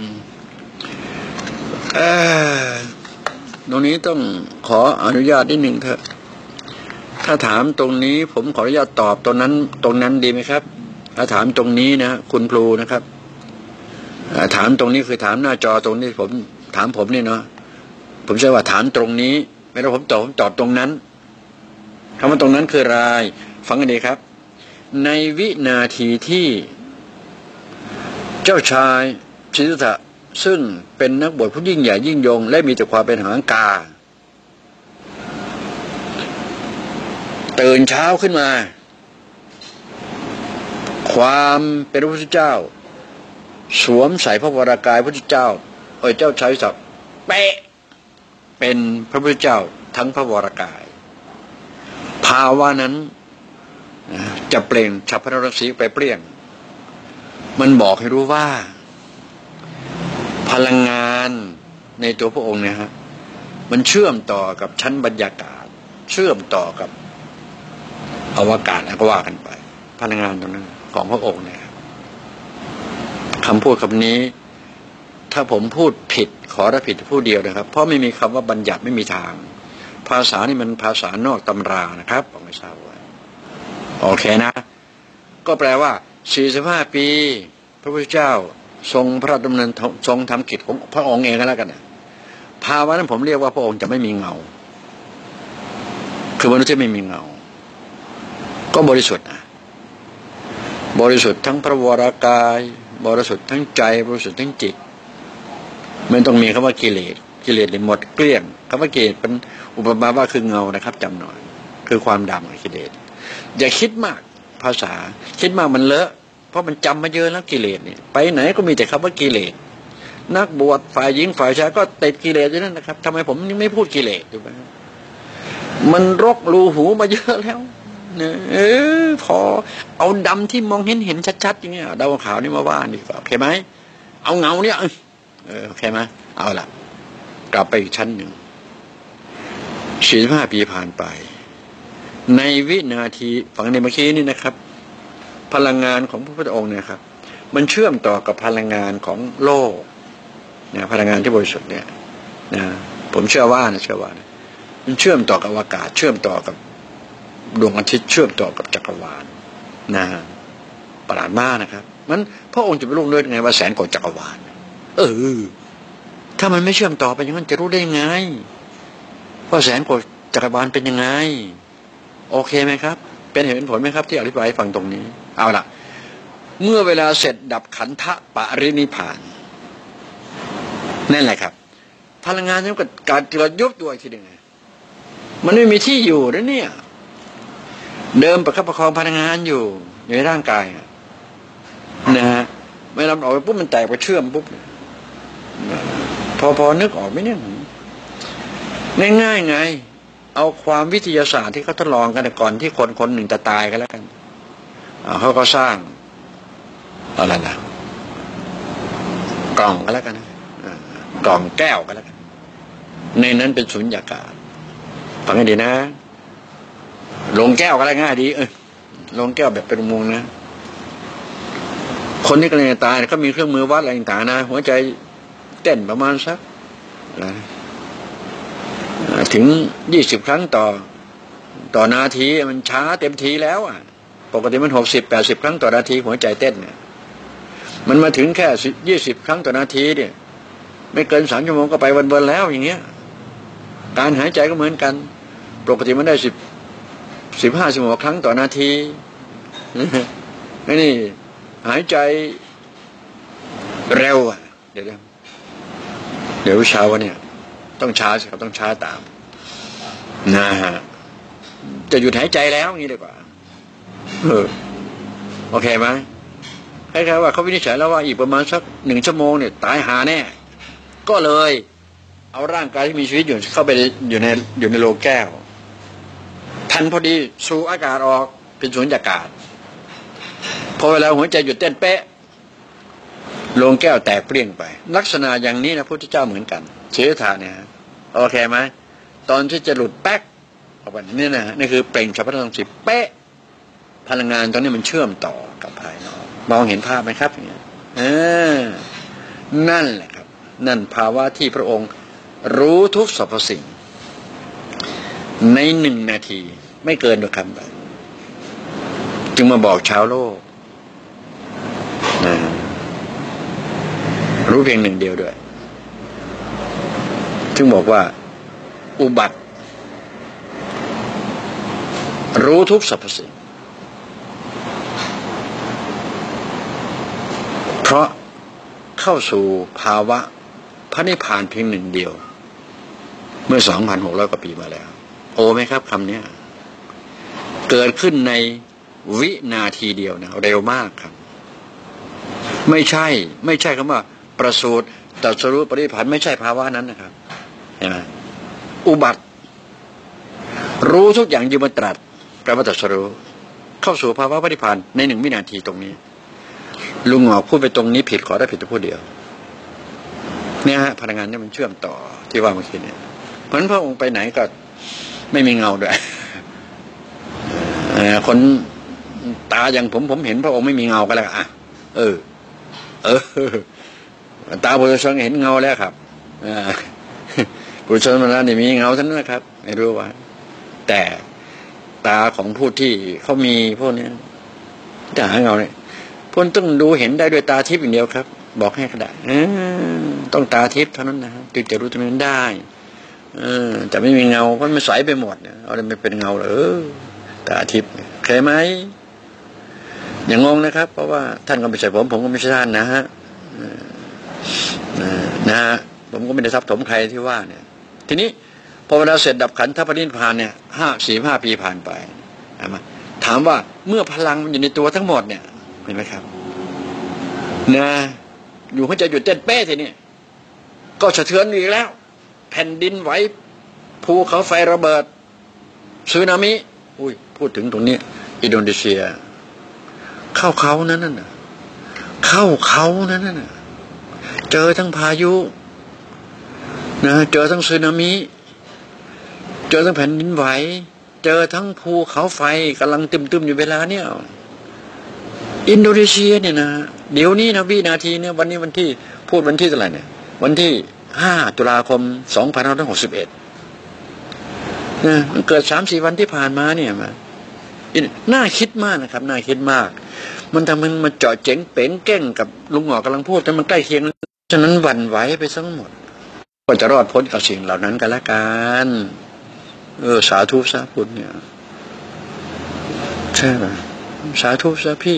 เออตรงนี้ต้องขออนุญาตนิดหนึ่งเถอะถ้าถามตรงนี้ผมขออนุญาตตอบตรงนั้นตรงนั้นดีไหมครับถ้าถามตรงนี้นะคุณครูนะครับถามตรงนี้คือถามหน้าจอตรงนี้ผมถามผมนี่เนาะผมใช้ว่าถามตรงนี้ไม่ต้องผมตอบผมตอบตรงนั้นคำว่าตรงนั้นคืออะไรฟังกันดีครับในวินาทีที่เจ้าชายสิทธัตถะซึ่งเป็นนักบวชผู้ยิ่งใหญ่ยิ่งยงและมีแต่ความเป็นหางกาตื่นเช้าขึ้นมาความเป็นพระพุทธเจ้าสวมใส่พระวรากายพระพุทธเจ้าเอ้ยเจ้าชายสับเป๊ะเป็นพระพุทธเจ้าทั้งพระวรากายภาวะนั้นจะเปล่งฉัพพนรังสีไปเปรี้ยงมันบอกให้รู้ว่าพลังงานในตัวพระองค์เนี่ยฮะมันเชื่อมต่อกับชั้นบรรยากาศเชื่อมต่อกับอวกาศแล้วก็ว่ากันไปพลังงานตรงนั้นของพระองค์เนี่ยคำพูดคำนี้ถ้าผมพูดผิดขอรับผิดผู้เดียวนะครับเพราะไม่มีคำว่าบัญญัติไม่มีทางภาษานี่มันภาษานอกตำรานะครับผมไม่ทราบว่าโอเคนะก็แปลว่าสี่สิบห้าปีพระพุทธเจ้าทรงพระดำเนินทรงทำกิจของพระองค์เองก็แล้วกันนะภาวะนั้นผมเรียกว่าพระองค์จะไม่มีเงาคือมนุษย์จะไม่มีเงาก็บริสุทธิ์นะบริสุทธิ์ทั้งพระวรากายบริสุทธิ์ทั้งใจบริสุทธิ์ทั้งจิตไม่ต้องมีคำว่ากิเลสกิเลสเลยหมดเกลี้ยงคำว่ากิเลสเป็นอุปมาว่าคือเงานะครับจำหน่อยคือความดำของกิเลสอย่าคิดมากภาษาคิดมากมันเลอะเพราะมันจำมาเยอะแล้วกิเลสเนี่ยไปไหนก็มีแต่คำว่ากิเลสนักบวชฝ่ายหญิงฝ่ายชายก็ติดกิเลสอยู่นั่นนะครับทำไมผมไม่พูดกิเลสถูกไหมมันรกรูหูมาเยอะแล้วเนี่ยเออพอเอาดำที่มองเห็นเห็นชัดๆอย่างเงี้ยดาวขาวนี่มาว่าดีกว่าโอเคไหมเอาเงาเนี่ยเออโอเคไหมเอาล่ะกลับไปอีกชั้นหนึ่งสี่สิบห้าปีผ่านไปในวินาทีฝังในเมื่อกี้นี่นะครับพลังงานของพระพุทธองค์เนี่ยครับมันเชื่อมต่อกับพลังงานของโลกเนี่ยพลังงานที่บริสุทธิ์เนี่ยนะผมเชื่อว่านะเชื่อว่านะมันเชื่อมต่อกับอากาศเชื่อมต่อกับดวงอาทิตย์เชื่อมต่อกับจักรวาลนะประหลาดมากนะครับมันพระองค์จะไปรู้เรื่องไงว่าแสนกว่าจักรวาลเออถ้ามันไม่เชื่อมต่อไปอย่างนั้นจะรู้ได้ไงว่าแสนกว่าจักรวาลเป็นยังไงโอเคไหมครับเป็นเหตุเป็นผลไหมครับที่อธิบายฟังตรงนี้เอาล่ะเมื่อเวลาเสร็จดับขันธปรินิพพานนั่นแหละครับพลังงานนี้ก็การเกิดยุบตัวอีกทีหนึ่งมันไม่มีที่อยู่นะเนี่ยเดิมประคับประคองพลังงานอยู่ในร่างกายนะฮะไม่นำออกไปปุ๊บมันแตกไปเชื่อมปุ๊บพอพอนึกออกไหมเนี่ยง่ายๆไงเอาความวิทยาศาสตร์ที่เขาทดลองกันก่อนที่คนคนหนึ่งจะตายกันแล้วกันเขาก็สร้างอะไรนะกล่องกันแล้วกันนะกล่องแก้วกันแล้วกันในนั้นเป็นสุญญากาศฟังให้ดีนะลงแก้วก็ได้ง่ายดีเออลงแก้วแบบเป็นวงนะคนที่กำลังจะตายเขามีเครื่องมือวัดอะไรต่างๆนะหัวใจเต้นประมาณสักถึงยี่สิบครั้งต่อต่อนาทีมันช้าเต็มทีแล้วอ่ะปกติมันหกสิบแปดสิบครั้งต่อนาทีหัวใจเต้นเนี่ยมันมาถึงแค่ยี่สิบครั้งต่อนาทีเนี่ยไม่เกินสามชั่วโมงก็ไปวันๆแล้วอย่างเงี้ยการหายใจก็เหมือนกันปกติมันได้สิบสิบห้าสิบหกครั้งต่อนาทีนี่หายใจเร็วอ่ะเดี๋ยวเดี๋ยวเช้าวันเนี่ยต้องช้าสิครับต้องช้าตามนะฮะจะหยุดหายใจแล้วงี้ดีกว่าเออโอเคไหมคล้ายๆว่าเขาวินิจฉัยแล้วว่าอีกประมาณสักหนึ่งชั่วโมงเนี่ยตายหาแน่ก็เลยเอาร่างกายที่มีชีวิตอยู่เข้าไปอยู่ในอยู่ในโลงแก้วทันพอดีสูดอากาศออกเป็นสุญญากาศพอเวลาหัวใจหยุดเต้นเป๊ะโลงแก้วแตกเปรี้ยงไปลักษณะอย่างนี้นะพระพุทธเจ้าเหมือนกันเชษฐาเนี่ยโอเคไหมตอนที่จะหลุดแป๊กออกไปนี่นะนี่คือเปล่งฉัพพลังสิบเป๊ะพลังงานตอนนี้มันเชื่อมต่อกับภายนอกมองเห็นภาพไหมครับอย่างเงี้ยเออนั่นแหละครับนั่นภาวะที่พระองค์รู้ทุกสรรพสิ่งในหนึ่งนาทีไม่เกินหรอกครับจึงมาบอกชาวโลกนะรู้เพียงหนึ่งเดียวด้วยจึงบอกว่าอุบัติรู้ทุกสรรพสิ่งเพราะเข้าสู่ภาวะพระนิพพานเพียงหนึ่งเดียวเมื่อ สองพันหกร้อย กว่าปีมาแล้วโอ้ไหมครับคำนี้เกิดขึ้นในวินาทีเดียวนะเร็วมากครับไม่ใช่ไม่ใช่คำว่าประสูติตรัสรู้ปรินิพพานไม่ใช่ภาวะนั้นนะครับเห็นไหมอุบัติรู้ทุกอย่างอยู่บนตรัสแปลว่าตรัสรู้เข้าสู่ภาวะปรินิพพานในหนึ่งวินาทีตรงนี้ลุงหงอกพูดไปตรงนี้ผิดขอได้ผิดแต่พูดเดียวเนี่ยฮะพลังงานนี่มันเชื่อมต่อที่ว่าเมื่อกี้เนี่ยเพราะฉะนั้นพระองค์ไปไหนก็ไม่มีเงาด้วยคนตาอย่างผมผมเห็นพระองค์ไม่มีเงาก็แล้วอ่ะเออเออตาปุถุชนเห็นเงาแล้วครับปุถุชนนั้นนี่มีเงาทั้งนั้นนะครับไม่รู้ว่าแต่ตาของผู้ที่เขามีพวกนี้จะหาเงาเนี่ยพวกต้องดูเห็นได้ด้วยตาทิพย์อย่างเดียวครับบอกให้ก็ได้ต้องตาทิพย์เท่านั้นนะจึงจะรู้ตรงนั้นได้เออแต่ไม่มีเงาเพราะมันใสไปหมดเนี่ยเอาอะไรไม่เป็นเงาเลยเออตาทิพย์เคยไหมอย่างงงนะครับเพราะว่าท่านก็ไม่ใช่ผมผมก็ไม่ใช่ท่านนะฮะนะฮะผมก็ไม่ได้ทับถมใครที่ว่าเนี่ยทีนี้พอเวลาเสร็จดับขันธ์ทัพปรินิพพานเนี่ยห้าสี่ห้าปีผ่านไปถามว่าเมื่อพลังมันอยู่ในตัวทั้งหมดเนี่ยเห็นไหมครับนะอยู่หัวใจหยุดเต้นเป้ทีนี้ก็สะเทือนอีกแล้วแผ่นดินไหวภูเขาไฟระเบิดสึนามิอุ้ยพูดถึงตรงนี้อินโดนีเซียเข้าเขานั้นน่ะเข้าเขานั้นน่ะเจอทั้งพายุนะเจอทั้งสึนามิเจอทั้งแผ่นดินไหวเจอทั้งภูเขาไฟกำลังตึมๆอยู่เวลาเนี่ยอินโดนีเซียเนี่ยนะเดี๋ยวนี้นะวินาทีเนี่ยวันนี้วันที่พูดวันที่เท่าไหร่เนี่ยวันที่ห้าตุลาคมสองพันห้าร้อยหกสิบเอ็ดนะมันเกิดสามสี่วันที่ผ่านมาเนี่ยมาน่าคิดมากนะครับน่าคิดมากมันทำมันมาเจาะเจ๋งเป๋งแก้งกับลุงหงอกกำลังพูดแต่มันใกล้เคียงฉะนั้นหวั่นไหวไปทั้งหมดก็จะรอดพ้นกับสิ่งเหล่านั้นกันละกันเออสาธุสาพุทธเนี่ยใช่ไหมสาธุสาพี่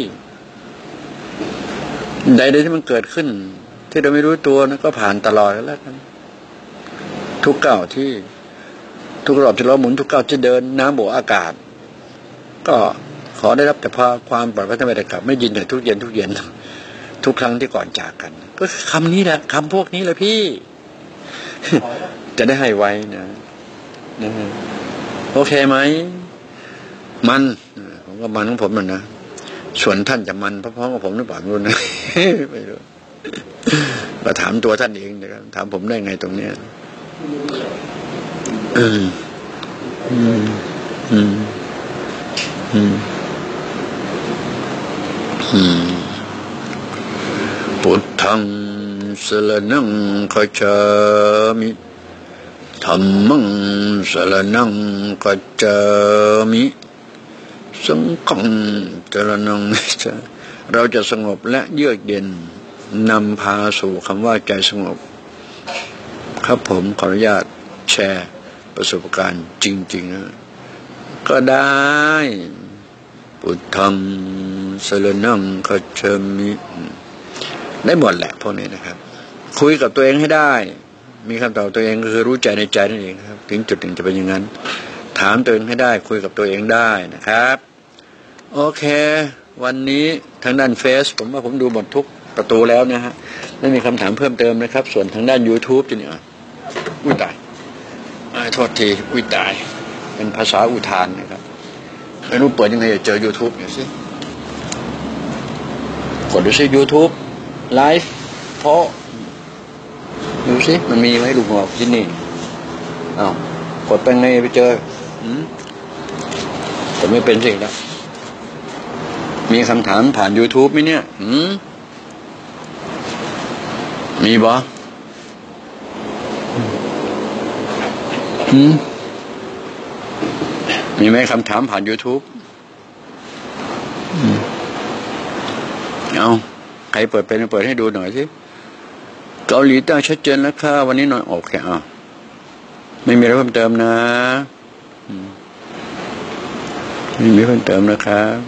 ใดๆที่มันเกิดขึ้นที่เราไม่รู้ตัวนะก็ผ่านตลอดแล้วกันทุกเก้าที่ทุกรอบที่เราหมุนทุกเก้าที่เดินน้ำโบอากาศก็ขอได้รับแต่พาความปลอดภัยทั้งหมดกับไม่ยินแต่ทุกเย็นทุกเย็นทุกครั้งที่ก่อนจากกันก็คำนี้แหละคำพวกนี้แหละพี่จะได้ให้ไว้นะนะโอเคไหมมันผมก็มันของผมมันนะส่วนท่านจะมันพร้อมๆกับผมหรือเปล่าไม่รู้นะไม่รู้ก็ถามตัวท่านเองนะครับถามผมได้ไงตรงเนี้ยอืมอืมอืมอืมอืมพุทธังสรณังคัจฉามิธัมมังสรณังคัจฉามิสังฆังสรณังจะเราจะสงบและเยือกเย็นนำพาสู่คำว่าใจสงบครับผมขออนุญาตแชร์ประสบการณ์จริงๆนะก็ได้พุทธังสรณังคัจฉามิได้หมดแหละพวกนี้นะครับคุยกับตัวเองให้ได้มีคำตอบตัวเองก็คือรู้ใจในใจนั่นเองครับถึงจุดหนึ่งจะเป็นอย่างนั้นถามตัวเองให้ได้คุยกับตัวเองได้นะครับโอเควันนี้ทางด้านเฟซผมว่าผมดูหมดทุกประตูแล้วนะฮะไม่มีคำถามเพิ่มเติมนะครับส่วนทางด้าน YouTube จะเนี่ยอุ้ยตายโทษทีอุ้ยตายเป็นภาษาอุทานนะครับไม่รู้เปิดยังไงจะเจอ YouTube เนี่ยสิกดดูสิ YouTube ไลฟ์เพราะดูสิมันมีไหมลุงหอกที่นี่อ้าวกดไปไงไปเจออืมแต่ไม่เป็นสิ่งแล้วมีคำถามผ่าน YouTube ไหมเนี่ยอืมมีบ่อืมมีไหมคำถามผ่าน YouTube อืมเอาใครเปิดเป็นเปิดให้ดูหน่อยสิเกาหลีใต้ชัดเจนแล้วค่ะวันนี้หน่อยโอเคอ่ะไม่มีอะไรเพิ่มเติมนะไม่มีเพิ่มเติมนะครับ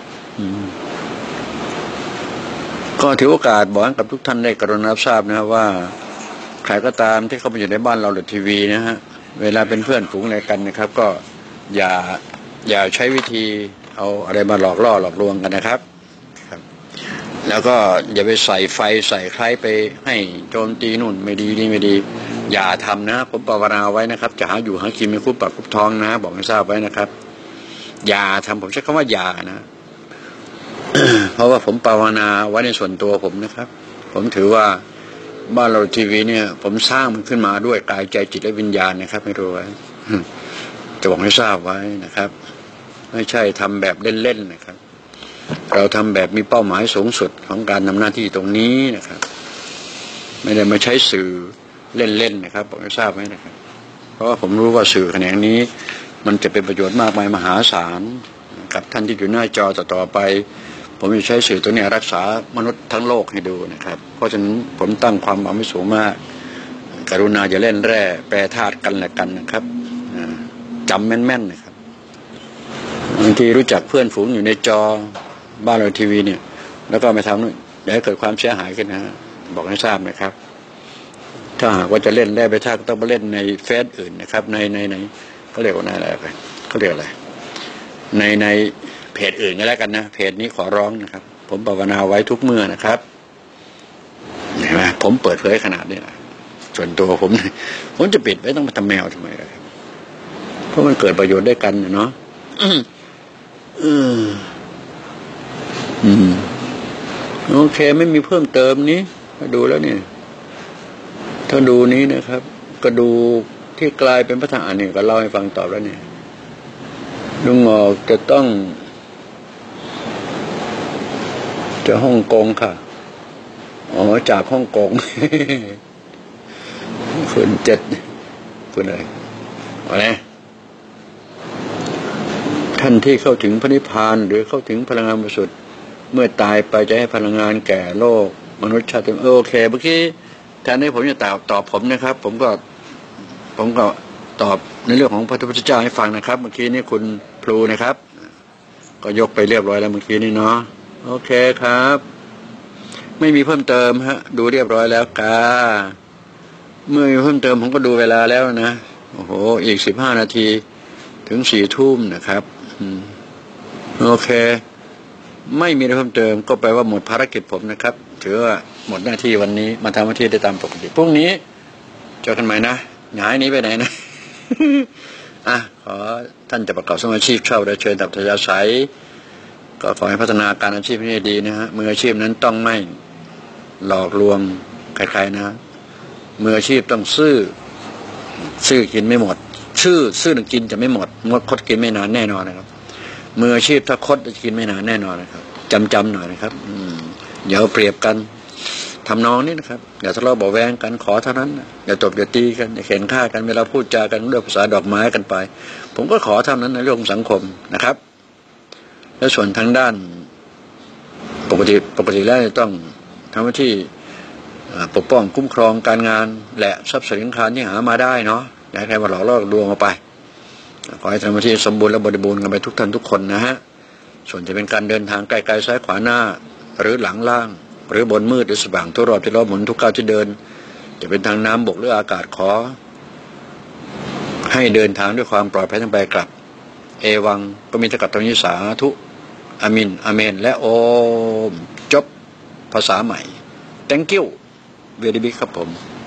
ก็ถือโอกาสบอกกับทุกท่านได้กรุณาทราบนะครับว่าใครก็ตามที่เข้ามาอยู่ในบ้านเราหรือทีวีนะฮะเวลาเป็นเพื่อนฝูงอะไรกันนะครับก็อย่าอย่าใช้วิธีเอาอะไรมาหลอกล่อหลอกลวงกันนะครับแล้วก็อย่าไปใส่ไฟใส่ใครไปให้โจมตีนู่นไม่ดีนี่ไม่ดีอย่าทำนะผมภาวนาไว้นะครับจะหาอยู่หากินไม่คุ้มปากคุ้มท้องนะบอกให้ทราบไว้นะครับอย่าทำผมใช้คำว่าอย่านะ เพราะว่าผมภาวนาไว้ในส่วนตัวผมนะครับผมถือว่าบ้านเราทีวีเนี่ยผมสร้างมันขึ้นมาด้วยกายใจจิตและวิญญาณนะครับไม่รู้ไว้จะบอกให้ทราบไว้นะครับไม่ใช่ทำแบบเล่นๆนะครับเราทำแบบมีเป้าหมายสูงสุดของการทำหน้าที่ตรงนี้นะครับไม่ได้มาใช้สื่อเล่นๆนะครับผมทราบไหมนะครับเพราะว่าผมรู้ว่าสื่อแขนงนี้มันจะเป็นประโยชน์มากมายมหาศาลกับท่านที่อยู่หน้าจอต่อๆไปผมจะใช้สื่อตัวนี้รักษามนุษย์ทั้งโลกให้ดูนะครับเพราะฉะนั้นผมตั้งความหวังไว้สูงมากกรุณาอย่าเล่นแร่แปรธาตุกันและกันนะครับจำแม่นๆนะครับบางทีรู้จักเพื่อนฝูงอยู่ในจอบ้านเราทีวีเนี่ยแล้วก็ไปทำนู่นอย่าให้เกิดความเสียหายขึ้นนะบอกให้ทราบนะครับถ้าหากว่าจะเล่นแร่แปรธาตุต้องไปเล่นในเฟซอื่นนะครับในในในเขาเรียกว่าอะไรอะไรเขาเรียกอะไรในในเพจอื่นก็แล้วกันนะเพจนี้ขอร้องนะครับผมภาวนาไว้ทุกเมื่อนะครับเห็นไหมผมเปิดเผยขนาดนี้นะส่วนตัวผมผมจะปิดไว้ต้องมาทำแมวทำไมเลยเพราะมันเกิดประโยชน์ได้กันเนาะอืมอืมโอเคไม่มีเพิ่มเติมนี้มาดูแล้วเนี่ยถ้าดูนี้นะครับก็ดูที่กลายเป็นพระธรรมอันนี้ก็เล่าให้ฟังตอบแล้วเนี่ยลุงงอกจะต้องจะฮ่องกงค่ะอ๋อจากฮ่องกงคืนเจ็ดคืนอะไรอะไรท่านที่เข้าถึงพระนิพพานหรือเข้าถึงพลังงานบริสุทธิ์เมื่อตายไปจะให้พลังงานแก่โลกมนุษย์ชาติโอเคเมื่อกี้แทนที่ผมจะตอบตอบผมนะครับผมก็ผมก็ตอบในเรื่องของพระพุทธเจ้าให้ฟังนะครับเมื่อกี้นี่คุณพลูนะครับก็ยกไปเรียบร้อยแล้วเมื่อกี้นี่เนาะโอเคครับไม่มีเพิ่มเติมฮะดูเรียบร้อยแล้วกาเมื่อมีเพิ่มเติมผมก็ดูเวลาแล้วนะโอ้โหอีกสิบห้านาทีถึงสี่ทุ่มนะครับโอเคไม่มีอะไรเพิ่มเติมก็แปลว่าหมดภารกิจผมนะครับถือว่าหมดหน้าที่วันนี้มาทำหน้าที่ได้ตามปกติพรุ่งนี้เจอกันใหม่นะหงายนี้ไปไหนนะ อ่ะขอท่านจะประกอบสมาชีพเช่าได้เชิญตับทยาศัยก็ขอให้พัฒนาการอาชีพนี้ดีนะฮะมืออาชีพนั้นต้องไม่หลอกลวงใครๆนะมืออาชีพต้องซื่อซื่อกินไม่หมดชื่อซื่อกินจะไม่หมดงดคดกินไม่นานแน่นอนนะครับมืออาชีพถ้าคดจะกินไม่นานแน่นอนนะครับจำจำหน่อยนะครับอืมเดี๋ยวเปรียบกันทำนองนี้นะครับอย่าทะเลาะเบาแวงกันขอเท่านั้นอย่าตบอย่าตีกันอย่าเข็นฆ่ากันเวลาพูดจากันด้วยภาษาดอกไม้กันไปผมก็ขอเท่านั้นในเรื่องสังคมนะครับและส่วนทางด้านปกติปกติแล้วต้องทำหน้าที่ปกป้องคุ้มครองการงานและทรัพย์สินคารที่หามาได้เนาะอย่าให้ใครมาหลอกล่อลวงเอาไปขอให้ทำหน้าที่สมบูรณ์และบริบูรณ์กันไปทุกท่านทุกคนนะฮะส่วนจะเป็นการเดินทางไกลๆซ้ายขวาหน้าหรือหลังล่างหรือบนมืดหรือสว่างทุกรอบที่เราหมุนทุกก้าวที่เดินจะเป็นทางน้ำบกหรืออากาศขอให้เดินทางด้วยความปลอดภัยทั้งไปกลับเอวังก็มีตะกัดตรงนี้สาธุอามินอาเมนและโอมจบภาษาใหม่ thank you very big ครับผม